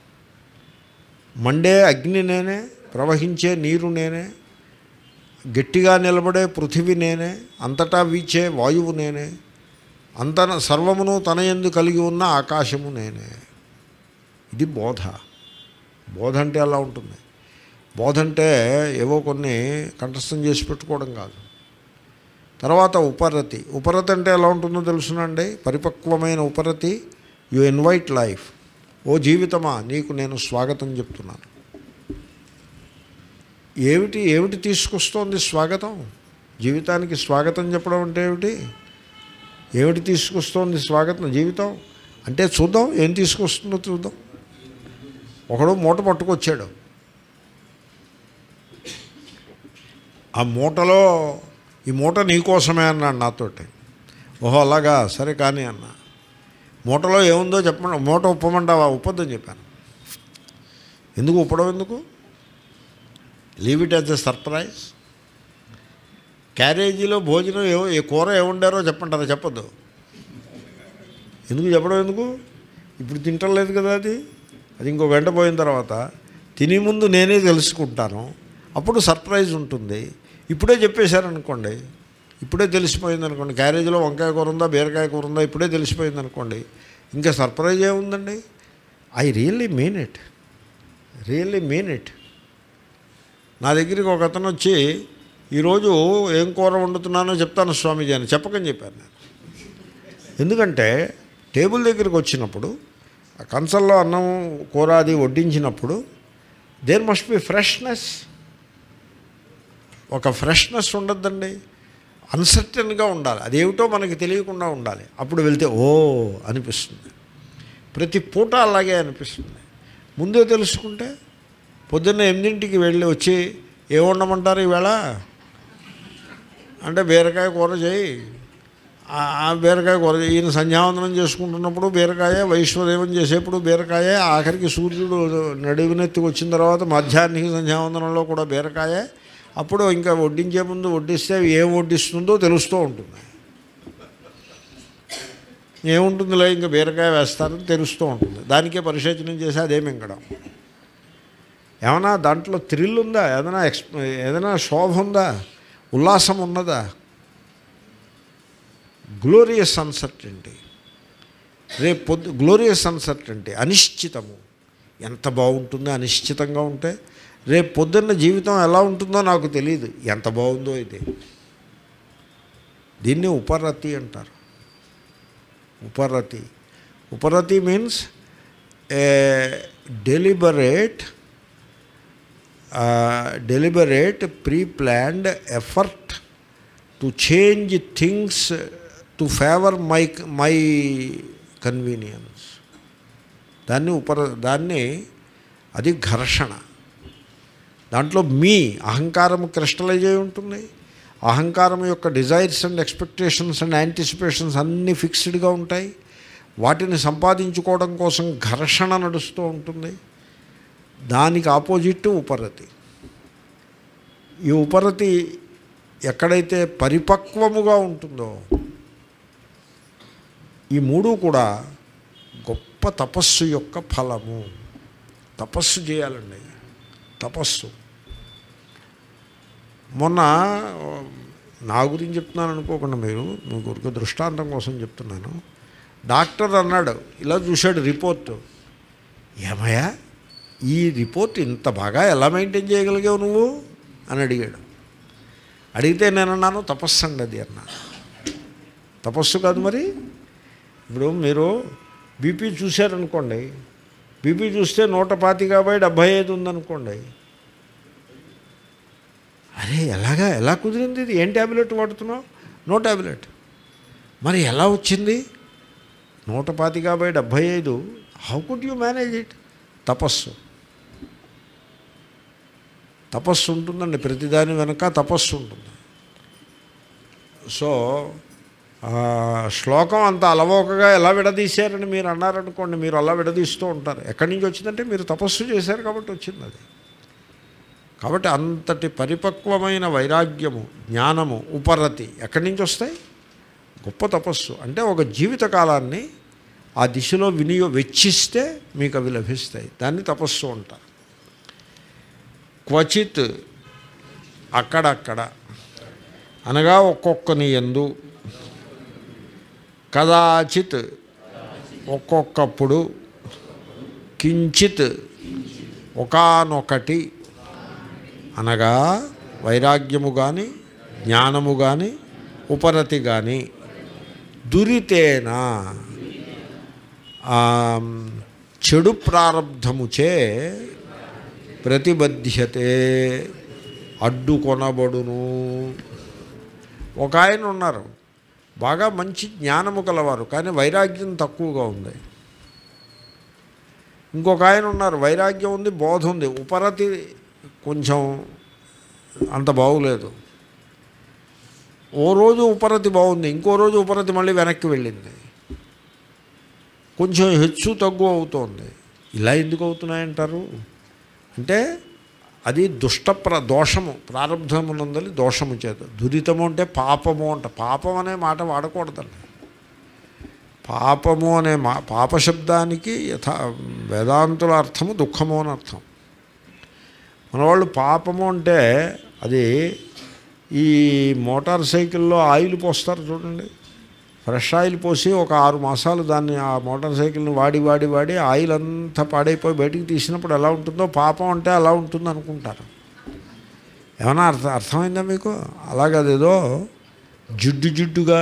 మండే అగ్ని నేనే, ప్రవహించే నీరు నేనే, గట్టిగా నిలబడే పృథివీ నేనే, అంతటా వీచే వాయువు నేనే, సర్వమును తన యందు కలిగి ఉన్న ఆకాశము నేనే. ఇది బోధ. బోధ అంటే అలా ఉంటుంది. బోధ అంటే ఏవో కొన్ని కంఠస్థం చేసి పెట్టుకోవడం కాదు. తర్వాత ఉపరతి. ఉపరతి అంటే ఎలా ఉంటుందో తెలుసునండి. పరిపక్వమైన ఉపరతి. You invite life. ఓ జీవితమా, నీకు నేను స్వాగతం చెప్తున్నాను. ఏమిటి తీసుకొస్తోంది స్వాగతం? జీవితానికి స్వాగతం చెప్పడం అంటే ఏమిటి తీసుకొస్తోంది స్వాగతం? జీవితం అంటే చూద్దాం, ఏం తీసుకొస్తుందో చూద్దాం. ఒకడు మూట పట్టుకొచ్చాడు. ఆ మూటలో, ఈ మూట నీకోసమే అన్నాడు నాతోటి. ఓహో అలాగా, సరే కానీ అన్న. మూటలో ఏముందో చెప్పండి. మూట ఉప్పమంటావా? ఉప్పొద్దని చెప్పాను. ఎందుకు ఉప్పడం? ఎందుకు? Leave it as a surprise. క్యారేజీలో భోజనం ఏ కూర ఏముండారో చెప్పంటారా? చెప్పొద్దు. ఎందుకు చెప్పడం? ఎందుకు? ఇప్పుడు తింటలేదు కదా. అది ఇంకో గంట పోయిన తర్వాత తినే ముందు నేనే తెలుసుకుంటాను. అప్పుడు సర్ప్రైజ్ ఉంటుంది. ఇప్పుడే చెప్పేశారనుకోండి, ఇప్పుడే తెలిసిపోయింది అనుకోండి, క్యారేజీలో వంకాయ కూర ఉందా, బీరకాయ కూర ఉందా, ఇప్పుడే తెలిసిపోయింది అనుకోండి, ఇంకా సర్ప్రైజ్ ఏముందండి? I really mean it. Really mean it. నా దగ్గరికి ఒక అతను వచ్చి, ఈరోజు ఏం కూర వండుతున్నానో చెప్తాను స్వామీజీ అని చెప్పకని చెప్పాను నేను. ఎందుకంటే టేబుల్ దగ్గరికి వచ్చినప్పుడు, ఆ కంచంలో అన్నం కూర అది వడ్డించినప్పుడు దేర్ మస్ట్ బి ఫ్రెష్నెస్. ఒక ఫ్రెష్నెస్ ఉండద్దండి. అన్సర్టన్గా ఉండాలి. అదేమిటో మనకి తెలియకుండా ఉండాలి. అప్పుడు వెళ్తే ఓ అనిపిస్తుంది. ప్రతి పూట అలాగే అనిపిస్తుంది. ముందే తెలుసుకుంటే పొద్దున్న 8ంటికి వెళ్ళి వచ్చి ఏ వండమంటారు ఈవేళ అంటే బీరకాయ కూర చేయి. ఆ బీరకాయ కూర ఈయన సంధ్యావందనం చేసుకుంటున్నప్పుడు బీరకాయ, వైశ్వదేవం చేసేప్పుడు బీరకాయ, ఆఖరికి సూర్యుడు నడువునెత్తికి వచ్చిన తర్వాత మధ్యాహ్నానికి సంధ్యావందనంలో కూడా బీరకాయ. అప్పుడు ఇంకా వడ్డించే ముందు వడ్డిస్తే ఏం వడ్డిస్తుందో తెలుస్తూ ఉంటుంది. ఏముంటుందిలే ఇంకా బీరకాయ వేస్తారని తెలుస్తూ ఉంటుంది. దానికే పరిశోధన చేసి అదే మింగడం. ఏమైనా దాంట్లో థ్రిల్ ఉందా? ఏదైనా శోభ ఉందా? ఉల్లాసం ఉన్నదా? Glorious uncertainty. రేపు గ్లోరియస్ అన్సర్టెంటీ, అనిశ్చితము. ఎంత బాగుంటుందో అనిశ్చితంగా ఉంటే. రేపు పొద్దున్న జీవితం ఎలా ఉంటుందో నాకు తెలియదు. ఎంత బాగుందో ఇది. దీన్ని ఉపరతి అంటారు. ఉపరతి. ఉపరతి means a deliberate pre-planned effort to change things to favor my convenience. దాన్ని అది ఘర్షణ. దాంట్లో మీ అహంకారం క్రిస్టలైజ్ అయి ఉంటుంది. అహంకారం యొక్క desires and expectations and anticipations అన్నీ ఫిక్స్డ్గా ఉంటాయి. వాటిని సంపాదించుకోవడం కోసం ఘర్షణ నడుస్తూ ఉంటుంది. దానికి ఆపోజిట్ ఉపరతి. ఈ ఉపరతి ఎక్కడైతే పరిపక్వముగా ఉంటుందో, ఈ మూడు కూడా గొప్ప తపస్సు యొక్క ఫలము. తపస్సు చేయాలండి, తపస్సు. మొన్న నా గురించి చెప్తున్నాను అనుకోకుండా, మీరు మీ గురికి దృష్టాంతం కోసం చెప్తున్నాను. డాక్టర్ అన్నాడు, ఇలా చూశాడు రిపోర్టు, ఏమయ్యా ఈ రిపోర్ట్ ఇంత బాగా ఎలా మెయింటైన్ చేయగలిగావు నువ్వు అని అడిగాడు. అడిగితే నేను అన్నాను, తపస్సు అండి అది అన్నా. తపస్సు కాదు మరి. ఇప్పుడు మీరు బీపీ చూశారనుకోండి, బీపీ చూస్తే 125/75 ఉందనుకోండి, అరే ఎలా కుదిరింది ఇది, ఏం ట్యాబ్లెట్ వాడుతున్నావు? No tablet. మరి ఎలా వచ్చింది 125/75? How could you manage it? తపస్సు. తపస్సు ఉంటుందండి, ప్రతిదాని వెనక తపస్సు ఉంటుంది. సో శ్లోకం అంత అలవోకగా ఎలా విడదీశారని మీరు అన్నారనుకోండి, మీరు అలా విడదీస్తూ ఉంటారు. ఎక్కడి నుంచి వచ్చిందంటే మీరు తపస్సు చేశారు కాబట్టి వచ్చింది అది. కాబట్టి అంతటి పరిపక్వమైన వైరాగ్యము, జ్ఞానము, ఉపరతి ఎక్కడి నుంచి వస్తాయి? గొప్ప తపస్సు. అంటే ఒక జీవితకాలాన్ని ఆ దిశలో వెచ్చిస్తే మీకు అవి లభిస్తాయి. దాన్ని తపస్సు అంటారు. క్వచిత్ అక్కడక్కడ అనగా ఒక్కొక్కని యందు, కదాచిత్ ఒక్కొక్కప్పుడు, కించిత్ ఒకానొకటి అనగా వైరాగ్యము కానీ జ్ఞానము కానీ ఉపరతి కానీ, దురితేనా చెడు ప్రారబ్ధముచే ప్రతిబధ్యతే అడ్డుకొనబడును. ఒక ఆయన ఉన్నారు, బాగా మంచి జ్ఞానము కలవారు, కానీ వైరాగ్యం తక్కువగా ఉంది. ఇంకొక ఆయన ఉన్నారు, వైరాగ్యం ఉంది, బోధ ఉంది, ఉపరతి కొంచెం అంత బాగులేదు. ఓ రోజు ఉపరతి బాగుంది, ఇంకో రోజు ఉపరతి మళ్ళీ వెనక్కి వెళ్ళింది, కొంచెం హెచ్చు తగ్గు అవుతోంది. ఇలా ఎందుకు అవుతున్నాయంటారు అంటే అది దోషము, ప్రారంధమునందలి దోషము చేత. దురితము అంటే పాపము అంట. పాపం అనే మాట వాడకూడదండి. పాపము అనే పాపశబ్దానికి వేదాంతుల అర్థము దుఃఖము అని అర్థం. మనవాళ్ళు పాపము అంటే అది ఈ మోటార్ సైకిల్లో ఆయిల్ పోస్తారు చూడండి, ఫ్రెష్ ఆయిల్ పోసి ఒక 6 మాసాలు దాన్ని ఆ మోటార్ సైకిల్ని వాడి ఆయిల్ అంతా పాడైపోయి బయటికి తీసినప్పుడు ఎలా ఉంటుందో పాపం అంటే అలా ఉంటుంది అనుకుంటారు. ఏమన్నా అర్థమైందా మీకు? అలాగదేదో జిడ్డుగా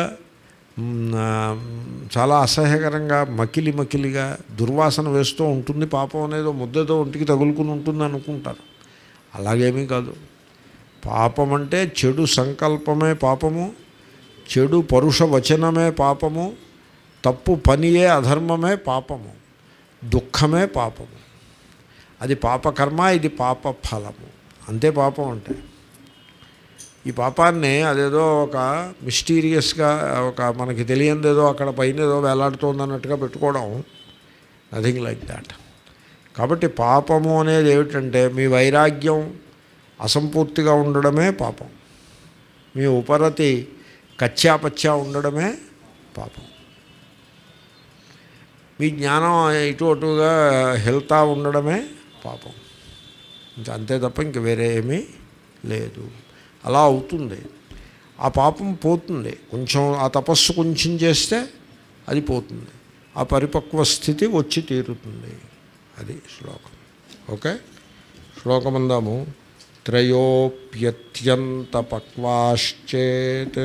చాలా అసహ్యకరంగా మకిలిగా దుర్వాసన వేస్తూ ఉంటుంది పాపం అనేదో, ముద్దతో ఒంటికి తగులుకుని ఉంటుంది అనుకుంటారు. అలాగేమీ కాదు. పాపం అంటే చెడు సంకల్పమే పాపము, చెడు పరుష వచనమే పాపము, తప్పు పనియే అధర్మమే పాపము, దుఃఖమే పాపము. అది పాపకర్మ, ఇది పాప ఫలము. అంతే పాపం అంటే. ఈ పాపాన్ని అదేదో ఒక మిస్టీరియస్గా ఒక మనకి తెలియనిదేదో అక్కడ పైన ఏదో వేలాడుతోంది అన్నట్టుగా పెట్టుకోవడం, నథింగ్ లైక్ దాట్. కాబట్టి పాపము అనేది ఏమిటంటే మీ వైరాగ్యం అసంపూర్తిగా ఉండడమే పాపం, మీ ఉపరతి కచ్చాపచ్చా ఉండడమే పాపం, మీ జ్ఞానం ఇటు అటుగా హెల్తా ఉండడమే పాపం. ఇంకా అంతే తప్ప ఇంక వేరే ఏమీ లేదు. అలా అవుతుంది. ఆ పాపం పోతుంది. కొంచెం ఆ తపస్సు కొంచెం చేస్తే అది పోతుంది. ఆ పరిపక్వ స్థితి వచ్చి తీరుతుంది. అది శ్లోకం. ఓకే, శ్లోకం అందాము. త్రయోప్యత్యంత పక్వాశ్చేత్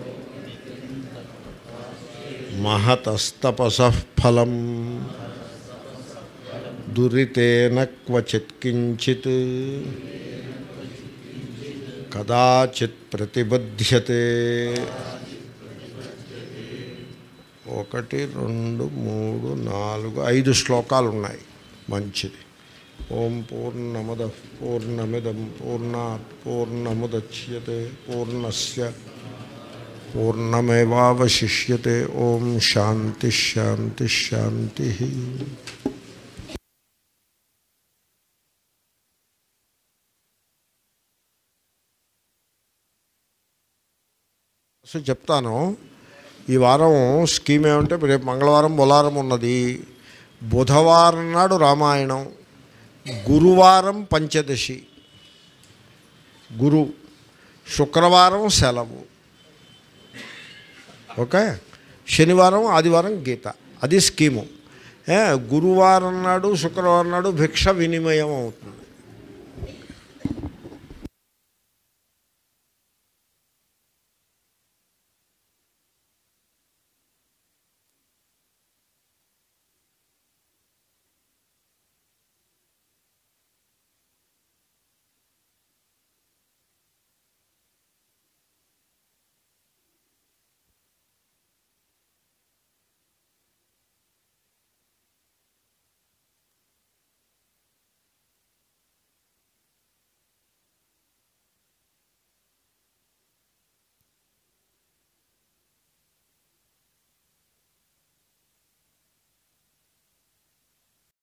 మహతస్తపసః ఫలం దురితేన క్వచిత్ కించిత్ కదాచిత్ ప్రతిబధ్యతే. 1 2 3 4 5 శ్లోకాలు ఉన్నాయి. మంచిది. ఓం పూర్ణమదః పూర్ణమిదం పూర్ణాత్ పూర్ణముదచ్యతే పూర్ణస్య పూర్ణమేవావశిష్యతే. ఓం శాంతి శాంతి శాంతి. సో చెప్తాను. ఈ వారం స్కీమ్ ఏమంటే రేపు మంగళవారం బొలారం ఉన్నది, బుధవారం నాడు రామాయణం, గురువారం పంచదశి, గురు, శుక్రవారం సెలవు, ఓకే, శనివారం ఆదివారం గీత. అది స్కీము. గురువారం నాడు శుక్రవారం నాడు భిక్ష వినిమయం అవుతుంది.